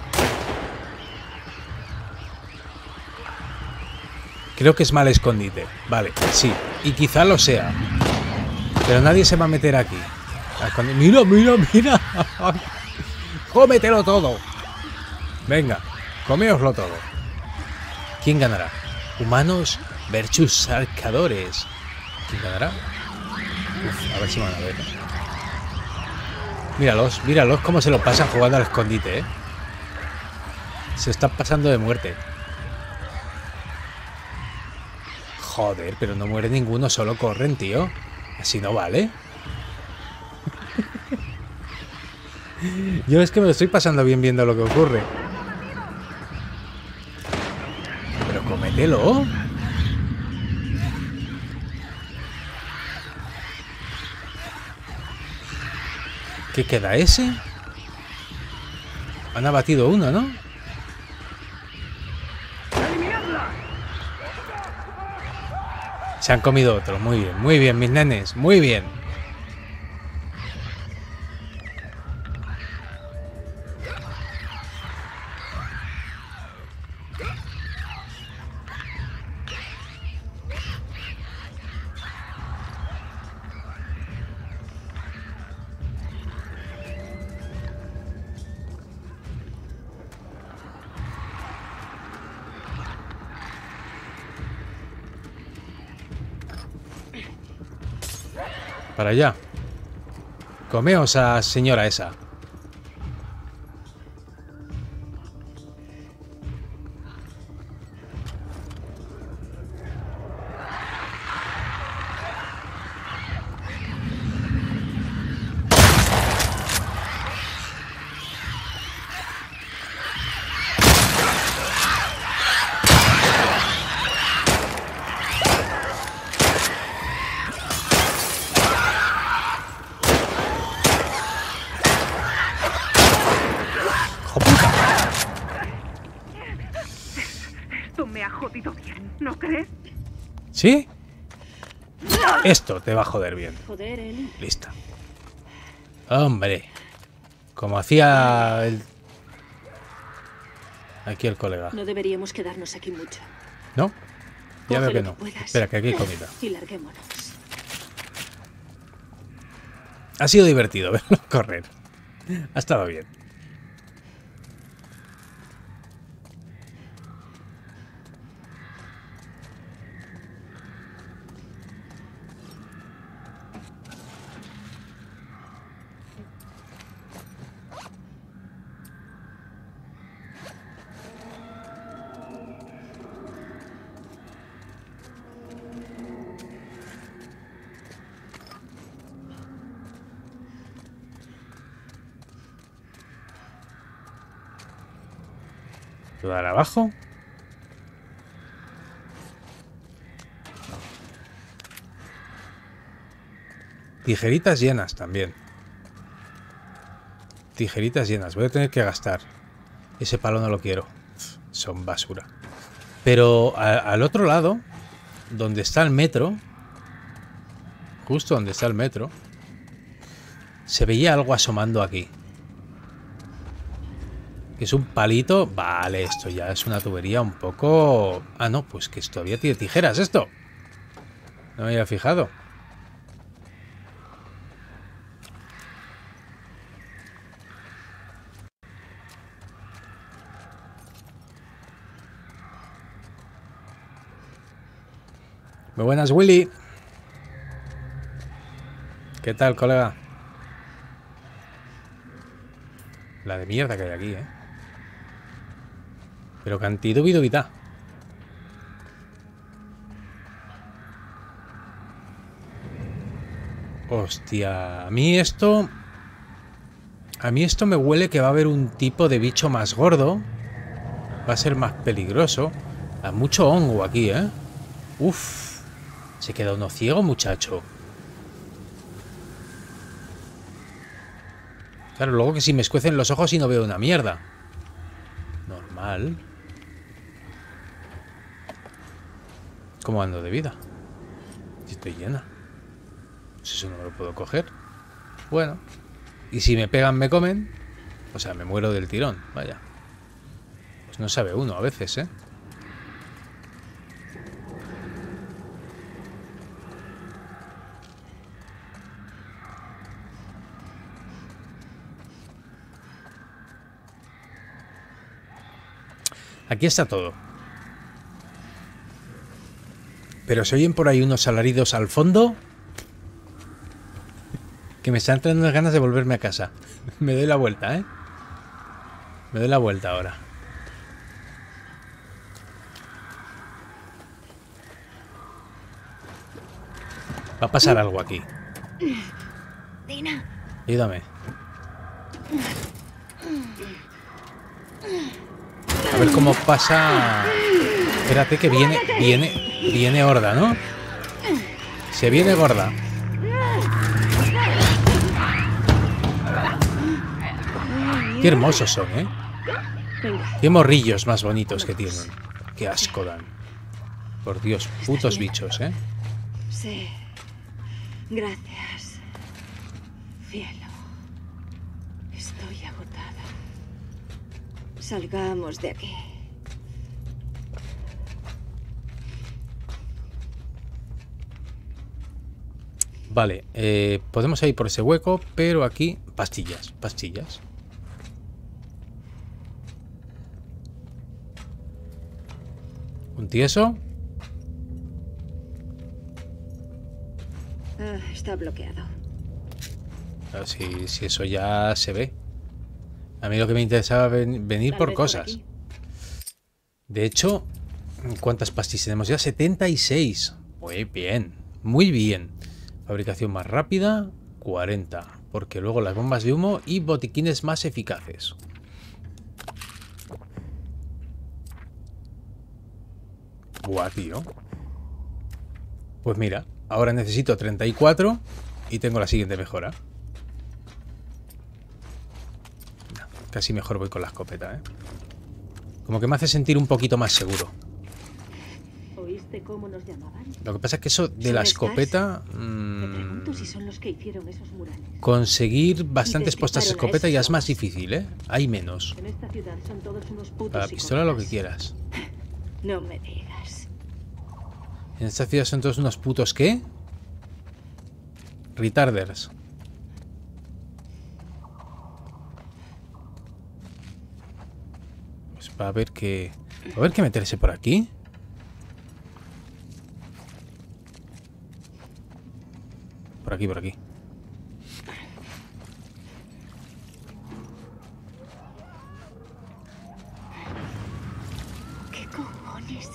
Creo que es mal escondite. Vale, sí. Y quizá lo sea. Pero nadie se va a meter aquí. Mira, mira, mira. Cómetelo todo. Venga, comeoslo todo. ¿Quién ganará? Humanos versus salcadores. ¿Quién ganará? Uf, a ver si van a ver. Míralos, míralos cómo se lo pasan jugando al escondite, ¿eh? Se están pasando de muerte. Joder, pero no muere ninguno, solo corren, tío. Así no vale. Yo es que me lo estoy pasando bien viendo lo que ocurre. Pero cómetelo. ¿Qué queda ese? Han abatido uno, ¿no? Se han comido otro. Muy bien, muy bien, mis nenes. Muy bien. Para allá. Comeos a señora esa. ¿Sí? Esto te va a joder bien. Joder, Eli. Lista. Hombre. Como hacía el... Aquí el colega. No deberíamos quedarnos aquí mucho. ¿No? Ya veo Coge que lo no. puedas. Espera, que aquí hay comida. Y larguémonos. Ha sido divertido verlo correr. Ha estado bien. ¿Puedo dar abajo? Tijeritas llenas también. Tijeritas llenas. Voy a tener que gastar. Ese palo no lo quiero. Son basura. Pero a, al otro lado, donde está el metro, justo donde está el metro, se veía algo asomando aquí. Es un palito. Vale, esto ya es una tubería un poco... Ah, no, pues que todavía tiene tijeras esto. No me había fijado. Muy buenas, Willy. ¿Qué tal, colega? La de mierda que hay aquí, ¿eh? Pero cantidad vidovita. Hostia, a mí esto... A mí esto me huele que va a haber un tipo de bicho más gordo. Va a ser más peligroso. Hay mucho hongo aquí, ¿eh? Uf. Se queda uno ciego, muchacho. Claro, luego que si me escuecen los ojos y no veo una mierda. Normal. ¿Cómo ando de vida? Si estoy llena. Pues eso no me lo puedo coger. Bueno. Y si me pegan, me comen. O sea, me muero del tirón. Vaya. Pues no sabe uno a veces, ¿eh? Aquí está todo. Pero se oyen por ahí unos alaridos al fondo que me están entrando unas ganas de volverme a casa. Me doy la vuelta, ¿eh? Me doy la vuelta ahora. Va a pasar algo aquí. Dina. Ayúdame. A ver cómo pasa. Espérate que viene, viene, viene horda, ¿no? Se viene gorda. Qué hermosos son, ¿eh? Qué morrillos más bonitos que tienen. Qué asco dan. Por Dios, putos bichos, ¿eh? Sí. Gracias. Cielo. Estoy agotada. Salgamos de aquí. Vale, eh, podemos ir por ese hueco, pero aquí... Pastillas, pastillas. ¿Un tieso? Ah, está bloqueado. A ver si, si eso ya se ve. A mí lo que me interesaba ven, venir Tal por vez por cosas. aquí. De hecho, ¿cuántas pastillas tenemos ya? setenta y seis. Muy bien, muy bien. Fabricación más rápida, cuarenta. Porque luego las bombas de humo y botiquines más eficaces. Buah, tío. Pues mira, ahora necesito treinta y cuatro y tengo la siguiente mejora. Casi mejor voy con la escopeta, ¿eh? Como que me hace sentir un poquito más seguro. ¿Oíste cómo nos llamaban? Lo que pasa es que eso de ¿Son la Scars? escopeta... Me mmm, pregunto si son los que hicieron esos murales. conseguir bastantes Y puestas de destriparon a escopeta esos ya es más hombres. difícil, ¿eh? Hay menos. En esta ciudad son todos unos putos Para la pistola lo que psicópatas. quieras. No me digas. En esta ciudad son todos unos putos, ¿qué? Retarders. Pues va a haber que... Va a haber que meterse por aquí. Por aquí, por aquí. ¿Qué cojones?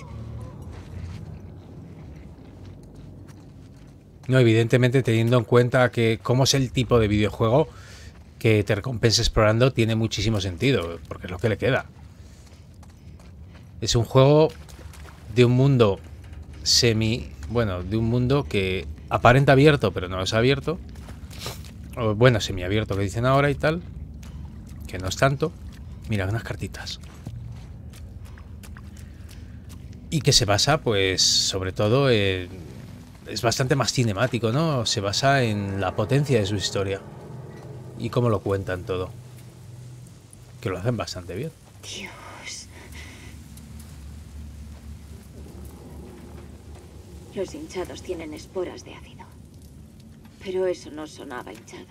No, evidentemente teniendo en cuenta que cómo es el tipo de videojuego que te recompensa explorando tiene muchísimo sentido, porque es lo que le queda. Es un juego de un mundo semi... Bueno, de un mundo que aparenta abierto, pero no es abierto. O, bueno, semiabierto que dicen ahora y tal. Que no es tanto. Mira, unas cartitas. Y que se basa, pues, sobre todo en... Es bastante más cinemático, ¿no? Se basa en la potencia de su historia. Y cómo lo cuentan todo. Que lo hacen bastante bien. Dios. Los hinchados tienen esporas de ácido. Pero eso no sonaba hinchado.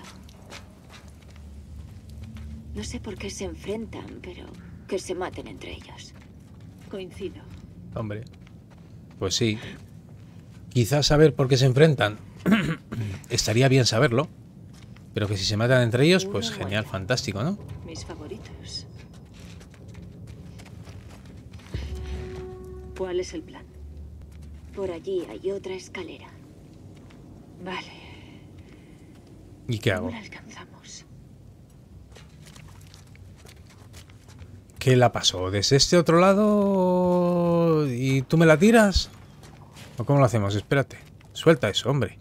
No sé por qué se enfrentan, pero que se maten entre ellos. Coincido. Hombre, pues sí. Quizás saber por qué se enfrentan estaría bien saberlo. Pero que si se matan entre ellos, pues genial, fantástico, ¿no? Mis favoritos. ¿Cuál es el plan? Por allí hay otra escalera. Vale. ¿Y qué hago? ¿Cómo la alcanzamos? ¿Qué la pasó? ¿Desde este otro lado y tú me la tiras? ¿O cómo lo hacemos? Espérate. Suelta eso, hombre.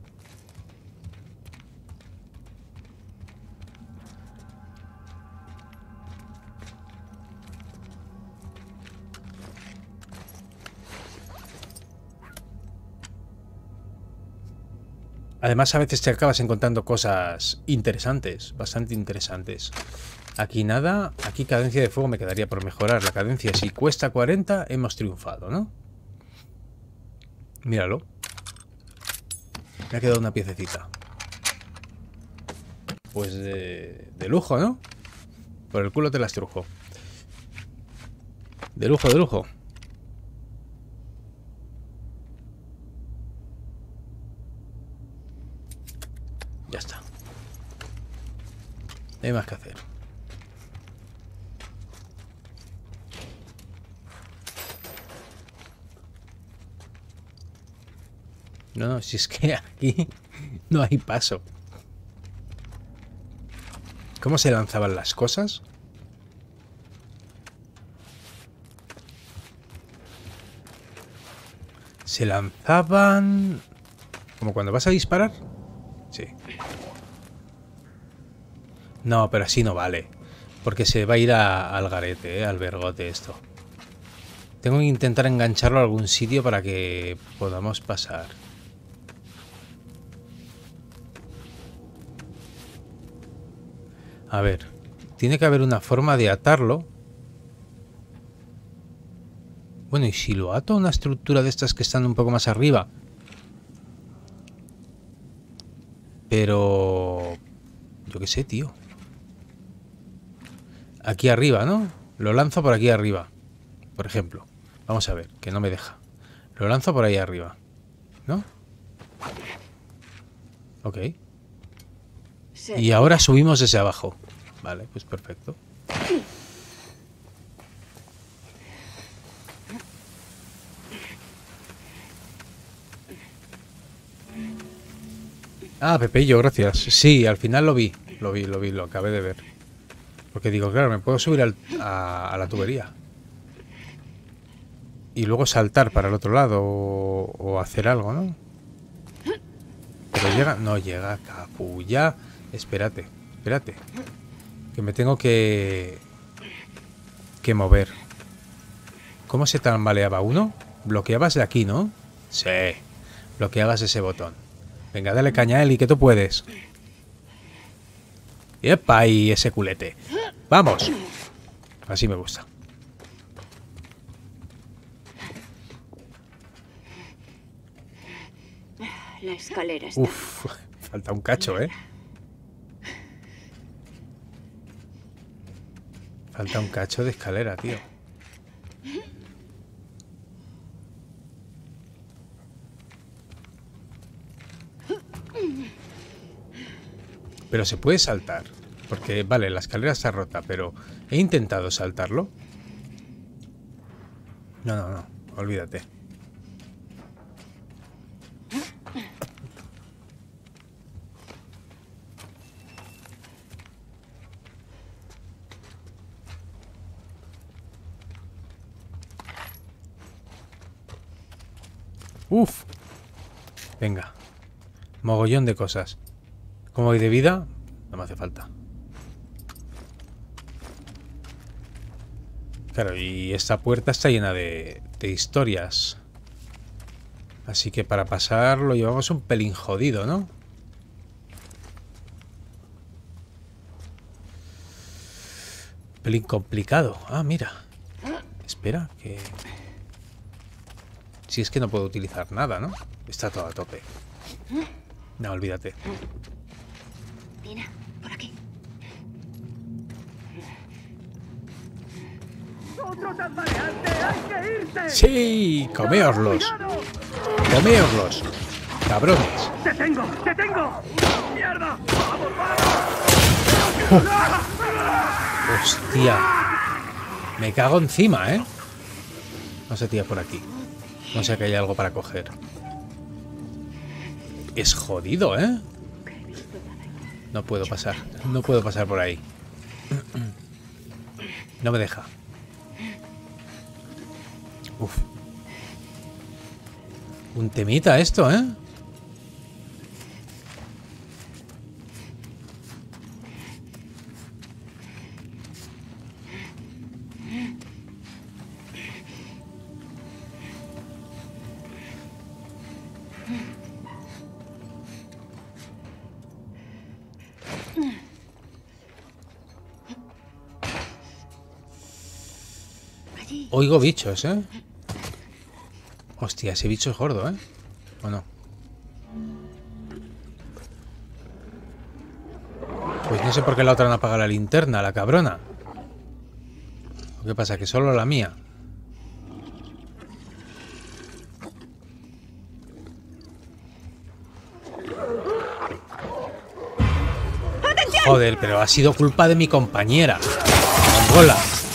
Además, a veces te acabas encontrando cosas interesantes, bastante interesantes. Aquí nada, aquí cadencia de fuego me quedaría por mejorar. La cadencia, si cuesta cuarenta, hemos triunfado, ¿no? Míralo. Me ha quedado una piececita. Pues de, de lujo, ¿no? Por el culo te las trujo. De lujo, de lujo. Ya está. No hay más que hacer. No, no, si es que aquí no hay paso. ¿Cómo se lanzaban las cosas? Se lanzaban... ¿Como cuando vas a disparar? Sí. No, pero así no vale. Porque se va a ir a, al garete, ¿eh? Al vergote esto. Tengo que intentar engancharlo a algún sitio para que podamos pasar. A ver. Tiene que haber una forma de atarlo. Bueno, ¿y si lo ato a una estructura de estas que están un poco más arriba? Pero... yo qué sé, tío. Aquí arriba, ¿no? Lo lanzo por aquí arriba. Por ejemplo. Vamos a ver, que no me deja. Lo lanzo por ahí arriba. ¿No? Ok. Sí. Y ahora subimos desde abajo. Vale, pues perfecto. Ah, Pepillo, gracias. Sí, al final lo vi. Lo vi, lo vi, lo acabé de ver. Porque digo, claro, me puedo subir al, a, a la tubería. Y luego saltar para el otro lado o, o hacer algo, ¿no? Pero llega... No llega, capulla. Espérate, espérate. Que me tengo que... Que mover. ¿Cómo se tambaleaba uno? Bloqueabas de aquí, ¿no? Sí. Bloqueabas ese botón. Venga, dale caña, Eli, que tú puedes. ¡Epa! Y ese culete. ¡Vamos! Así me gusta. La escalera está. Uf, falta un cacho, ¿eh? Falta un cacho de escalera, tío. Pero se puede saltar. Porque, vale, la escalera está rota, pero he intentado saltarlo. No, no, no. Olvídate. Uf. Venga. Mogollón de cosas. ¿Cómo voy de vida? No me hace falta. Claro, y esta puerta está llena de, de historias. Así que para pasar lo llevamos un pelín jodido, ¿no? Pelín complicado. Ah, mira. Espera, que... Si es que no puedo utilizar nada, ¿no? Está todo a tope. No, olvídate. Mira, por aquí. ¡Otro tambaleante! ¡Hay que irse! ¡Sí! ¡Coméoslos! ¡Coméoslos! ¡Cabrones! ¡Te tengo! ¡Te tengo! ¡Mierda! ¡Vamos, vamos! Uh. ¡Hostia! Me cago encima, ¿eh? No se tira por aquí. No sé que hay algo para coger. Es jodido, ¿eh? No puedo pasar. No puedo pasar por ahí. No me deja. Uf. Un temita esto, ¿eh? Oigo bichos, ¿eh? Hostia, ese bicho es gordo, ¿eh? ¿O no? Pues no sé por qué la otra no apaga la linterna, la cabrona. ¿Qué pasa? Que solo la mía. Joder, pero ha sido culpa de mi compañera. Mongola.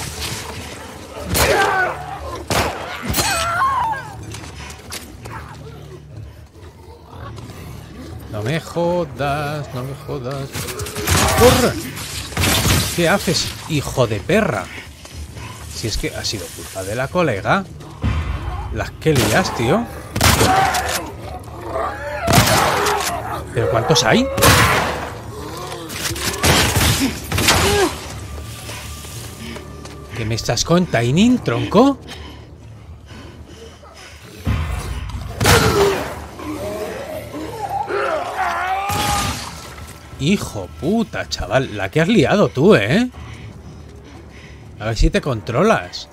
No me jodas, no me jodas. ¡Corre! ¿Qué haces, hijo de perra? Si es que ha sido culpa de la colega. Las que lias, tío. ¿Pero cuántos hay? ¿Qué me estás contando, tronco? Hijo puta, chaval. La que has liado tú, ¿eh? A ver si te controlas.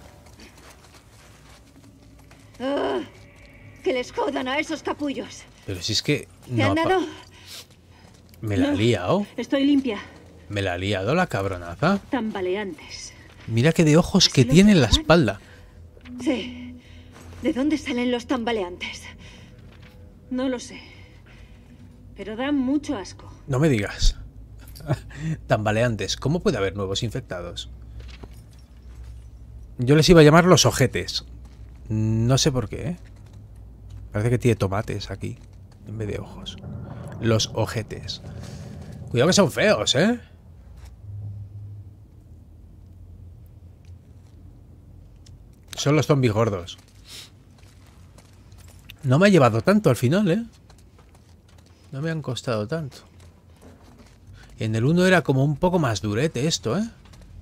Oh, que les jodan a esos capullos. Pero si es que... ¿Te no han dado? Me la ha No, liado. Estoy limpia. Me la ha liado la cabronaza. Tambaleantes. Mira qué de ojos que tiene en la espalda. Sí. ¿De dónde salen los tambaleantes? No lo sé. Pero dan mucho asco. No me digas. Tambaleantes. ¿Cómo puede haber nuevos infectados? Yo les iba a llamar los ojetes. No sé por qué, ¿eh? Parece que tiene tomates aquí en vez de ojos. Los ojetes. Cuidado que son feos, ¿eh? Son los zombies gordos. No me ha llevado tanto al final, ¿eh? No me han costado tanto. En el uno era como un poco más durete esto, ¿eh?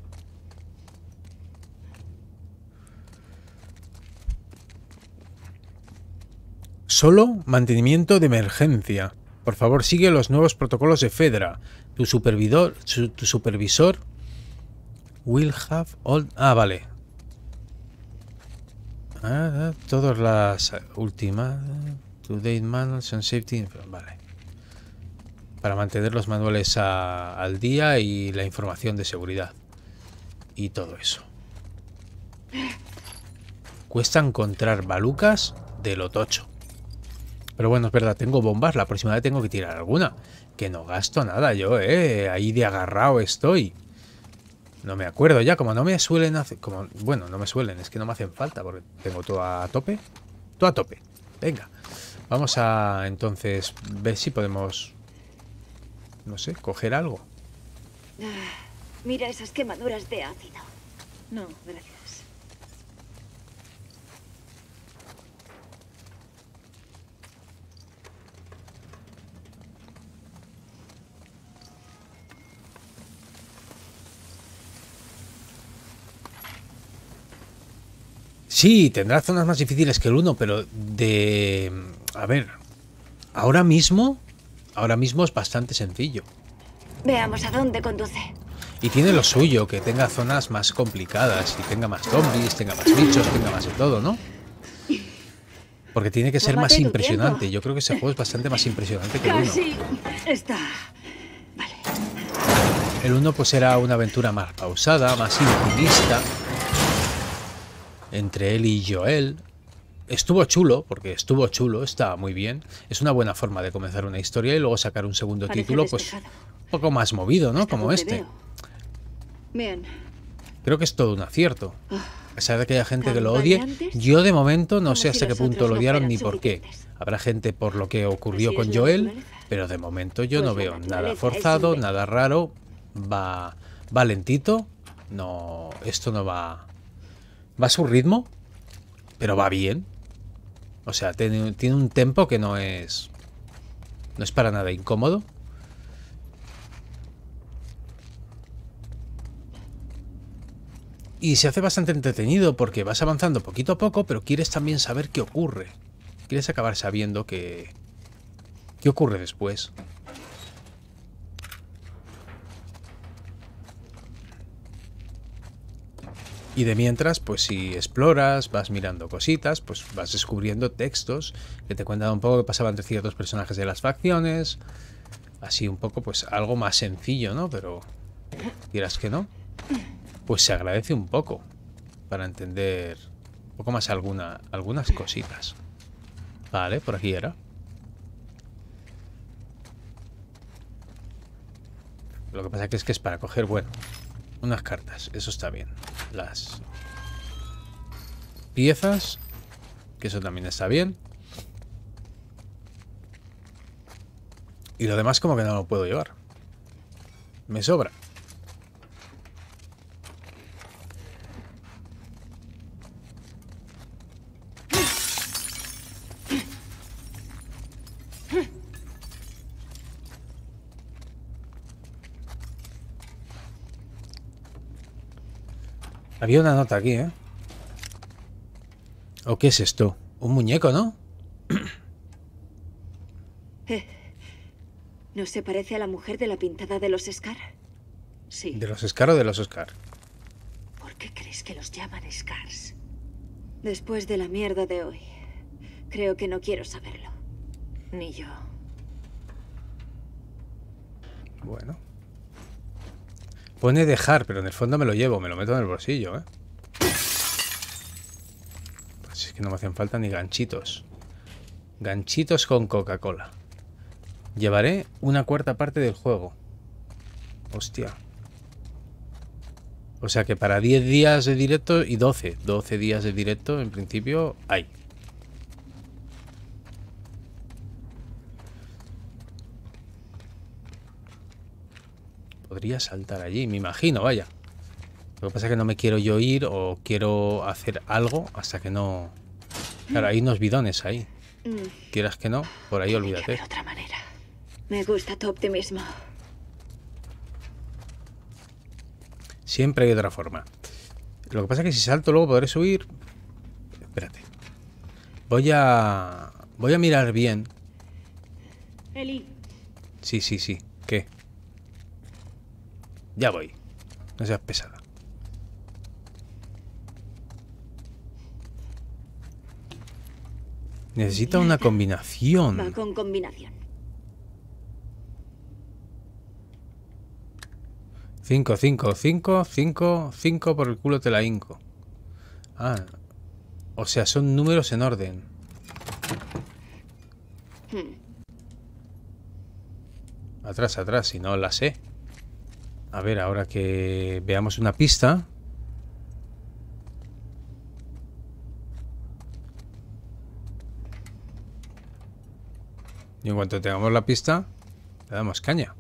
Solo mantenimiento de emergencia. Por favor, sigue los nuevos protocolos de Fedra. Tu supervisor, su, tu supervisor will have all... Ah, vale. Ah, todas las últimas... To-date manuals and safety... Vale. Para mantener los manuales a, al día y la información de seguridad. Y todo eso. Cuesta encontrar balucas de lo tocho. Pero bueno, es verdad, tengo bombas. La próxima vez tengo que tirar alguna. Que no gasto nada yo, eh. Ahí de agarrado estoy. No me acuerdo ya. Como no me suelen hacer... Como, bueno, no me suelen. Es que no me hacen falta porque tengo todo a tope. Todo a tope. Venga. Vamos a entonces ver si podemos... No sé, coger algo. Ah, mira esas quemaduras de ácido. No, gracias. Sí, tendrá zonas más difíciles que el uno, pero de... A ver, ahora mismo... Ahora mismo es bastante sencillo. Veamos a dónde conduce. Y tiene lo suyo, que tenga zonas más complicadas, y tenga más zombies, tenga más bichos, tenga más de todo, ¿no? Porque tiene que ser Tómate más tu impresionante. tiempo. Yo creo que ese juego es bastante más impresionante que el uno. Casi está. El uno pues era una aventura más pausada, más intimista. Entre él y Joel. Estuvo chulo, porque estuvo chulo, estaba muy bien. Es una buena forma de comenzar una historia y luego sacar un segundo Parece título, pues despejado. un poco más movido, ¿no? Como donde este. veo. Bien. Creo que es todo un acierto. A pesar de que haya gente que lo Tan odie, variantes yo de momento no como sé si hasta qué los punto otros lo no odiaron fueran ni por qué. suficientes. Habrá gente por lo que ocurrió Así con es la Joel, naturaleza. pero de momento yo Pues no la veo nada naturaleza es forzado, libre. nada raro. Va, va lentito. No, esto no va... Va a su ritmo, pero va bien. O sea, tiene, tiene un tempo que no es... No es para nada incómodo. Y se hace bastante entretenido porque vas avanzando poquito a poco, pero quieres también saber qué ocurre. Quieres acabar sabiendo que... ¿Qué ocurre después? Y de mientras, pues si exploras, vas mirando cositas, pues vas descubriendo textos que te cuentan un poco qué pasaba entre ciertos personajes de las facciones. Así un poco, pues algo más sencillo, ¿no? Pero dirás que no. Pues se agradece un poco para entender un poco más alguna, algunas cositas. Vale, por aquí era. Lo que pasa que es que es para coger, bueno, unas cartas. Eso está bien. Las piezas, que eso también está bien. Y lo demás como que no lo puedo llevar. Me sobra. Había una nota aquí, ¿eh? ¿O qué es esto? Un muñeco, ¿no? Eh, ¿no se parece a la mujer de la pintada de los Scar? Sí. ¿De los Scar o de los Oscar? ¿Por qué crees que los llaman Scars? Después de la mierda de hoy, creo que no quiero saberlo. Ni yo. Bueno. Pone dejar, pero en el fondo me lo llevo, me lo meto en el bolsillo, ¿eh? Pues es que no me hacen falta ni ganchitos. Ganchitos con Coca-Cola. Llevaré una cuarta parte del juego. Hostia. O sea que para diez días de directo y doce. doce días de directo, en principio, hay. Podría saltar allí, me imagino, vaya. Lo que pasa es que no me quiero yo ir o quiero hacer algo hasta que no... Claro, hay unos bidones ahí. Mm, Quieras que no, por ahí olvídate. de otra manera. Me gusta tu optimismo. Siempre hay otra forma. Lo que pasa es que si salto luego podré subir... Espérate. Voy a... Voy a mirar bien. Eli, Sí, sí, sí. ¿Qué? Ya voy. No seas pesada. Necesita una combinación. Va con combinación. cinco, cinco, cinco, cinco, cinco por el culo te la hinco. Ah, o sea, son números en orden. Hmm. Atrás, atrás, si no la sé. A ver, ahora que veamos una pista. Y en cuanto tengamos la pista, le damos caña.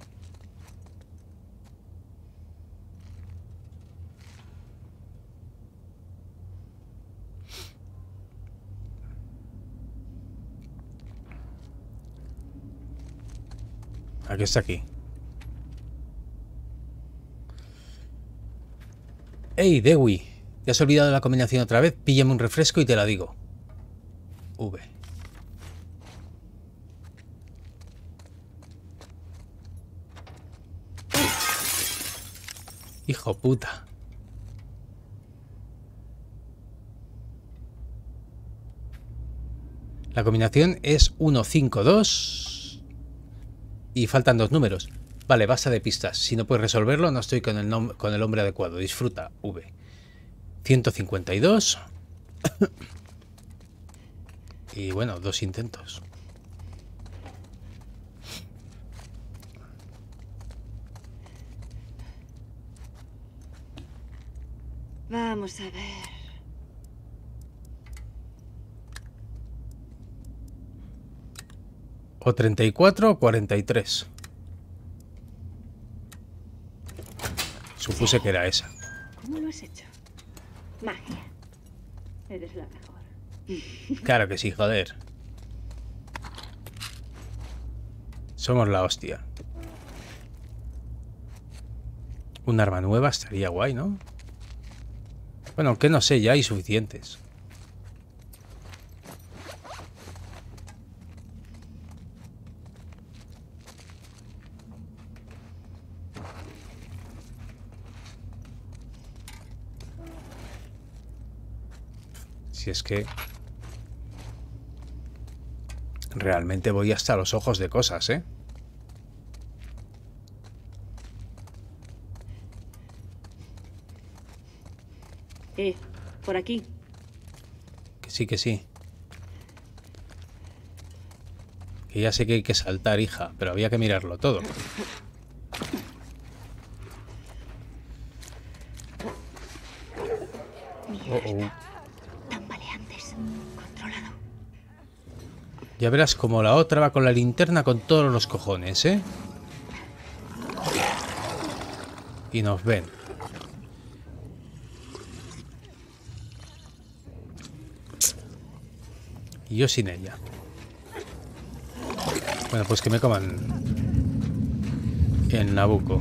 Aquí está aquí. Hey, Dewey. ¿Te has olvidado la combinación otra vez? Píllame un refresco y te la digo. V. Hijo puta. La combinación es uno, cinco, dos. Y faltan dos números. Vale, basta de pistas. Si no puedes resolverlo, no estoy con el, nom con el hombre adecuado. Disfruta, V. ciento cincuenta y dos. Y bueno, dos intentos. Vamos a ver. O treinta y cuatro o cuarenta y tres. Supuse que era esa. ¿Cómo lo has hecho? Magia. Eres la mejor. Claro que sí, joder. Somos la hostia. Un arma nueva estaría guay, ¿no? Bueno, aunque no sé, ya hay suficientes. Si es que realmente voy hasta los ojos de cosas, ¿eh? Eh, por aquí. Que sí, que sí. Que ya sé que hay que saltar, hija, pero había que mirarlo todo. Oh, oh. Tambaleantes. Controlado. Ya verás como la otra va con la linterna con todos los cojones, ¿eh? Y nos ven. Y yo sin ella. Bueno, pues que me coman en Nabucco.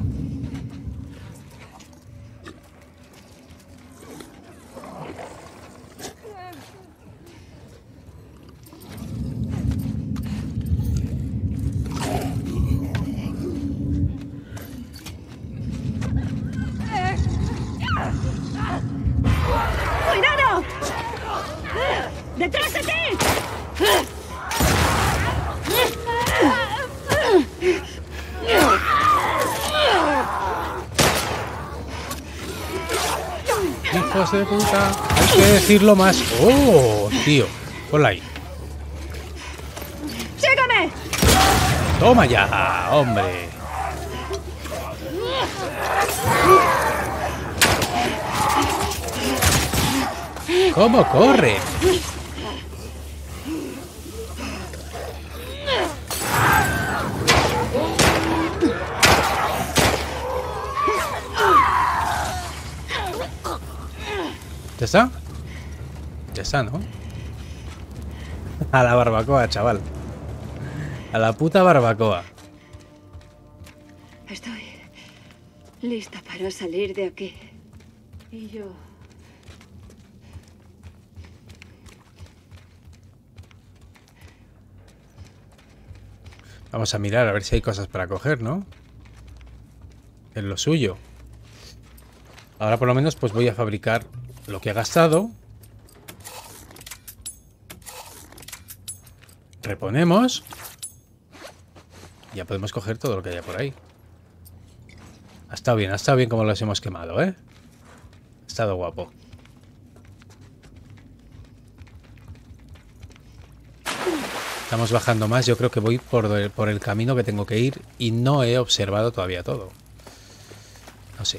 ¡Cuidado! ¡Detrás de ti! ¡Hijos de puta! Hay que decirlo más. ¡Oh, tío! Ponla ahí. ¡Sígame! ¡Toma ya, hombre! ¿Cómo corre? ¿Ya está? Ya está, ¿no? A la barbacoa, chaval. A la puta barbacoa. Estoy lista para salir de aquí. Y yo... Vamos a mirar a ver si hay cosas para coger, ¿no? Es lo suyo. Ahora por lo menos pues voy a fabricar lo que he gastado. Reponemos. Ya podemos coger todo lo que haya por ahí. Ha estado bien, ha estado bien como los hemos quemado, ¿eh? Ha estado guapo. Estamos bajando más. Yo creo que voy por el, por el camino que tengo que ir y no he observado todavía todo. No sé.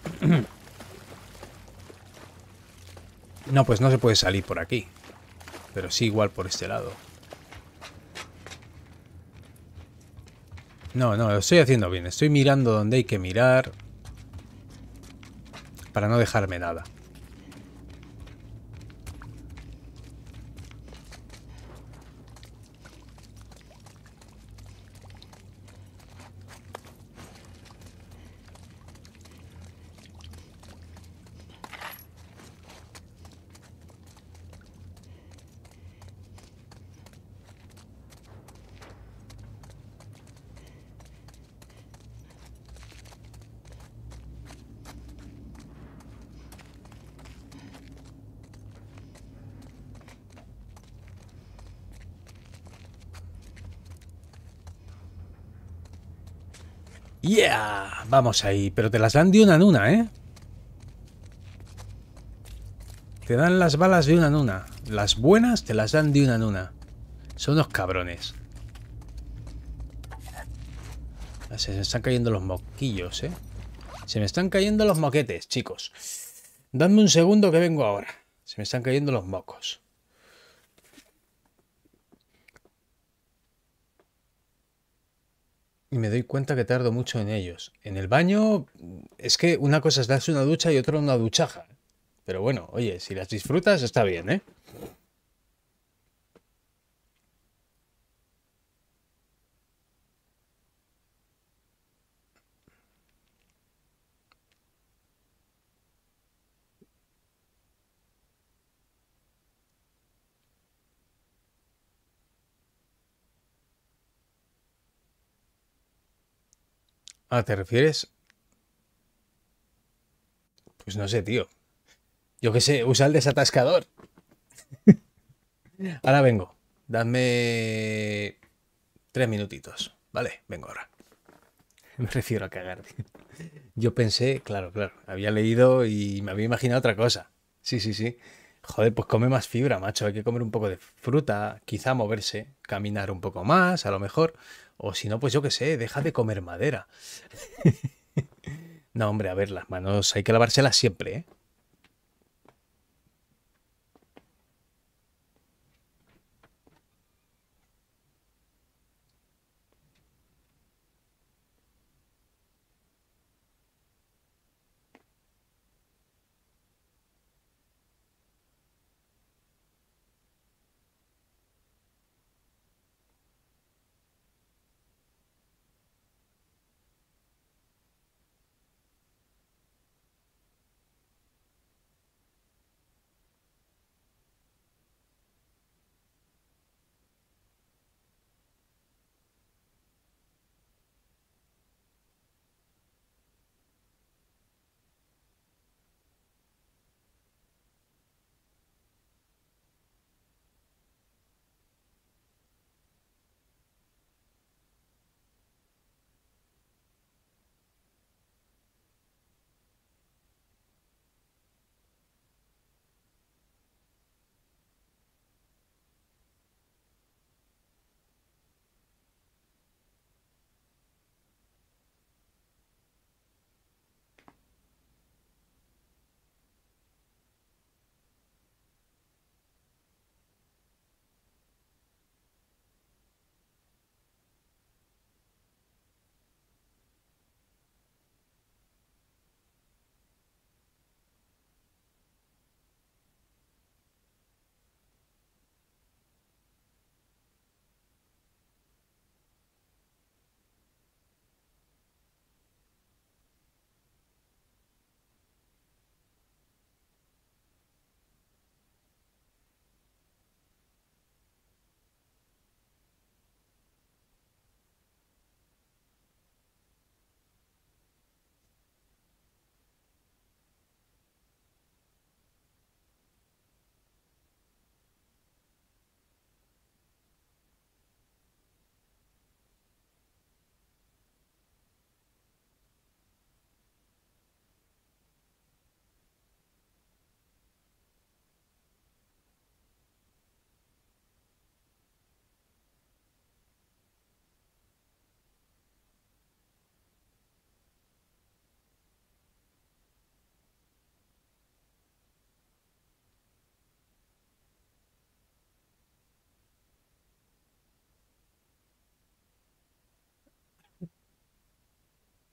No, pues no se puede salir por aquí. Pero sí igual por este lado. No, no, lo estoy haciendo bien. Estoy mirando donde hay que mirar. Para no dejarme nada. ¡Yeah! Vamos ahí. Pero te las dan de una en una, ¿eh? Te dan las balas de una en una. Las buenas te las dan de una en una. Son unos cabrones. Se me están cayendo los moquillos, ¿eh? Se me están cayendo los moquetes, chicos. Dadme un segundo que vengo ahora. Se me están cayendo los mocos. Y me doy cuenta que tardo mucho en ellos. En el baño, es que una cosa es darse una ducha y otra una duchaja. Pero bueno, oye, si las disfrutas está bien, ¿eh? Ah, ¿te refieres? Pues no sé, tío. Yo qué sé, usa el desatascador. Ahora vengo. Dadme tres minutitos. Vale, vengo ahora. Me refiero a cagar. Yo pensé, claro, claro, había leído y me había imaginado otra cosa. Sí, sí, sí. Joder, pues come más fibra, macho. Hay que comer un poco de fruta, quizá moverse, caminar un poco más, a lo mejor. O si no, pues yo qué sé, deja de comer madera. No, hombre, a ver, las manos hay que lavárselas siempre, ¿eh?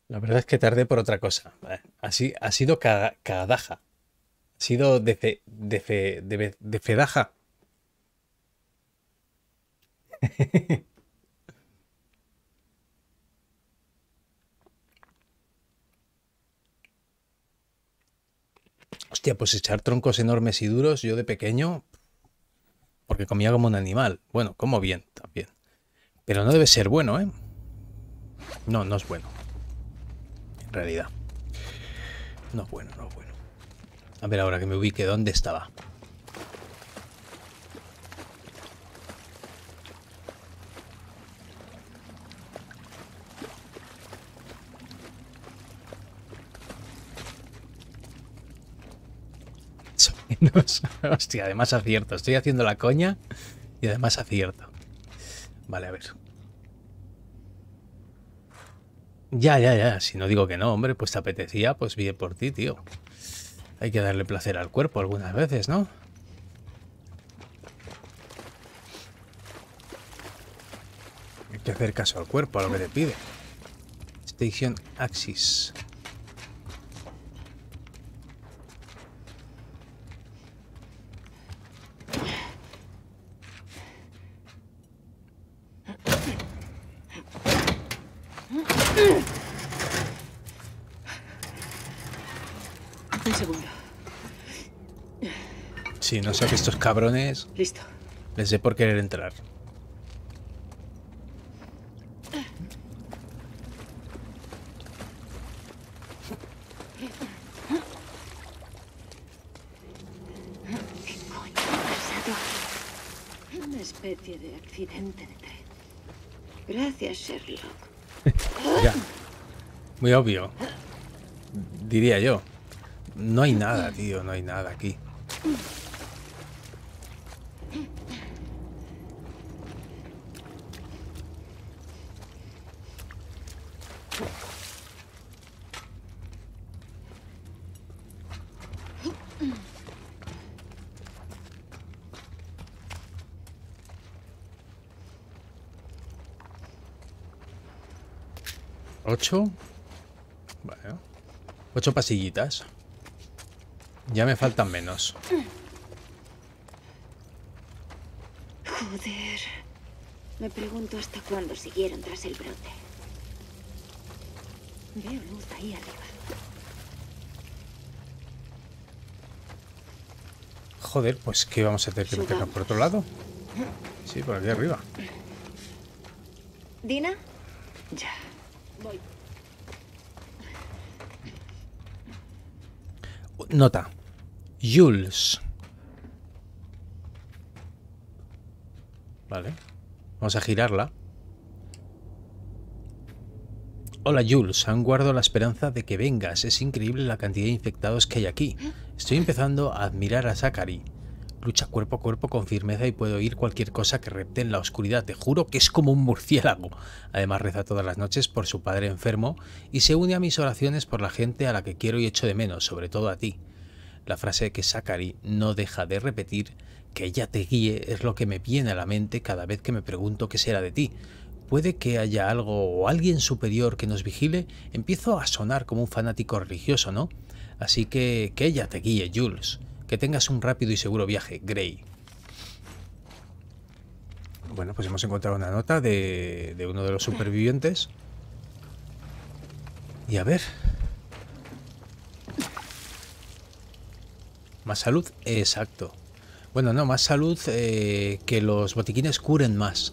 La verdad es que tardé por otra cosa. Así, ha sido ca- cadaja. Ha sido de, fe, de, fe, de, fe- de fedaja. Hostia, pues echar troncos enormes y duros, yo de pequeño, porque comía como un animal. Bueno, como bien también. Pero no debe ser bueno, ¿eh? No, no es bueno. En realidad. No es bueno, no es bueno. A ver ahora que me ubique, ¿dónde estaba? Menos. Hostia, además acierto. Estoy haciendo la coña y además acierto. Vale, a ver. Ya, ya, ya. Si no digo que no, hombre, pues te apetecía, pues bien por ti, tío. Hay que darle placer al cuerpo algunas veces, ¿no? Hay que hacer caso al cuerpo, a lo que te pide. Station Axis. Un segundo. Sí, no sé que estos cabrones... Listo. Les dé por querer entrar. ¿Qué coño ha pasado? Una especie de accidente de tren. Gracias, Sherlock. Ya. Muy obvio. Diría yo. No hay nada, tío. No hay nada aquí. ¿Ocho? Bueno. Ocho pasillitas. Ya me faltan menos. Joder. Me pregunto hasta cuándo siguieron tras el brote. Veo luz ahí arriba. Joder, pues ¿qué vamos a tener que meter por otro lado? Sí, por aquí arriba. ¿Dina? Ya. Voy. Nota. Jules. Vale. Vamos a girarla. Hola Jules, aún guardo la esperanza de que vengas. Es increíble la cantidad de infectados que hay aquí. Estoy empezando a admirar a Zachary. Lucha cuerpo a cuerpo con firmeza y puede oír cualquier cosa que repte en la oscuridad. Te juro que es como un murciélago. Además reza todas las noches por su padre enfermo y se une a mis oraciones por la gente a la que quiero y echo de menos, sobre todo a ti. La frase que Zachary no deja de repetir, que ella te guíe, es lo que me viene a la mente cada vez que me pregunto qué será de ti. Puede que haya algo o alguien superior que nos vigile. Empiezo a sonar como un fanático religioso, ¿no? Así que que ella te guíe, Jules. Que tengas un rápido y seguro viaje, Gray. Bueno, pues hemos encontrado una nota de, de uno de los supervivientes. Y a ver. Más salud, exacto. Bueno, no, más salud, eh, que los botiquines curen más.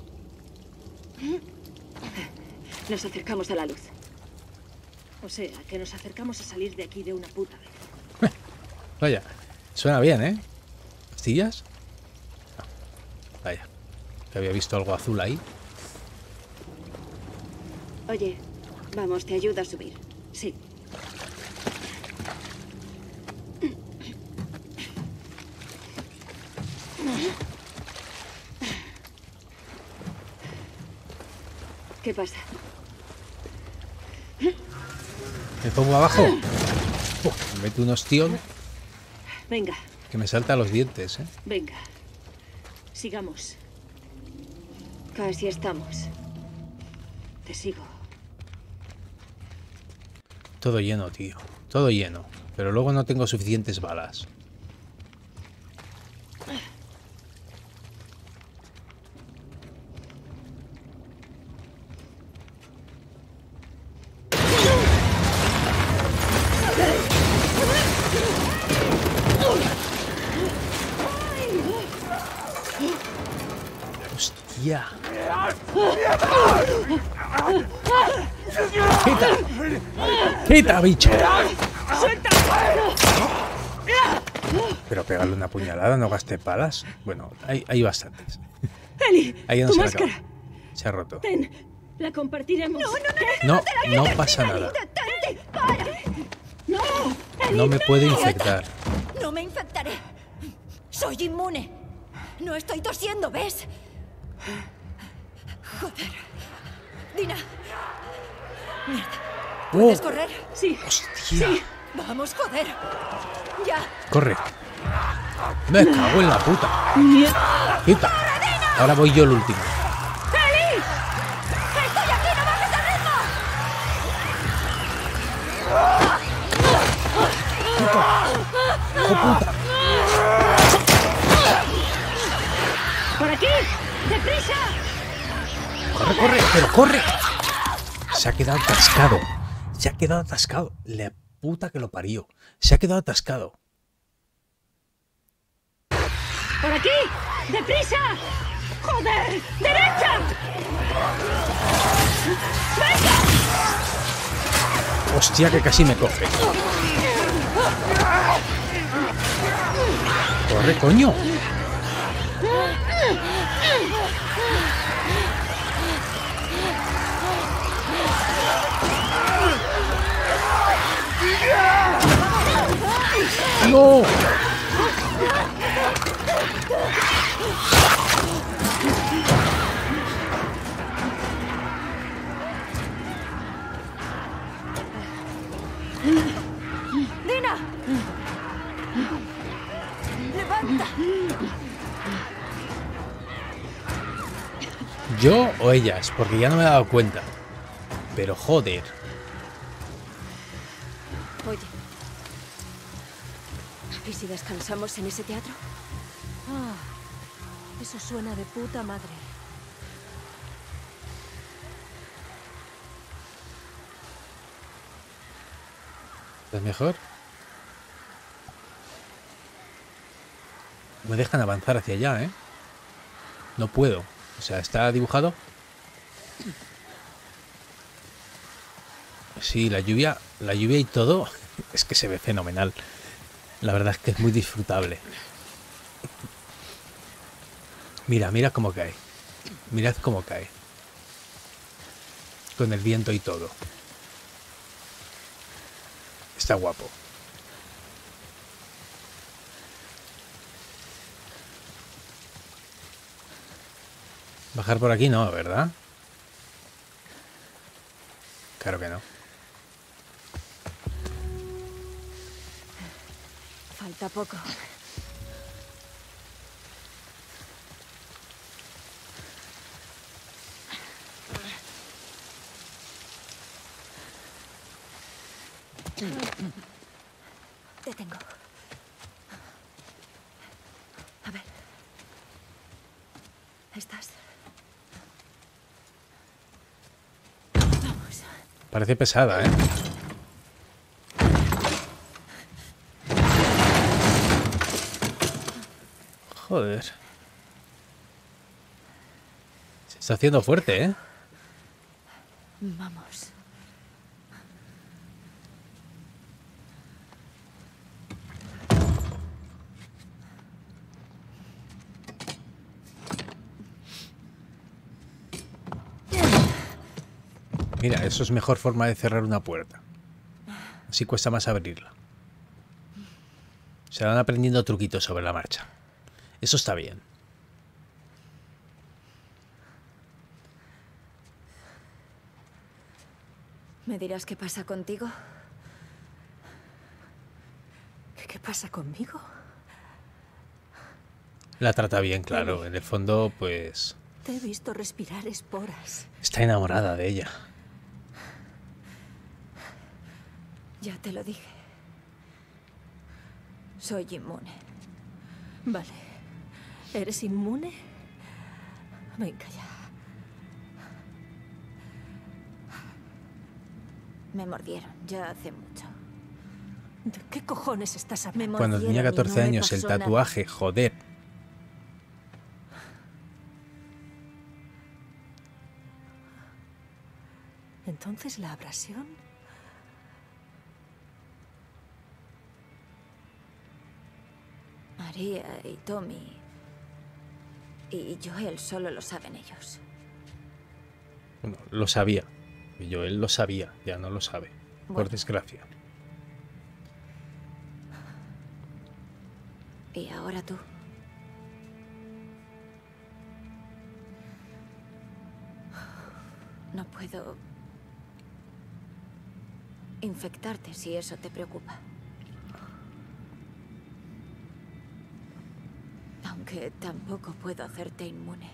Nos acercamos a la luz. O sea, que nos acercamos a salir de aquí de una puta vez. Vaya, suena bien, ¿eh? ¿Pastillas? No. Vaya, que había visto algo azul ahí. Oye, vamos, te ayudo a subir. Sí. ¿Qué pasa? ¿Me pongo abajo? Uf, me meto un ostión Venga, que me salta a los dientes, ¿eh? venga. Sigamos. Casi estamos. Te sigo. Todo lleno, tío. Todo lleno. Pero luego no tengo suficientes balas. Hostia. ¡Quita! ¡Quita, bicho! Pero pegarle una puñalada, no gaste balas. Bueno, hay, hay bastantes. Eli, Ahí no tu se la máscara. acaba. Se ha roto. Ten, la compartiremos. No, No, no, no pasa nada. no. Eli, No me puede infectar. No me infectaré. Soy inmune. No estoy tosiendo, ¿ves? Joder. Dina. Mierda. ¿Puedes Oh. correr? Sí. Hostia. Vamos, joder. Ya. Corre. Me cago en la puta. Quita. Ahora voy yo el último. ¡Eli! ¡Estoy aquí! ¡No bajes el ritmo! ¡Hijo puta! ¡Por aquí! ¡Deprisa! ¡Corre, corre! ¡Pero corre! Se ha quedado atascado. Se ha quedado atascado. La puta que lo parió. Se ha quedado atascado. ¡Por aquí! ¡Deprisa! ¡Joder! ¡Derecha! ¡Venga! Hostia, que casi me coge. ¡Corre, coño! ¡No! ¡Dina! ¡Levanta! ¿Yo o ellas? Porque ya no me he dado cuenta. Pero joder. Oye. ¿Y si descansamos en ese teatro? Ah, eso suena de puta madre. ¿Es mejor? Me dejan avanzar hacia allá, ¿eh? No puedo. O sea, ¿está dibujado? Sí, la lluvia, la lluvia y todo es que se ve fenomenal. La verdad es que es muy disfrutable. Mira, mira cómo cae. Mirad cómo cae. Con el viento y todo. Está guapo. Bajar por aquí no, ¿verdad? Claro que no. Falta poco. Te tengo. A ver. ¿Estás? Vamos. Parece pesada, ¿eh? Joder. Se está haciendo fuerte, ¿eh? Vamos. Mira, eso es mejor forma de cerrar una puerta. Así cuesta más abrirla. Se van aprendiendo truquitos sobre la marcha. Eso está bien. ¿Me dirás qué pasa contigo? ¿Qué, qué pasa conmigo? La trata bien, claro. En el fondo, pues... Te he visto respirar esporas. está enamorada de ella. Ya te lo dije. Soy inmune. Vale. ¿Eres inmune? Venga ya. Me mordieron ya hace mucho. ¿De qué cojones estás hablando? Cuando tenía catorce no me años, el pasó nada. tatuaje, joder. Entonces la abrasión. María y Tommy y Joel solo lo saben ellos. Bueno, lo sabía. Yo él lo sabía, ya no lo sabe. Por Bueno. desgracia. Y ahora tú. No puedo infectarte si eso te preocupa. Aunque tampoco puedo hacerte inmune.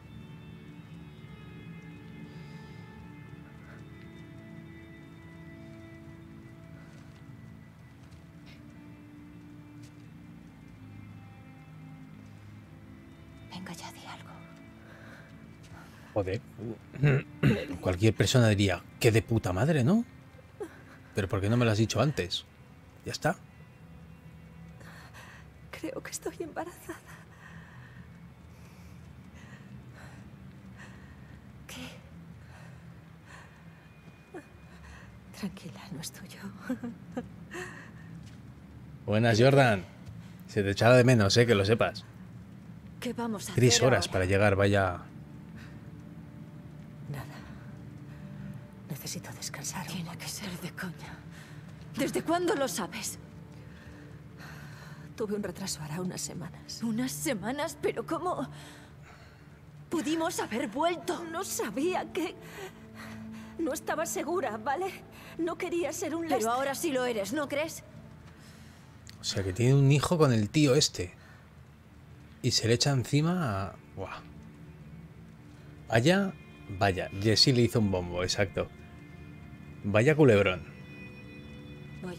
Venga ya, di algo. Joder. Cualquier persona diría, que de puta madre, ¿no? Pero ¿por qué no me lo has dicho antes? Ya está. Creo que estoy embarazada. ¿Qué? Tranquila, no es tuyo. Buenas, Jordan. Se te echaba de menos, eh, que lo sepas. ¿Qué vamos a Tres hacer horas ahora? para llegar, vaya. Nada. Necesito descansar. un Tiene que ser de coña. ¿Desde cuándo lo sabes? Tuve un retraso hará unas semanas. ¿Unas semanas? ¿Pero cómo pudimos haber vuelto? No sabía que... No estaba segura, ¿vale? No quería ser un Pero lastre. ahora sí lo eres, ¿no crees? O sea, que tiene un hijo con el tío este. Y se le echa encima a... Buah. Vaya... Vaya, Jessie le hizo un bombo, exacto. Vaya culebrón. Voy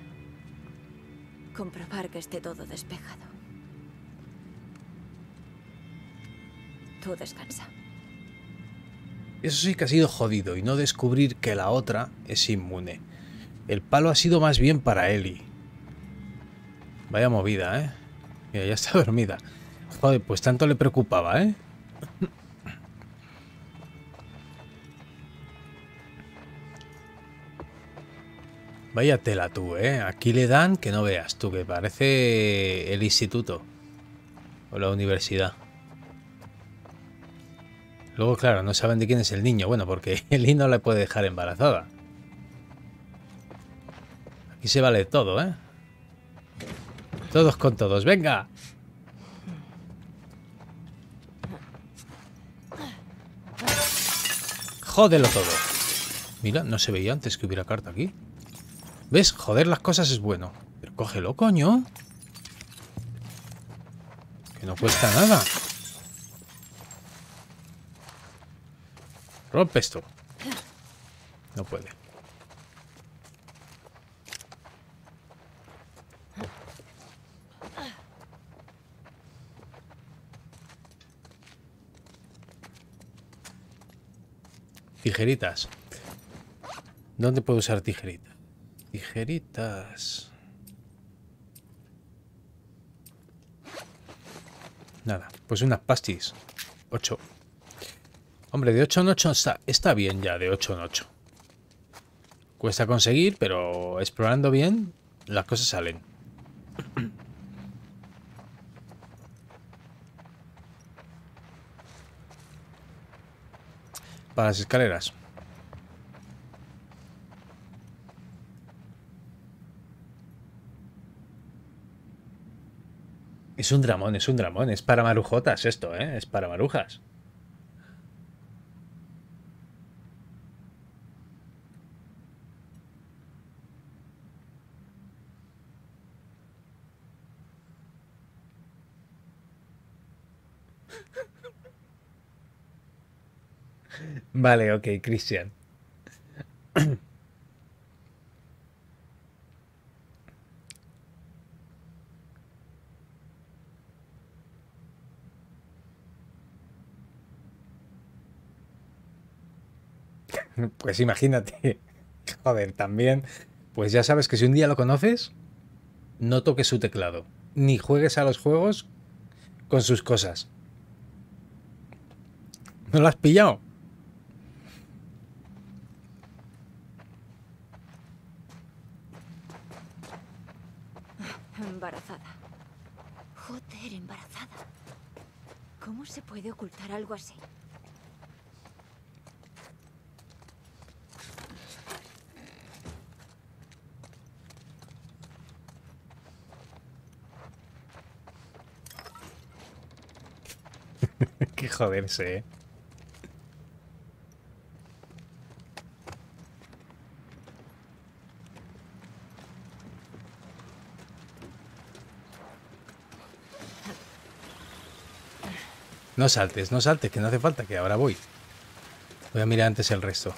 a comprobar que esté todo despejado. Tú descansa. Eso sí que ha sido jodido y no descubrir que la otra es inmune. El palo ha sido más bien para Ellie. Vaya movida, ¿eh? Mira, ya está dormida. Joder, pues tanto le preocupaba, ¿eh? Vaya tela tú, ¿eh? Aquí le dan que no veas tú, que parece el instituto. O la universidad. Luego, claro, no saben de quién es el niño. Bueno, porque Ellie no la puede dejar embarazada. Aquí se vale todo, ¿eh? Todos con todos, venga. Jódelo todo. Mira, no se veía antes que hubiera carta aquí. ¿Ves? Joder las cosas es bueno. Pero cógelo, coño. Que no cuesta nada. Rompe esto. No puede. Tijeritas. ¿Dónde puedo usar tijeritas? Tijeritas. Nada, pues unas pastis. ocho. Hombre, de ocho en ocho está, está bien ya, de ocho en ocho. Cuesta conseguir, pero explorando bien, las cosas salen. Para las escaleras. Es un dramón, es un dramón. Es para marujotas esto, ¿eh? Es para marujas. Vale, ok, Cristian. Pues imagínate. Joder, también. Pues ya sabes que si un día lo conoces, no toques su teclado. Ni juegues a los juegos con sus cosas. ¿No lo has pillado? Embarazada. Joder, embarazada. ¿Cómo se puede ocultar algo así? Que joderse, ¿eh? No saltes, no saltes, que no hace falta, que ahora voy. Voy a mirar antes el resto.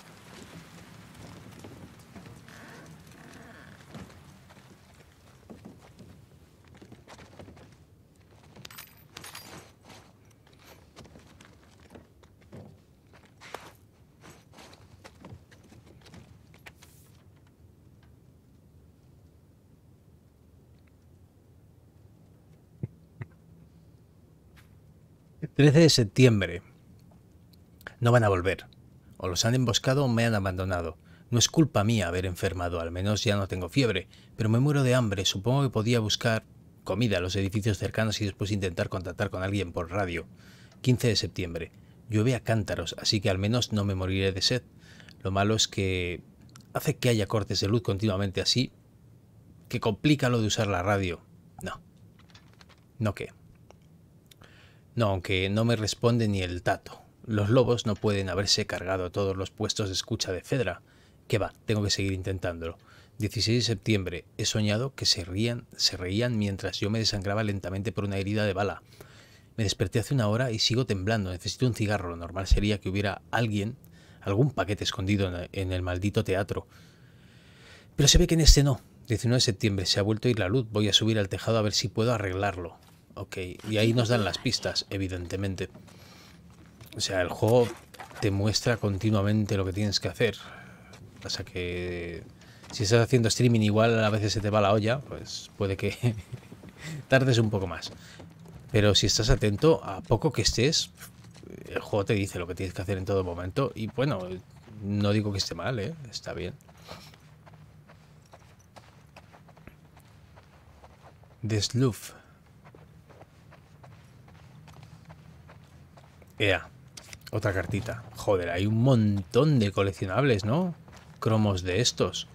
trece de septiembre. No van a volver. O los han emboscado o me han abandonado. No es culpa mía haber enfermado, al menos ya no tengo fiebre, pero me muero de hambre. Supongo que podía buscar comida en los edificios cercanos y después intentar contactar con alguien por radio. quince de septiembre. Llueve a cántaros, así que al menos no me moriré de sed. Lo malo es que hace que haya cortes de luz continuamente así, que complica lo de usar la radio. No. ¿No qué? No, aunque no me responde ni el tato. Los lobos no pueden haberse cargado todos los puestos de escucha de Fedra. ¿Qué va? Tengo que seguir intentándolo. dieciséis de septiembre. He soñado que se rían, se reían mientras yo me desangraba lentamente por una herida de bala. Me desperté hace una hora y sigo temblando. Necesito un cigarro. Lo normal sería que hubiera alguien, algún paquete escondido en el maldito teatro. Pero se ve que en este no. diecinueve de septiembre. Se ha vuelto a ir la luz. Voy a subir al tejado a ver si puedo arreglarlo. Ok, y ahí nos dan las pistas, evidentemente. O sea, el juego te muestra continuamente lo que tienes que hacer. Pasa que si estás haciendo streaming igual a veces se te va la olla, pues puede que tardes un poco más. Pero si estás atento, a poco que estés, el juego te dice lo que tienes que hacer en todo momento. Y bueno, no digo que esté mal, ¿eh? Está bien. The Slough. Ea, otra cartita. Joder, hay un montón de coleccionables, ¿no? Cromos de estos.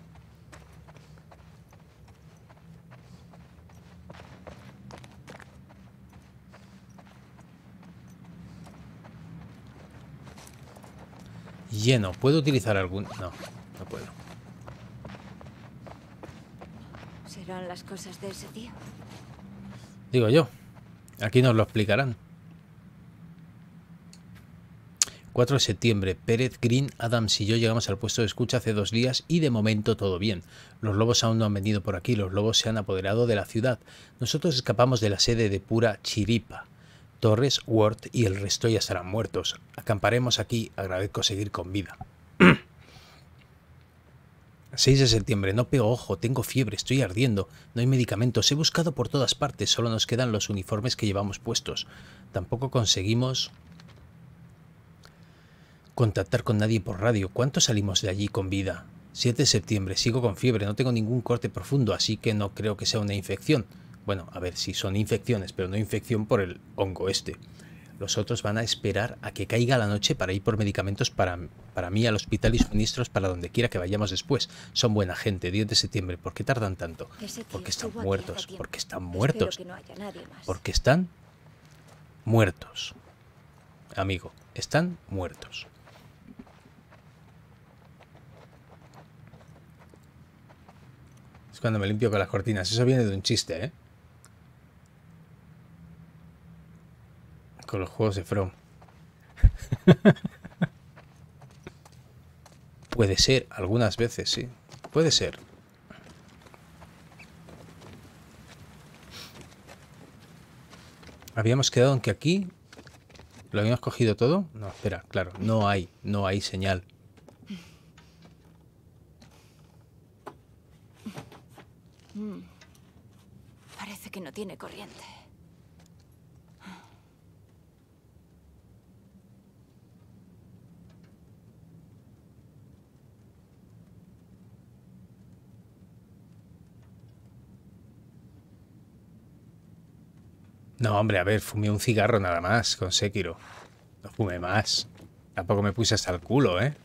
Lleno. ¿Puedo utilizar algún...? No, no puedo. ¿Serán las cosas de ese tío? Digo yo. Aquí nos lo explicarán. cuatro de septiembre. Pérez, Green, Adams y yo llegamos al puesto de escucha hace dos días y de momento todo bien. Los lobos aún no han venido por aquí. Los lobos se han apoderado de la ciudad. Nosotros escapamos de la sede de pura chiripa. Torres, Ward y el resto ya estarán muertos. Acamparemos aquí. Agradezco seguir con vida. seis de septiembre. No pego ojo. Tengo fiebre. Estoy ardiendo. No hay medicamentos. He buscado por todas partes. Solo nos quedan los uniformes que llevamos puestos. Tampoco conseguimos contactar con nadie por radio. ¿Cuánto salimos de allí con vida? siete de septiembre. Sigo con fiebre. No tengo ningún corte profundo, así que no creo que sea una infección. Bueno, a ver, si son infecciones, pero no infección por el hongo este. Los otros van a esperar a que caiga la noche para ir por medicamentos para, para mí al hospital y suministros para donde quiera que vayamos después. Son buena gente. diez de septiembre. ¿Por qué tardan tanto? Porque están muertos. Porque están muertos. Porque están muertos. Amigo, están muertos. Es cuando me limpio con las cortinas. Eso viene de un chiste, ¿eh? Con los juegos de From. Puede ser, algunas veces, sí. Puede ser. Habíamos quedado en que aquí... ¿Lo habíamos cogido todo? No, espera, claro. No hay, no hay señal. Mm. Parece que no tiene corriente. No, hombre, a ver, fumé un cigarro nada más con Sekiro. No fumé más. Tampoco me puse hasta el culo, ¿eh?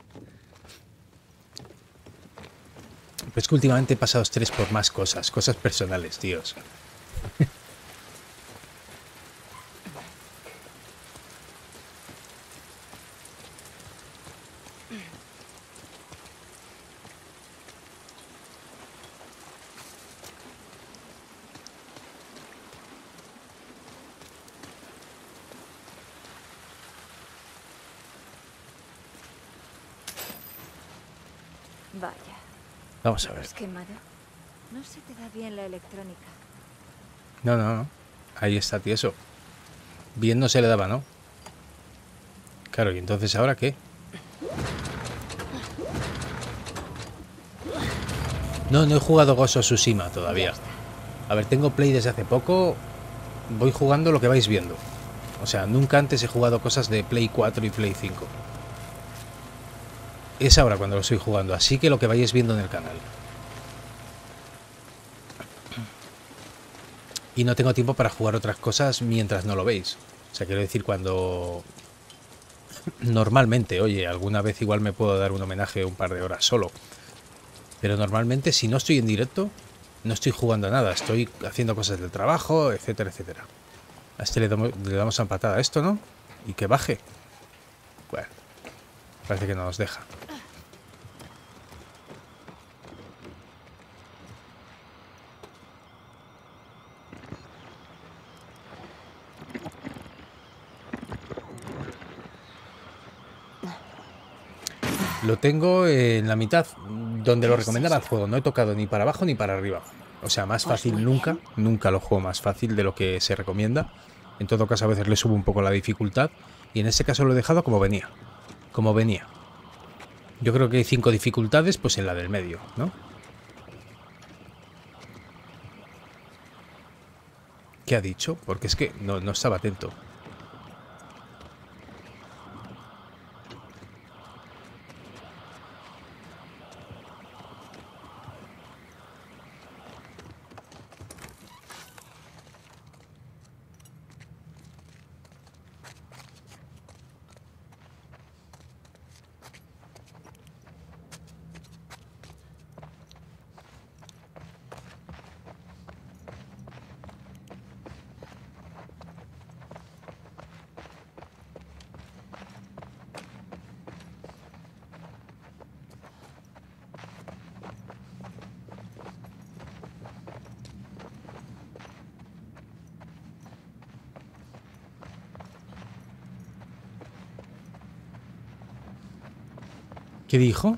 Pero es que últimamente he pasado estrés por más cosas, cosas personales, tíos. Vaya. Vamos a ver. ¿Has quemado? No se te da bien la electrónica. No, no, no. Ahí está tieso. Bien no se le daba, ¿no? Claro, ¿y entonces ahora qué? No, no he jugado Ghost of Tsushima todavía. A ver, tengo Play desde hace poco. Voy jugando lo que vais viendo. O sea, nunca antes he jugado cosas de Play cuatro y Play cinco. Es ahora cuando lo estoy jugando, así que lo que vayáis viendo en el canal. Y no tengo tiempo para jugar otras cosas mientras no lo veis. O sea, quiero decir, cuando... Normalmente, oye, alguna vez igual me puedo dar un homenaje un par de horas solo. Pero normalmente, si no estoy en directo, no estoy jugando a nada. Estoy haciendo cosas del trabajo, etcétera, etcétera. A este le damos, le damos a empatada a esto, ¿no? Y que baje. Bueno, parece que no nos deja. Lo tengo en la mitad, donde lo recomendaba el juego. No he tocado ni para abajo ni para arriba. O sea, más fácil nunca. Nunca lo juego más fácil de lo que se recomienda. En todo caso, a veces le subo un poco la dificultad. Y en este caso lo he dejado como venía. Como venía. Yo creo que hay cinco dificultades, pues en la del medio, ¿no? ¿Qué ha dicho? Porque es que no, no estaba atento. ¿Qué dijo?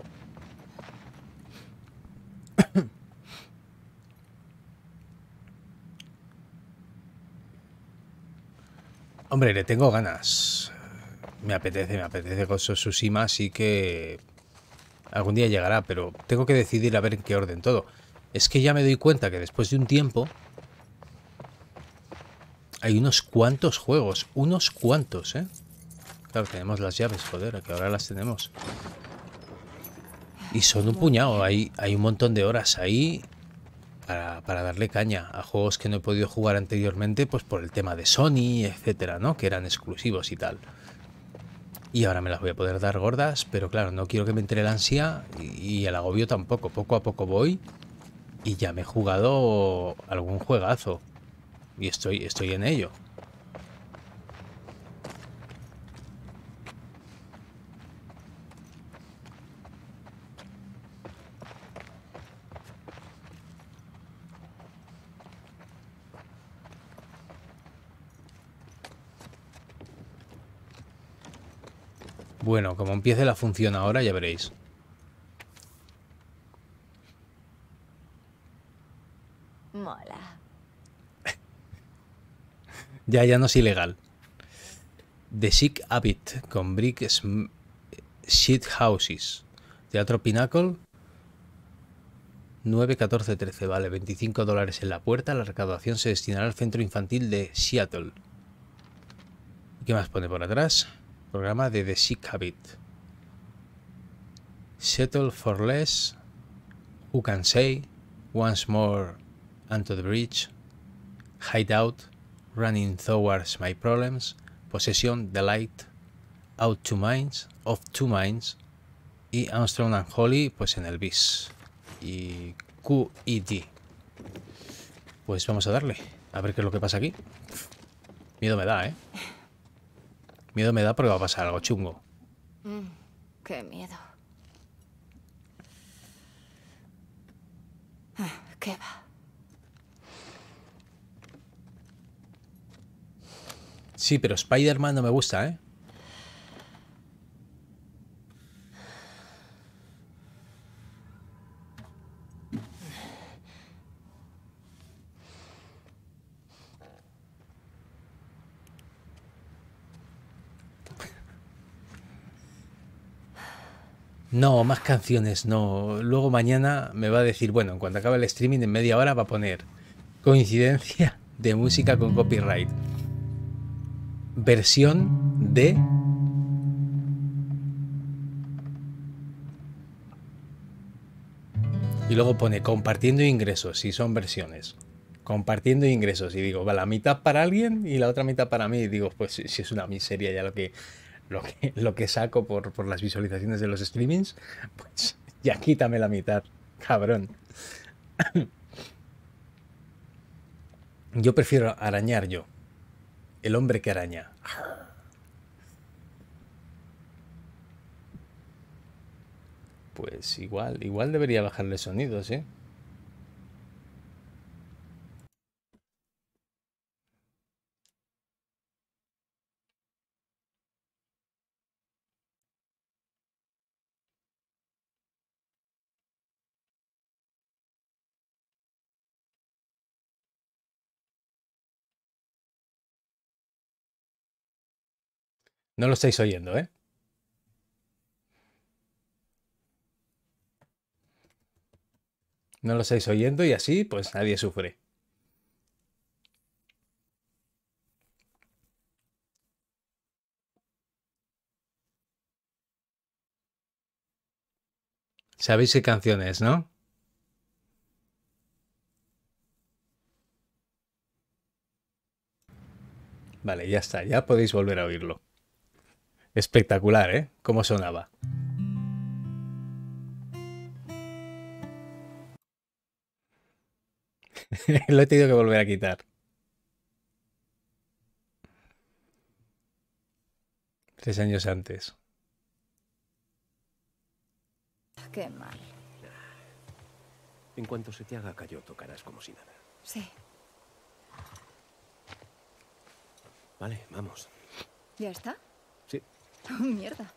Hombre, le tengo ganas. Me apetece, me apetece Ghost of Tsushima, así que algún día llegará, pero tengo que decidir a ver en qué orden todo. Es que ya me doy cuenta que después de un tiempo hay unos cuantos juegos, unos cuantos, ¿eh? Claro, tenemos las llaves, joder, que ahora las tenemos. Y son un puñado, hay, hay un montón de horas ahí para, para darle caña a juegos que no he podido jugar anteriormente, pues por el tema de Sony, etcétera, ¿no? Que eran exclusivos y tal. Y ahora me las voy a poder dar gordas, pero claro, no quiero que me entre la ansia y, y el agobio tampoco. Poco a poco voy y ya me he jugado algún juegazo. Y estoy, estoy en ello. Bueno, como empiece la función ahora, ya veréis. Mola. Ya, ya no es ilegal. The Sick Habit con Brick Shit Houses. Teatro Pinnacle. nueve catorce trece. Vale, veinticinco dólares en la puerta. La recaudación se destinará al centro infantil de Seattle. ¿Qué más pone por atrás? Programa de The Sick Habit. Settle for less. Who can say? Once more onto the bridge. Hideout. Running towards my problems. Possession. Delight. Out two minds. Of two minds. Y Armstrong and Holly, pues en el bis. Y Q E D. Pues vamos a darle. A ver qué es lo que pasa aquí. Miedo me da, ¿eh? Miedo me da porque va a pasar algo chungo. Mm, qué miedo. Ah, ¿qué va? Sí, pero Spider-Man no me gusta, ¿eh? No, más canciones, no. Luego mañana me va a decir, bueno, en cuanto acabe el streaming en media hora va a poner coincidencia de música con copyright. Versión de... Y luego pone compartiendo ingresos, si son versiones. Compartiendo ingresos. Y digo, va la mitad para alguien y la otra mitad para mí. Y digo, pues si es una miseria ya lo que... Lo que, lo que saco por, por las visualizaciones de los streamings, pues ya quítame la mitad, cabrón. Yo prefiero arañar yo. El hombre que araña. Pues igual, igual debería bajarle sonidos, ¿eh? No lo estáis oyendo, ¿eh? No lo estáis oyendo y así, pues nadie sufre. Sabéis qué canciones, ¿no? Vale, ya está, ya podéis volver a oírlo. Espectacular, ¿eh? Cómo sonaba. Lo he tenido que volver a quitar. Tres años antes. Qué mal. En cuanto se te haga callo, tocarás como si nada. Sí. Vale, vamos. ¿Ya está? Sí. Oh, mierda.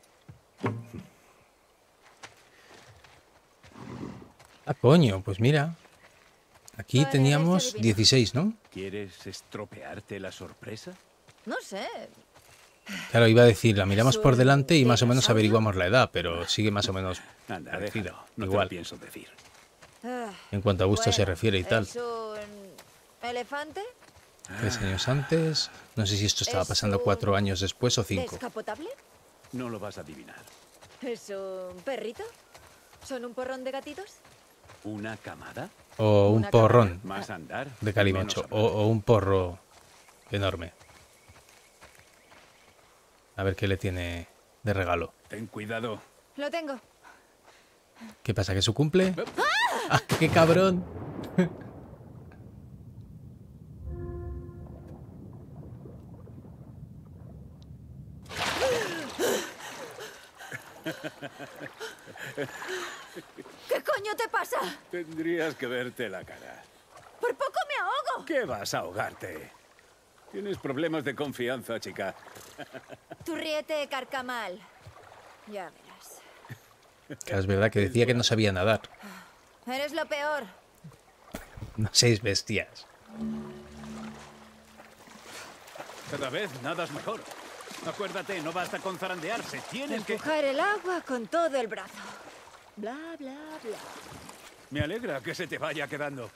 Ah, coño, pues mira. Aquí Vale, teníamos adivino. dieciséis, ¿no? ¿Quieres estropearte la sorpresa? No sé. Claro, iba a decir, la miramos por delante y más o menos dinosaurio? averiguamos la edad, pero sigue más o menos Anda, parecida. déjalo. No Igual, te lo pienso decir. Ah, en cuanto a gusto se bueno, refiere y tal. ¿Es un elefante? Tres años antes. No sé si esto estaba ¿Es pasando un cuatro años después o cinco. ¿Descapotable? No lo vas a adivinar. ¿Es un perrito? ¿Son un porrón de gatitos? ¿Una camada? O un Una porrón Más andar. de calimocho. O, o un porro enorme. A ver qué le tiene de regalo. Ten cuidado. Lo tengo. ¿Qué pasa? ¿Que es su cumple? ¡Ah, qué cabrón! ¿Qué coño te pasa? Tendrías que verte la cara. ¡Por poco me ahogo! ¿Qué vas a ahogarte? Tienes problemas de confianza, chica. Tu riete carcamal. Ya verás. Que es verdad que decía que no sabía nadar. Eres lo peor. No seis bestias. Cada vez nadas mejor. Acuérdate, no basta con zarandearse. Tienes que... Empujar el agua con todo el brazo. Bla, bla, bla. Me alegra que se te vaya quedando.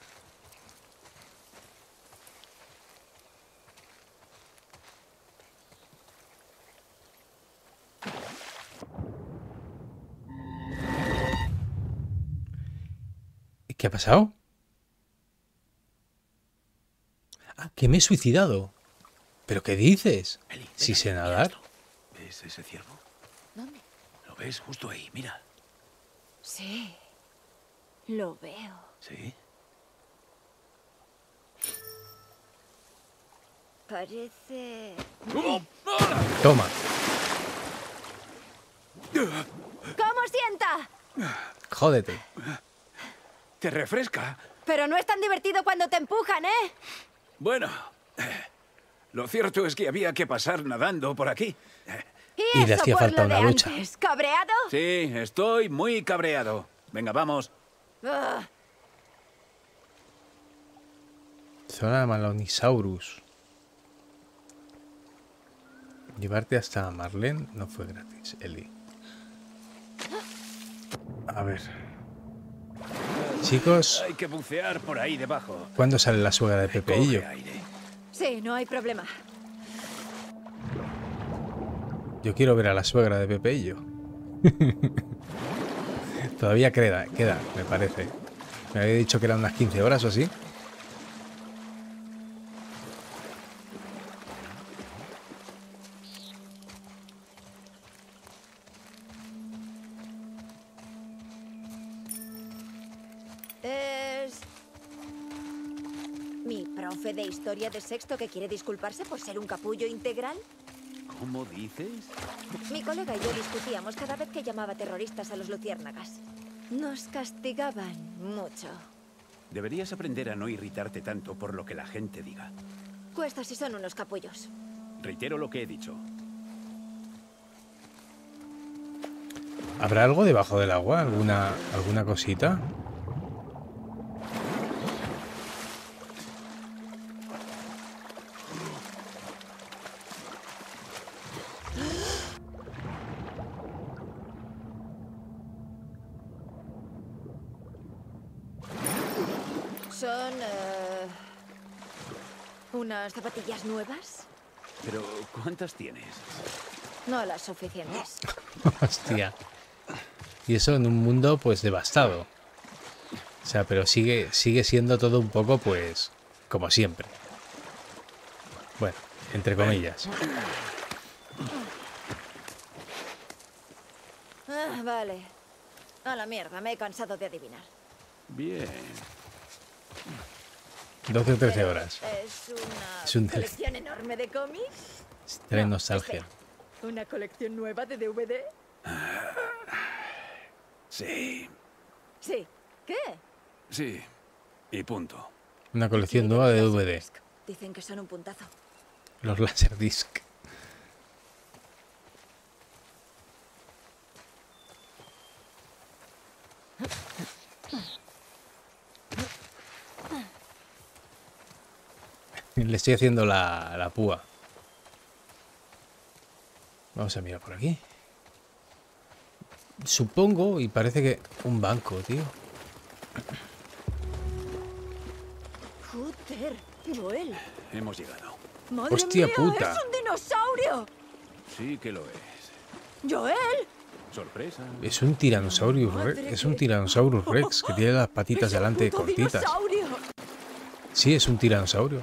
¿Qué ha pasado? Ah, que me he suicidado. ¿Pero qué dices? Eli, Si venga, sé mira nadar. esto. ¿Ves ese ciervo? ¿Dónde? ¿Lo ves justo ahí? Mira. Sí. Lo veo. ¿Sí? Parece... Toma. ¿Cómo sienta? Jódete. ¿Te refresca? Pero no es tan divertido cuando te empujan, ¿eh? Bueno, lo cierto es que había que pasar nadando por aquí. Y, Y le eso hacía por falta lo una de ducha. antes. ¿Cabreado? Sí, estoy muy cabreado. Venga, vamos. Ugh. Zona de Malonisaurus. Llevarte hasta Marlene no fue gratis, Eli. A ver. Chicos, Hay que bucear por ahí debajo. ¿cuándo sale la suegra de Pepeillo? Coge aire. Sí, no hay problema. Yo quiero ver a la suegra de Pepeillo. Todavía queda, queda, me parece. Me había dicho que eran unas quince horas o así. Es... mi profe de historia de sexto que quiere disculparse por ser un capullo integral. ¿Cómo dices? Mi colega y yo discutíamos cada vez que llamaba terroristas a los luciérnagas. Nos castigaban mucho. Deberías aprender a no irritarte tanto por lo que la gente diga. Cuesta si son unos capullos. Reitero lo que he dicho. ¿Habrá algo debajo del agua? ¿Alguna, alguna cosita? Son... eh, unas zapatillas nuevas. Pero, ¿cuántas tienes? No las suficientes. Hostia. Y eso en un mundo pues devastado. O sea, pero sigue, sigue siendo todo un poco pues como siempre. Bueno, entre comillas. Ah, vale. A la mierda, me he cansado de adivinar. Bien. doce o trece horas. Es una Es un- colección enorme de cómics. Trae No, nostalgia. espera. ¿Una colección nueva de D V D? Sí, Sí. ¿Qué? sí. Y punto. Una colección nueva de D V D. Dicen que son un puntazo. Los Laserdisc. Le estoy haciendo la, la púa. Vamos a mirar por aquí. Supongo, y parece que un banco, tío. Joder, Joel. Hemos llegado. ¡Madre Hostia mía! puta. ¡Es un dinosaurio! Sí que lo es. ¡Joel! Sorpresa. Es un Tyrannosaurus Rex. Es un Tyrannosaurus Rex que tiene las patitas ¡Es un delante puto cortitas. dinosaurio! Sí, es un tiranosaurio.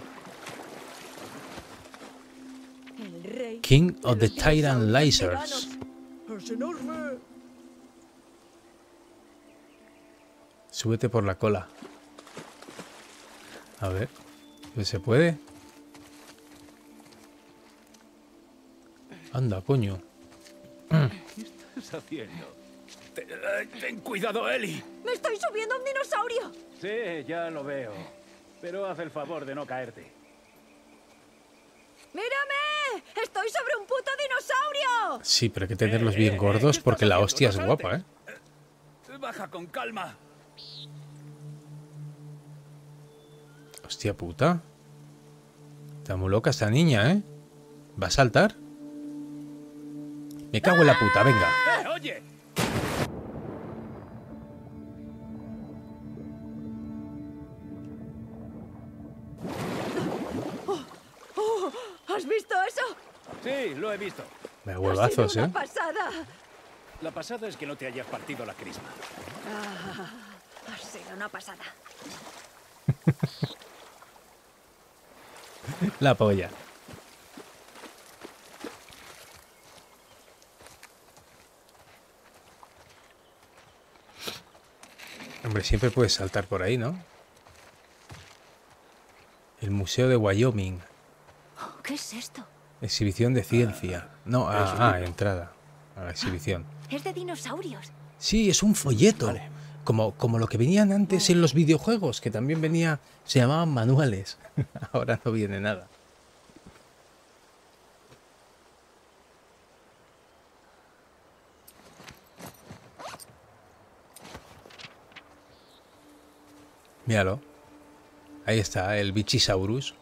El rey King of de the los Tyrant dinosaurios Lizards. veganos. ¡Es enorme! Súbete por la cola. A ver. ¿Se puede? Anda, coño. ¿Qué estás haciendo? Ten, eh, ten cuidado, Eli. ¡Me estoy subiendo a un dinosaurio! Sí, ya lo veo. Pero haz el favor de no caerte. ¡Mírame! ¡Estoy sobre un puto dinosaurio! Sí, pero hay que tenerlos bien gordos porque la hostia es guapa, ¿eh? Baja con calma. Hostia puta. Está muy loca esta niña, ¿eh? ¿Va a saltar? Me cago en la puta, venga. Eh, oye. ¿Has visto eso? Sí, lo he visto. Me huevazos, Una ¿eh? pasada. La pasada es que no te hayas partido la crisma. Ah, ha sido una pasada. La polla. Hombre, siempre puedes saltar por ahí, ¿no? El Museo de Wyoming. ¿Qué es esto? Exhibición de ciencia. No, ah, ah, entrada a la exhibición. Es de dinosaurios. Sí, es un folleto. Vale. Como, como lo que venían antes en los videojuegos, que también venía, se llamaban manuales. Ahora no viene nada. Míralo. Ahí está, el Bichisaurus.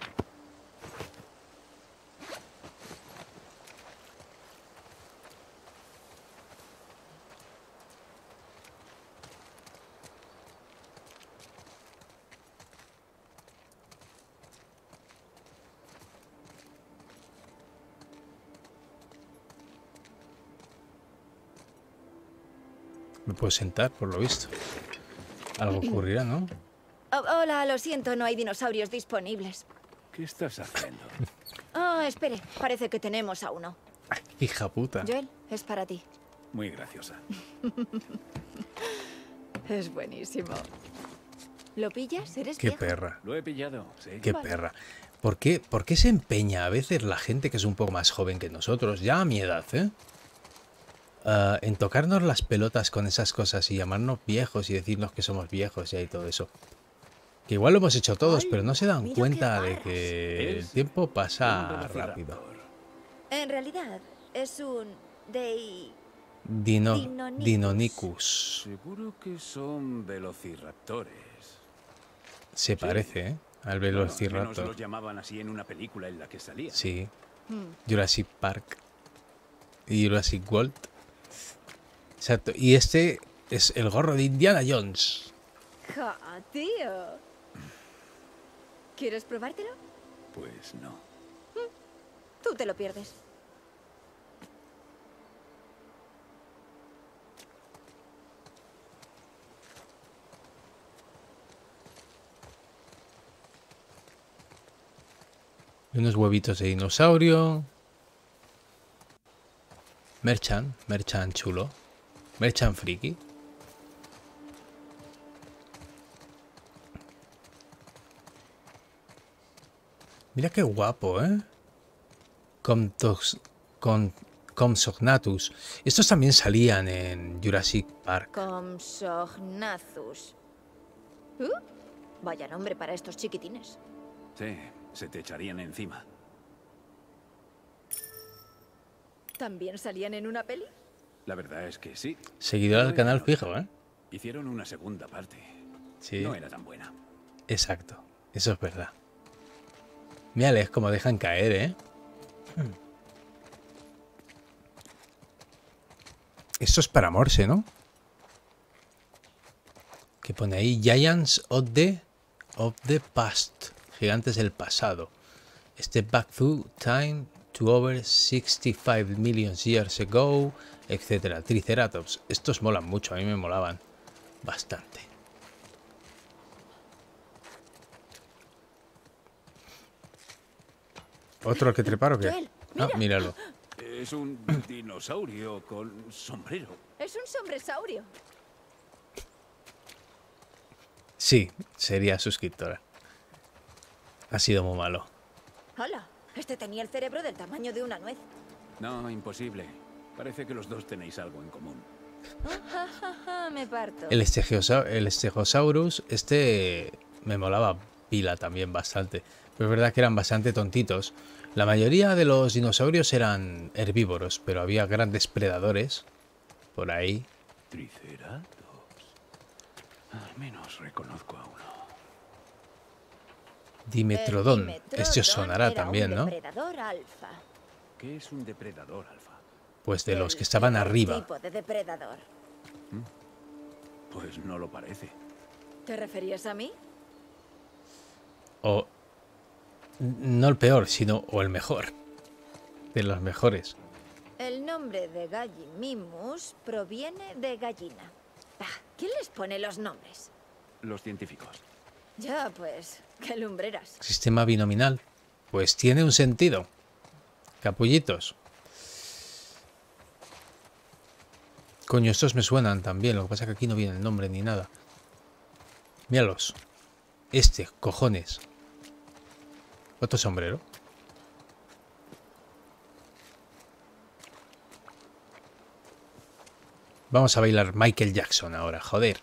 Me puedo sentar, por lo visto. Algo ocurrirá, ¿no? Oh, hola, lo siento, no hay dinosaurios disponibles. ¿Qué estás haciendo? Ah, espere, parece que tenemos a uno. Hija puta. Joel, es para ti. Muy graciosa. Es buenísimo. ¿Lo pillas? ¿Eres Qué viejo? perra. Lo he pillado, sí. Qué Vale. perra. ¿Por qué, ¿Por qué se empeña a veces la gente que es un poco más joven que nosotros, ya a mi edad, eh? Ah, en tocarnos las pelotas con esas cosas y llamarnos viejos y decirnos que somos viejos y todo eso. Que igual lo hemos hecho todos, pero no se dan mira cuenta qué de garras. que el Es tiempo Un pasa velociraptor. rápido. En realidad, es un... de... Dino, Dinonicus. Dinonicus. Seguro que son velociraptores. Se parece, ¿eh? Al Bueno, al menos Velociraptor. los llamaban así en una película en la que salía. Sí. Hmm. Jurassic Park. Y Jurassic World. Exacto. Y este es el gorro de Indiana Jones. ¡Ja, tío! ¿Quieres probártelo? Pues no. Tú te lo pierdes. Y unos huevitos de dinosaurio. Merchan, Merchan chulo. Merchan friki. Mira qué guapo, ¿eh? Comptos, con, Compsognathus. Estos también salían en Jurassic Park. Compsognathus. ¿Uh? Vaya nombre para estos chiquitines. Sí, se te echarían encima. ¿También salían en una peli? La verdad es que sí. Seguidor Lo del he canal notado. fijo, ¿eh? Hicieron una segunda parte. Sí. No era tan buena. Exacto, eso es verdad. Mírales como dejan caer, ¿eh? Hmm. Esto es para Morse, ¿no? Que pone ahí Giants of the, of the Past. Gigantes del pasado. Step back through time to over sixty-five million years ago, etcétera. Triceratops. Estos molan mucho, a mí me molaban bastante. ¿Otro que trepar o qué? Joel, Ah, mira. míralo. Es un dinosaurio con sombrero. Es un sombresaurio. Sí, sería suscriptora. Ha sido muy malo. Hola, este tenía el cerebro del tamaño de una nuez. No, imposible. Parece que los dos tenéis algo en común. Me parto. El, estegiosa- el Stegosaurus, este me molaba pila también bastante. Pero es verdad que eran bastante tontitos. La mayoría de los dinosaurios eran herbívoros, pero había grandes predadores por ahí. Triceratops. Al menos reconozco a uno. Dimetrodon. El Dimetrodon Este os sonará era también, un ¿no? depredador alfa. ¿Qué es un depredador alfa? Pues de los El que estaban peor arriba. tipo de depredador. Pues no lo parece. ¿Te referías a mí? O No el peor, sino o el mejor. De los mejores. El nombre de Gallimimus proviene de gallina. Ah, ¿quién les pone los nombres? Los científicos. Ya, pues, qué lumbreras. Sistema binominal. Pues tiene un sentido. Capullitos. Coño, estos me suenan también. Lo que pasa es que aquí no viene el nombre ni nada. Míralos. Este, cojones. Otro sombrero. Vamos a bailar Michael Jackson ahora, joder.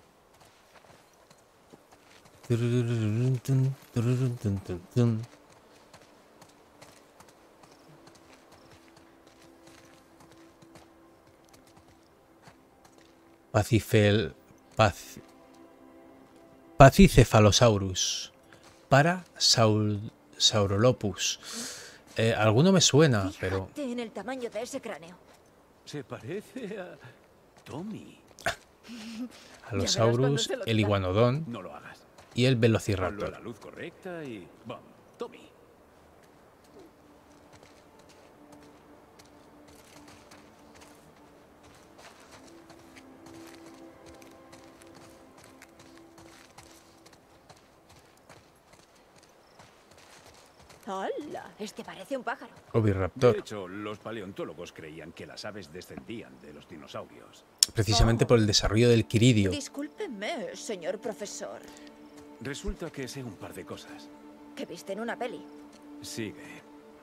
Pacifel... Paz... Pachycephalosaurus. Para Saul... Saurolopus. Eh, alguno me suena, pero... Fíjate en el tamaño de ese cráneo. Se parece a Tommy. Allosaurus, el iguanodón No lo hagas. y el Ponlo a velociraptor. la luz correcta y... Vamos, Tommy. ¡Hala! Este parece un pájaro. Oviraptor. De hecho, los paleontólogos creían que las aves descendían de los dinosaurios. Precisamente por el desarrollo del quiridio. Discúlpeme, señor profesor. Resulta que sé un par de cosas. Que viste en una peli. Sigue.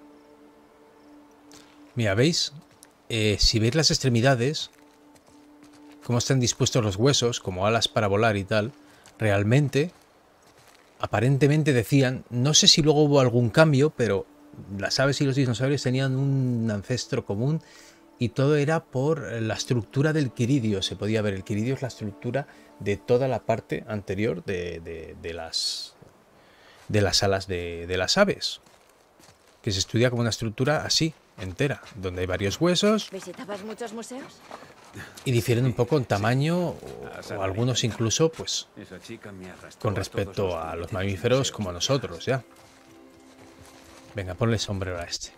Mira, ¿veis? Eh, si veis las extremidades, cómo están dispuestos los huesos, como alas para volar y tal, realmente, aparentemente decían, no sé si luego hubo algún cambio, pero las aves y los dinosaurios tenían un ancestro común y todo era por la estructura del quiridio. Se podía ver, el quiridio es la estructura de toda la parte anterior de, de, de las, de las alas de, de las aves, que se estudia como una estructura así, entera, donde hay varios huesos. ¿Visitabas muchos museos? Y difieren un poco en tamaño o, o algunos incluso pues Esa chica me arrastró con a respecto todos a los juguetes mamíferos museos como a de nosotros ya. Venga, ponle sombrero a este.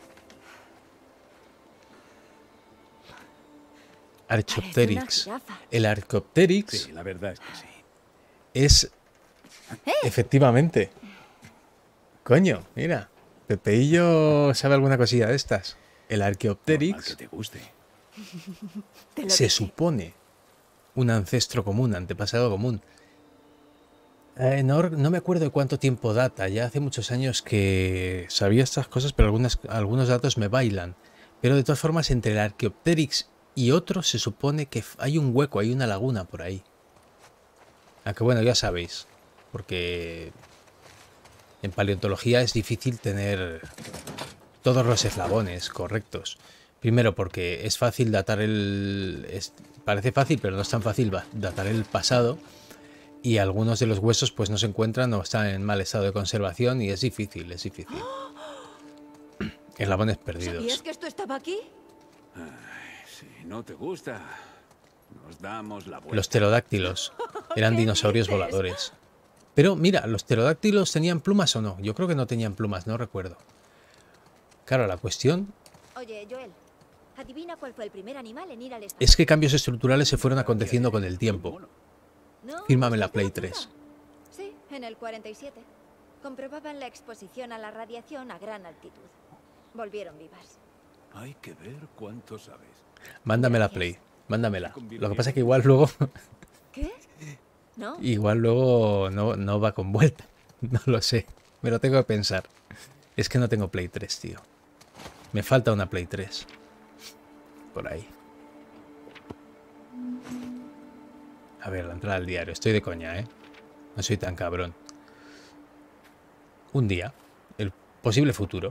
Archaeopteryx. jirafa. El Archaeopteryx Sí, la verdad es que sí. es efectivamente. Coño, mira. Pepeillo sabe alguna cosilla de estas. El Normal Archaeopteryx que te guste. Te lo se dije. supone un ancestro común, antepasado común. Eh, no, no me acuerdo de cuánto tiempo data, ya hace muchos años que sabía estas cosas, pero algunas, algunos datos me bailan. Pero de todas formas, entre el Archaeopteryx y otros se supone que hay un hueco, hay una laguna por ahí. Aunque bueno, ya sabéis, porque en paleontología es difícil tener todos los eslabones correctos. Primero porque es fácil datar el... Es, parece fácil, pero no es tan fácil datar el pasado. Y algunos de los huesos pues no se encuentran o están en mal estado de conservación y es difícil, es difícil. Eslabones perdidos. ¿Sabías que esto estaba aquí? Si no te gusta, nos damos la vuelta. Los pterodáctilos eran dinosaurios voladores. Pero mira, ¿los pterodáctilos tenían plumas o no? Yo creo que no tenían plumas, no recuerdo. Claro, la cuestión Oye, Joel, adivina cuál fue el primer animal en ir al espacio. es que cambios estructurales se fueron aconteciendo con el tiempo. ¿No? Fírmame la ¿Es Play locura? tres. Sí, en el cuarenta y siete. Comprobaban la exposición a la radiación a gran altitud. Volvieron vivas. Hay que ver cuánto sabes. Mándame la Play, mándamela. Lo que pasa es que igual luego... ¿Qué? ¿No? Igual luego no, no va con vuelta. No lo sé. Me lo tengo que pensar. Es que no tengo Play tres, tío. Me falta una Play tres. Por ahí. A ver, la entrada al diario. Estoy de coña, ¿eh? No soy tan cabrón. Un día. El posible futuro.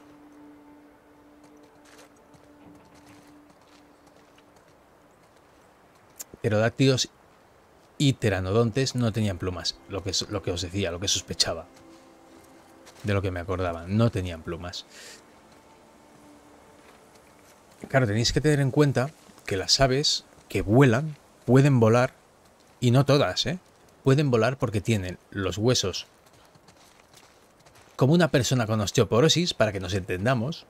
Pterodáctilos y pteranodontes no tenían plumas. Lo que, lo que os decía, lo que sospechaba. De lo que me acordaba. No tenían plumas. Claro, tenéis que tener en cuenta que las aves que vuelan pueden volar, y no todas, ¿eh? Pueden volar porque tienen los huesos como una persona con osteoporosis, para que nos entendamos.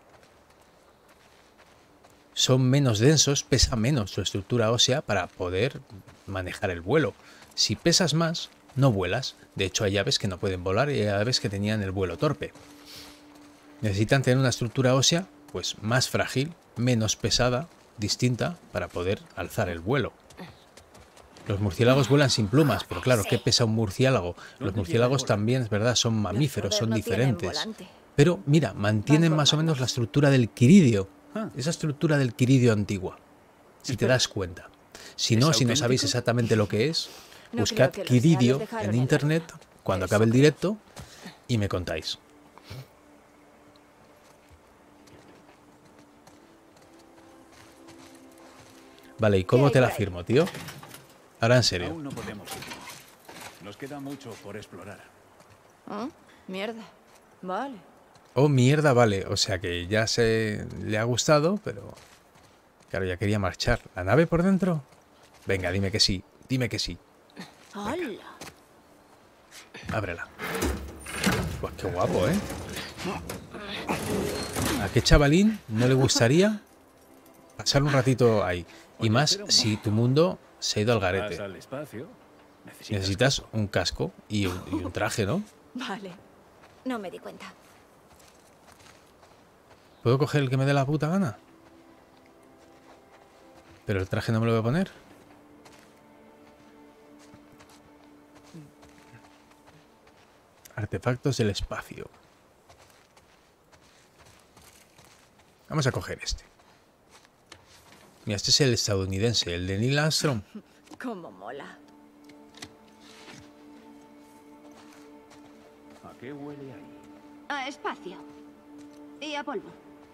Son menos densos, pesa menos su estructura ósea para poder manejar el vuelo. Si pesas más, no vuelas. De hecho, hay aves que no pueden volar y hay aves que tenían el vuelo torpe. Necesitan tener una estructura ósea pues más frágil, menos pesada, distinta, para poder alzar el vuelo. Los murciélagos vuelan sin plumas, pero claro, ¿qué pesa un murciélago? Los murciélagos también, es verdad, son mamíferos, son diferentes. Pero mira, mantienen más o menos la estructura del quiridio. Esa estructura del quiridio antigua, si te das cuenta. Si no, si no sabéis exactamente lo que es, buscad quiridio en internet cuando acabe el directo y me contáis. Vale, ¿y cómo te la firmo, tío? Ahora en serio. Aún no podemos irnos. Nos queda mucho por explorar. ¿Ah? Mierda. Vale. Oh, mierda, vale. O sea que ya se le ha gustado, pero... Claro, ya quería marchar. ¿La nave por dentro? Venga, dime que sí. Dime que sí. ¡Hala! Ábrela. Pues qué guapo, ¿eh? ¿A qué chavalín no le gustaría pasar un ratito ahí? Y más si tu mundo se ha ido al garete. Necesitas un casco y un, y un traje, ¿no? Vale. No me di cuenta. ¿Puedo coger el que me dé la puta gana? Pero el traje no me lo voy a poner. Artefactos del espacio. Vamos a coger este. Mira, este es el estadounidense, el de Neil Armstrong. Cómo mola. ¿A qué huele ahí? A espacio. Y a polvo.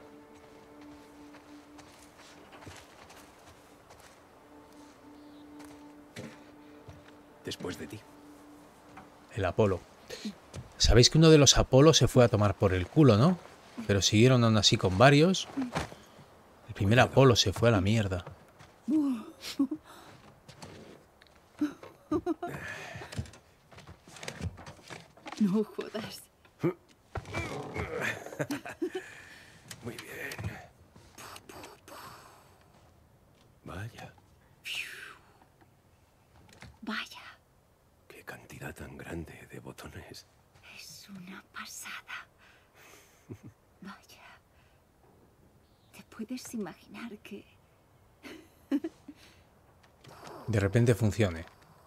Después de ti. El Apolo. Sabéis que uno de los Apolos se fue a tomar por el culo, ¿no? Pero siguieron aún así con varios. El primer Apolo se fue a la mierda. No jodas. Muy bien. Vaya. Vaya. Qué cantidad tan grande de botones. Es una pasada. Vaya. ¿Te puedes imaginar que... De repente funcione.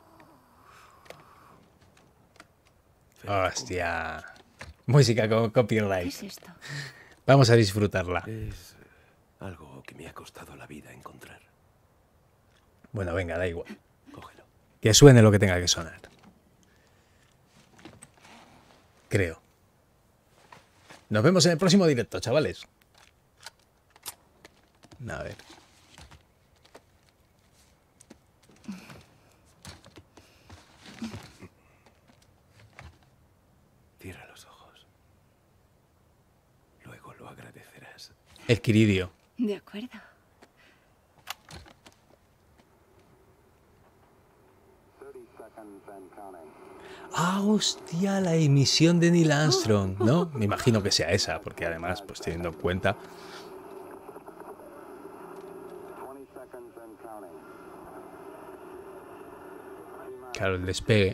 Hostia. Música con copyright. ¿Qué es esto? Vamos a disfrutarla. Es algo que me ha costado la vida encontrar. Bueno, venga, da igual. Cógelo. Que suene lo que tenga que sonar. Creo. Nos vemos en el próximo directo, chavales. A ver. Cierra los ojos. Luego lo agradecerás. El quiridio. De acuerdo. Ah, hostia, la emisión de Neil Armstrong, ¿no? Me imagino que sea esa, porque además, pues teniendo en cuenta... Claro, el despegue.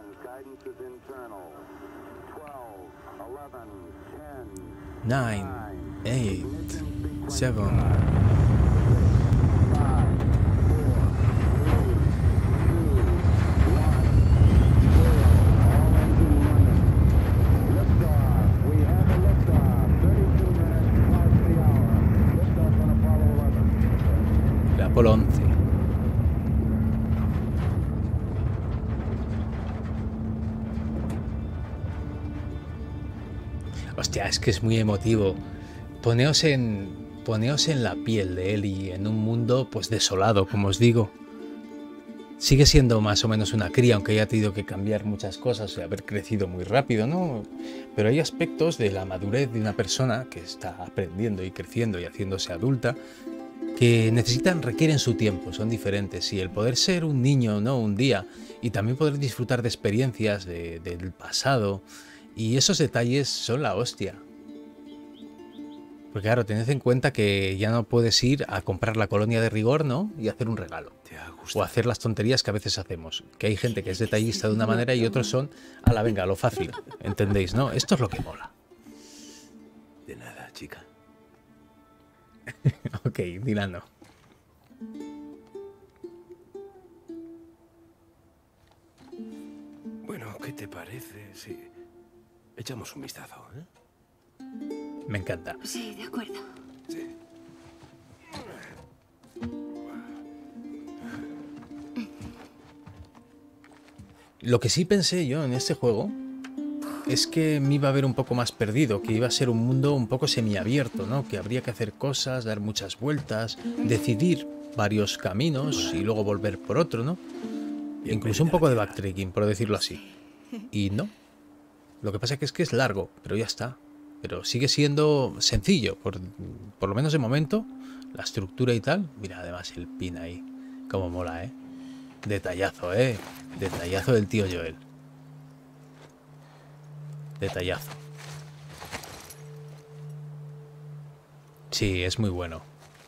Nine, eight, seven... Apolo once. Hostia, es que es muy emotivo. Poneos en, poneos en la piel de él y en un mundo pues desolado, como os digo. Sigue siendo más o menos una cría, aunque haya tenido que cambiar muchas cosas y haber crecido muy rápido, ¿no? Pero hay aspectos de la madurez de una persona que está aprendiendo y creciendo y haciéndose adulta que necesitan, requieren su tiempo, son diferentes. Y el poder ser un niño, ¿no? Un día, y también poder disfrutar de experiencias de, del pasado, Y esos detalles son la hostia. Porque claro, tened en cuenta que ya no puedes ir a comprar la colonia de rigor, ¿no? Y hacer un regalo. O hacer las tonterías que a veces hacemos. Que hay gente que es detallista de una manera y otros son a la venga, lo fácil. ¿Entendéis, no? Esto es lo que mola. De nada, chica. Ok, Dilano. Bueno, ¿qué te parece si echamos un vistazo, eh? Me encanta. Sí, de acuerdo. Sí. Lo que sí pensé yo en este juego es que me iba a ver un poco más perdido, que iba a ser un mundo un poco semiabierto, ¿no? Que habría que hacer cosas, dar muchas vueltas, decidir varios caminos y luego volver por otro, ¿no? Incluso un poco de backtracking, por decirlo así. Y no. Lo que pasa es que es que es largo, pero ya está. Pero sigue siendo sencillo, por, por lo menos de momento, la estructura y tal. Mira, además el pin ahí, como mola, ¿eh? Detallazo, ¿eh? Detallazo del tío Joel. Detallazo. Sí, es muy bueno.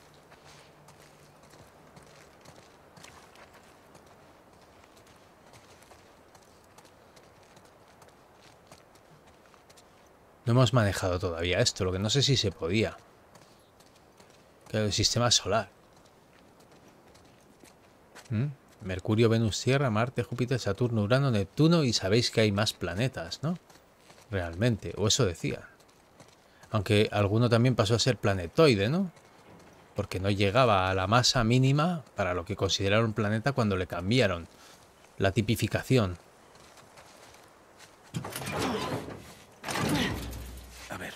No hemos manejado todavía esto, lo que no sé si se podía. Claro, el sistema solar. ¿Mm? Mercurio, Venus, Tierra, Marte, Júpiter, Saturno, Urano, Neptuno y sabéis que hay más planetas, ¿no? Realmente, o eso decía. Aunque alguno también pasó a ser planetoide, ¿no? Porque no llegaba a la masa mínima para lo que consideraron planeta cuando le cambiaron la tipificación. A ver.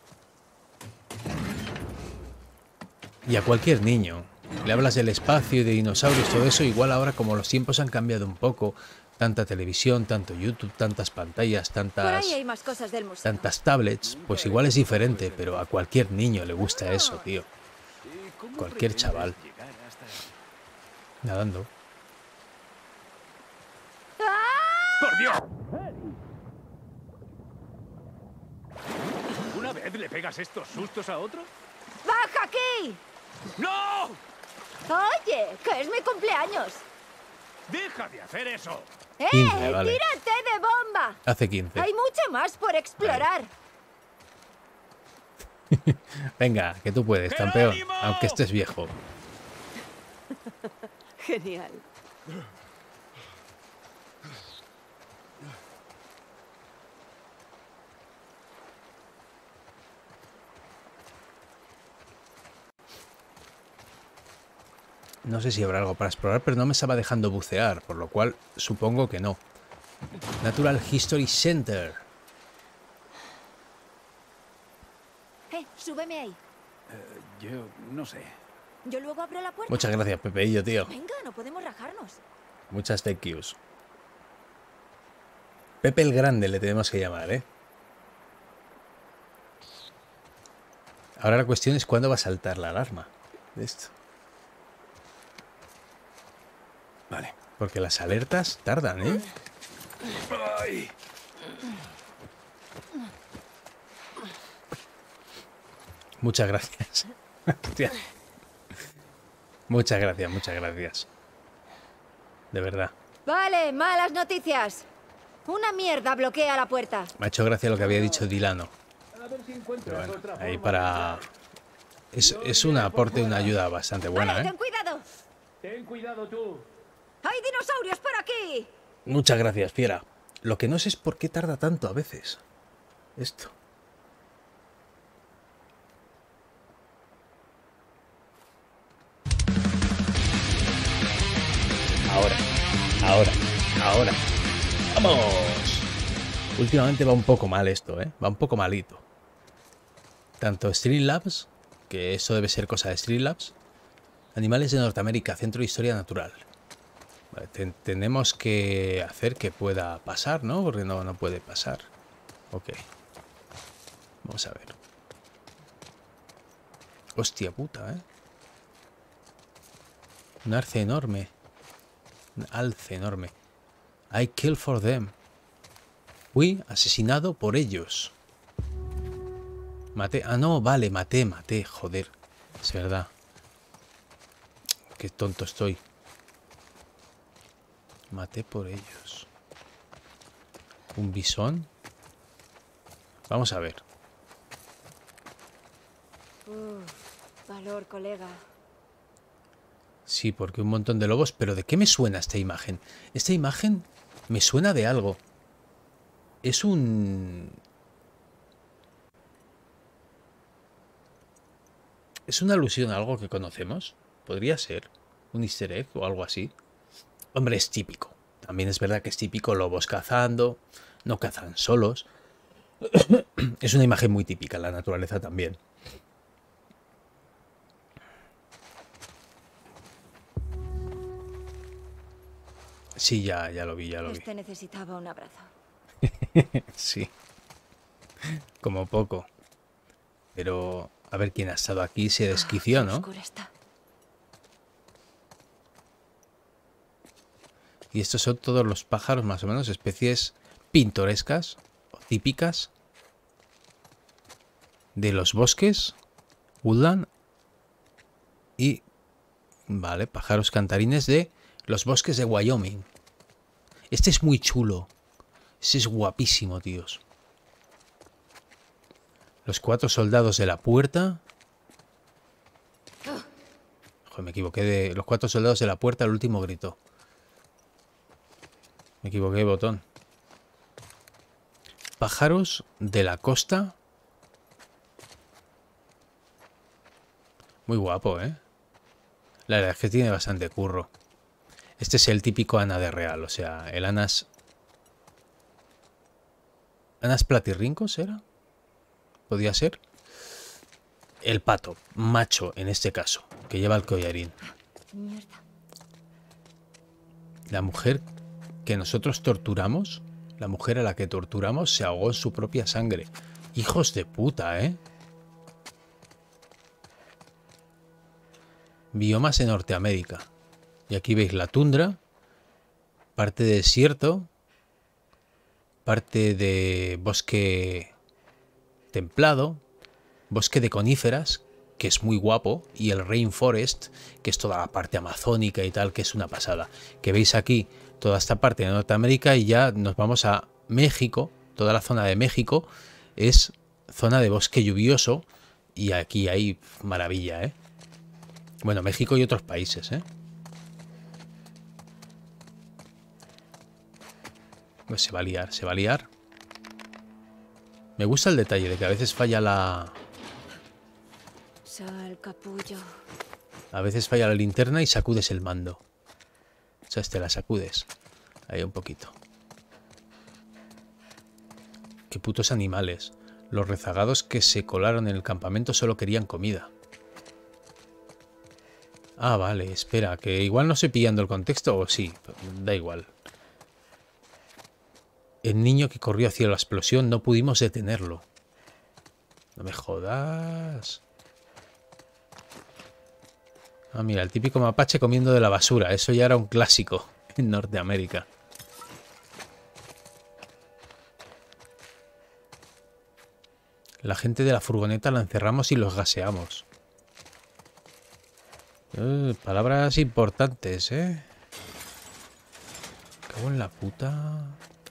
Y a cualquier niño le hablas del espacio y de dinosaurios, todo eso, igual ahora como los tiempos han cambiado un poco, tanta televisión, tanto YouTube, tantas pantallas, Por tantas, ahí hay más cosas del museo. tantas tablets, pues igual es diferente, pero a cualquier niño le gusta eso, tío. Cualquier chaval. Nadando. ¡Por Dios! ¿Una vez le pegas estos sustos a otro? ¡Baja aquí! ¡No! Oye, que es mi cumpleaños. ¡Deja de hacer eso! ¡Eh! quince, vale. ¡Tírate de bomba! Hace quince. Hay mucho más por explorar. Venga, que tú puedes, campeón, aunque estés viejo. Genial. No sé si habrá algo para explorar, pero no me estaba dejando bucear, por lo cual supongo que no. Natural History Center. Eh, súbeme ahí. Eh, yo no sé. Yo luego abro la puerta. Muchas gracias, Pepeillo, tío. Venga, no podemos rajarnos. Muchas thank yous. Pepe el Grande le tenemos que llamar, ¿eh? Ahora la cuestión es cuándo va a saltar la alarma de esto. Vale. Porque las alertas tardan, ¿eh? Ay. Muchas gracias. Hostia. Muchas gracias, muchas gracias. De verdad. Vale, malas noticias. Una mierda bloquea la puerta. Me ha hecho gracia lo que había dicho Dilano. A ver si encuentras Pero bueno, otra ahí forma para... Es, es un aporte, una ayuda bastante buena, Vale, ¿eh? ten cuidado. Ten cuidado tú. ¡Hay dinosaurios por aquí! Muchas gracias, fiera. Lo que no sé es por qué tarda tanto a veces. Esto. Ahora, ahora, ahora. ¡Vamos! Últimamente va un poco mal esto, ¿eh? Va un poco malito. Tanto Streamlabs, que eso debe ser cosa de Streamlabs. Animales de Norteamérica, Centro de Historia Natural. Vale, ten- tenemos que hacer que pueda pasar, ¿no? Porque no, no puede pasar. Ok. Vamos a ver. Hostia puta, ¿eh? Un arce enorme. Un alce enorme. I kill for them. Fui asesinado por ellos. Maté... Ah, no, vale, maté, maté, joder. Es verdad. Qué tonto estoy. Maté por ellos. ¿Un bisón? Vamos a ver. Uf, valor, colega. Sí, porque un montón de lobos. ¿Pero de qué me suena esta imagen? Esta imagen me suena de algo. Es un... ¿Es una alusión a algo que conocemos? Podría ser. Un easter egg o algo así. Hombre, es típico. También es verdad que es típico lobos cazando. No cazan solos. Es una imagen muy típica en la naturaleza también. Sí, ya, ya lo vi, ya lo vi. Este necesitaba un abrazo. Sí. Como poco. Pero a ver quién ha estado aquí, se desquició, ¿no? Y estos son todos los pájaros, más o menos, especies pintorescas o típicas de los bosques, woodland y, vale, pájaros cantarines de los bosques de Wyoming. Este es muy chulo. Este es guapísimo, tíos. Los cuatro soldados de la puerta. Joder, me equivoqué de... Los cuatro soldados de la puerta, el último grito. Me equivoqué de botón. Pájaros de la costa. Muy guapo, ¿eh? La verdad es que tiene bastante curro. Este es el típico Ana de Real, o sea, el Anas... ¿Anas platirrincos era? ¿Podía ser? El pato, macho en este caso, que lleva el collarín. Mierda. La mujer que nosotros torturamos, la mujer a la que torturamos se ahogó en su propia sangre. Hijos de puta, ¿eh? Biomas en Norteamérica. Y aquí veis la tundra, parte de desierto, parte de bosque templado, bosque de coníferas, que es muy guapo, y el rainforest, que es toda la parte amazónica y tal, que es una pasada. Que veis aquí toda esta parte de Norteamérica y ya nos vamos a México, toda la zona de México es zona de bosque lluvioso y aquí hay maravilla, ¿eh? Bueno, México y otros países, ¿eh? Pues se va a liar, se va a liar. Me gusta el detalle de que a veces falla la... Sal, capullo. A veces falla la linterna y sacudes el mando. O sea, te la sacudes. Ahí un poquito. Qué putos animales. Los rezagados que se colaron en el campamento solo querían comida. Ah, vale, espera, que igual no estoy pillando el contexto, o sí, da igual. El niño que corrió hacia la explosión no pudimos detenerlo. No me jodas. Ah, mira, el típico mapache comiendo de la basura. Eso ya era un clásico en Norteamérica. La gente de la furgoneta la encerramos y los gaseamos. Eh, palabras importantes, ¿eh? Cago en la puta.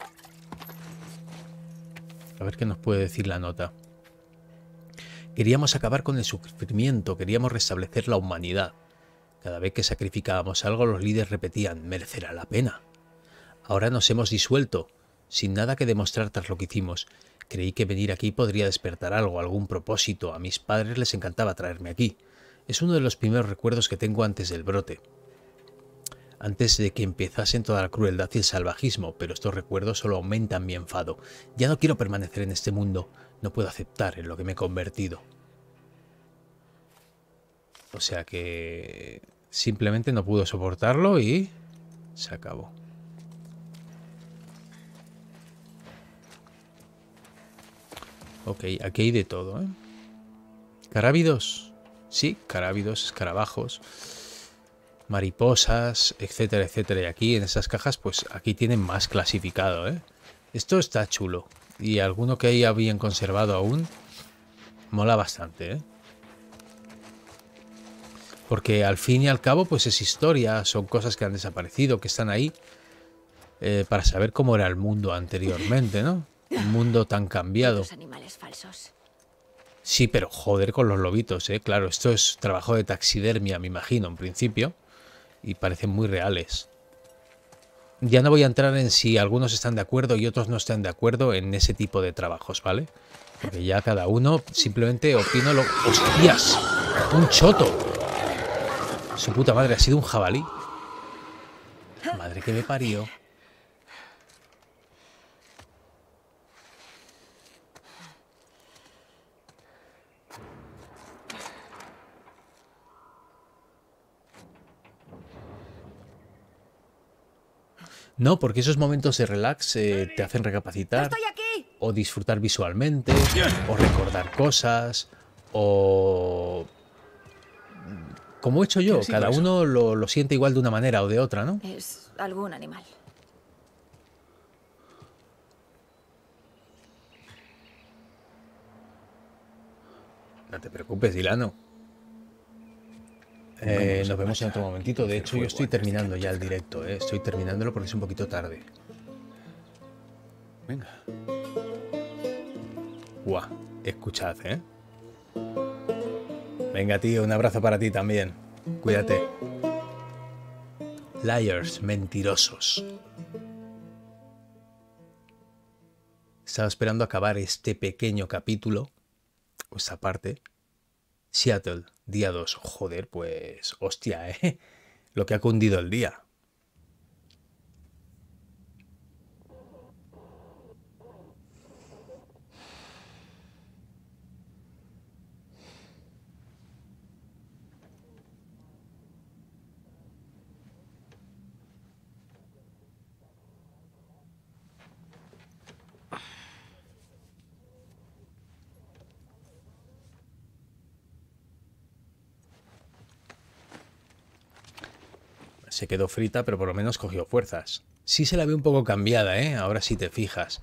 A ver qué nos puede decir la nota. Queríamos acabar con el sufrimiento, queríamos restablecer la humanidad. Cada vez que sacrificábamos algo, los líderes repetían, merecerá la pena. Ahora nos hemos disuelto, sin nada que demostrar tras lo que hicimos. Creí que venir aquí podría despertar algo, algún propósito. A mis padres les encantaba traerme aquí. Es uno de los primeros recuerdos que tengo antes del brote. Antes de que empezasen toda la crueldad y el salvajismo, pero estos recuerdos solo aumentan mi enfado. Ya no quiero permanecer en este mundo, no puedo aceptar en lo que me he convertido. O sea que simplemente no pudo soportarlo y se acabó. Ok, aquí hay de todo, ¿eh? Carábidos, sí, carábidos, escarabajos, mariposas, etcétera, etcétera. Y aquí en estas cajas, pues aquí tienen más clasificado, ¿eh? Esto está chulo. Y alguno que haya bien conservado aún, mola bastante, ¿eh? Porque al fin y al cabo, pues es historia, son cosas que han desaparecido, que están ahí, eh, para saber cómo era el mundo anteriormente, ¿no? Un mundo tan cambiado. Los animales falsos. Sí, pero joder con los lobitos, ¿eh? Claro, esto es trabajo de taxidermia, me imagino, en principio. Y parecen muy reales. Ya no voy a entrar en si algunos están de acuerdo y otros no están de acuerdo en ese tipo de trabajos, ¿vale? Porque ya cada uno simplemente opino lo... ¡Hostias! ¡Un choto! Su puta madre, ha sido un jabalí. Madre que me parió. No, porque esos momentos de relax eh, te hacen recapacitar. ¡Estoy aquí! O disfrutar visualmente, o recordar cosas, o... Como he hecho yo, cada uno lo, lo siente igual de una manera o de otra, ¿no? Es algún animal. No te preocupes, Dilano. Eh, nos vemos en otro momentito. De hecho, yo estoy terminando ya el directo, ¿eh? Estoy terminándolo porque es un poquito tarde. Venga. Guau, escuchad, ¿eh? Venga, tío, un abrazo para ti también. Cuídate. Liars, mentirosos. Estaba esperando acabar este pequeño capítulo, o esta parte. Seattle, día dos. Joder, pues... Hostia, ¿eh? Lo que ha cundido el día. Se quedó frita, pero por lo menos cogió fuerzas. Sí se la ve un poco cambiada, ¿eh? Ahora sí te fijas.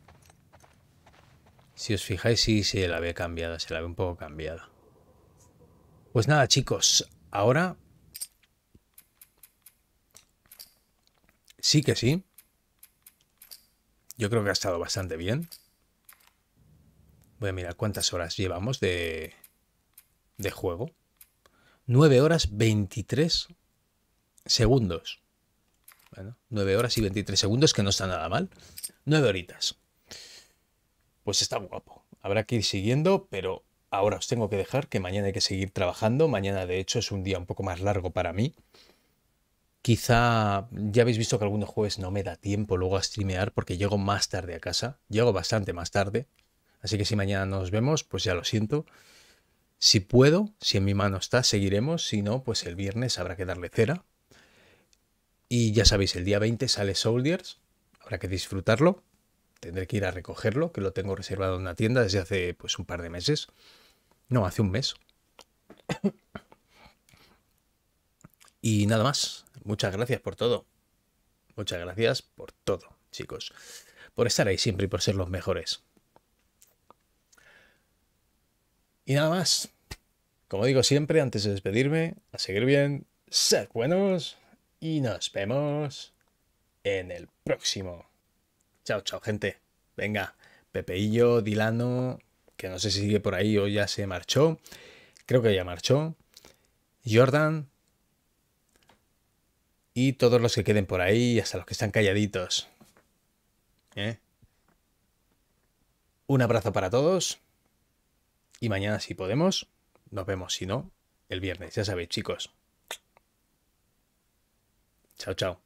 Si os fijáis, sí se la ve cambiada, se la ve un poco cambiada. Pues nada, chicos, ahora... Sí que sí. Yo creo que ha estado bastante bien. Voy a mirar cuántas horas llevamos de, de juego. nueve horas veintitrés segundos. Bueno, nueve horas y veintitrés segundos, que no está nada mal. nueve horitas. Pues está guapo. Habrá que ir siguiendo, pero ahora os tengo que dejar, que mañana hay que seguir trabajando. Mañana, de hecho, es un día un poco más largo para mí. Quizá ya habéis visto que algunos jueves no me da tiempo luego a streamear porque llego más tarde a casa. Llego bastante más tarde. Así que si mañana nos vemos, pues ya lo siento. Si puedo, si en mi mano está, seguiremos. Si no, pues el viernes habrá que darle cera. Y ya sabéis, el día veinte sale Soldiers. Habrá que disfrutarlo. Tendré que ir a recogerlo, que lo tengo reservado en una tienda desde hace pues un par de meses. No, hace un mes. Y nada más. Muchas gracias por todo. Muchas gracias por todo, chicos. Por estar ahí siempre y por ser los mejores. Y nada más. Como digo siempre, antes de despedirme, a seguir bien, sed buenos y nos vemos en el próximo. Chao, chao, gente. Venga, Pepeillo, Dilano, que no sé si sigue por ahí o ya se marchó. Creo que ya marchó. Jordan. Y todos los que queden por ahí, hasta los que están calladitos. ¿Eh? Un abrazo para todos. Y mañana, si podemos, nos vemos. Si no, el viernes. Ya sabéis, chicos. Chao, chao.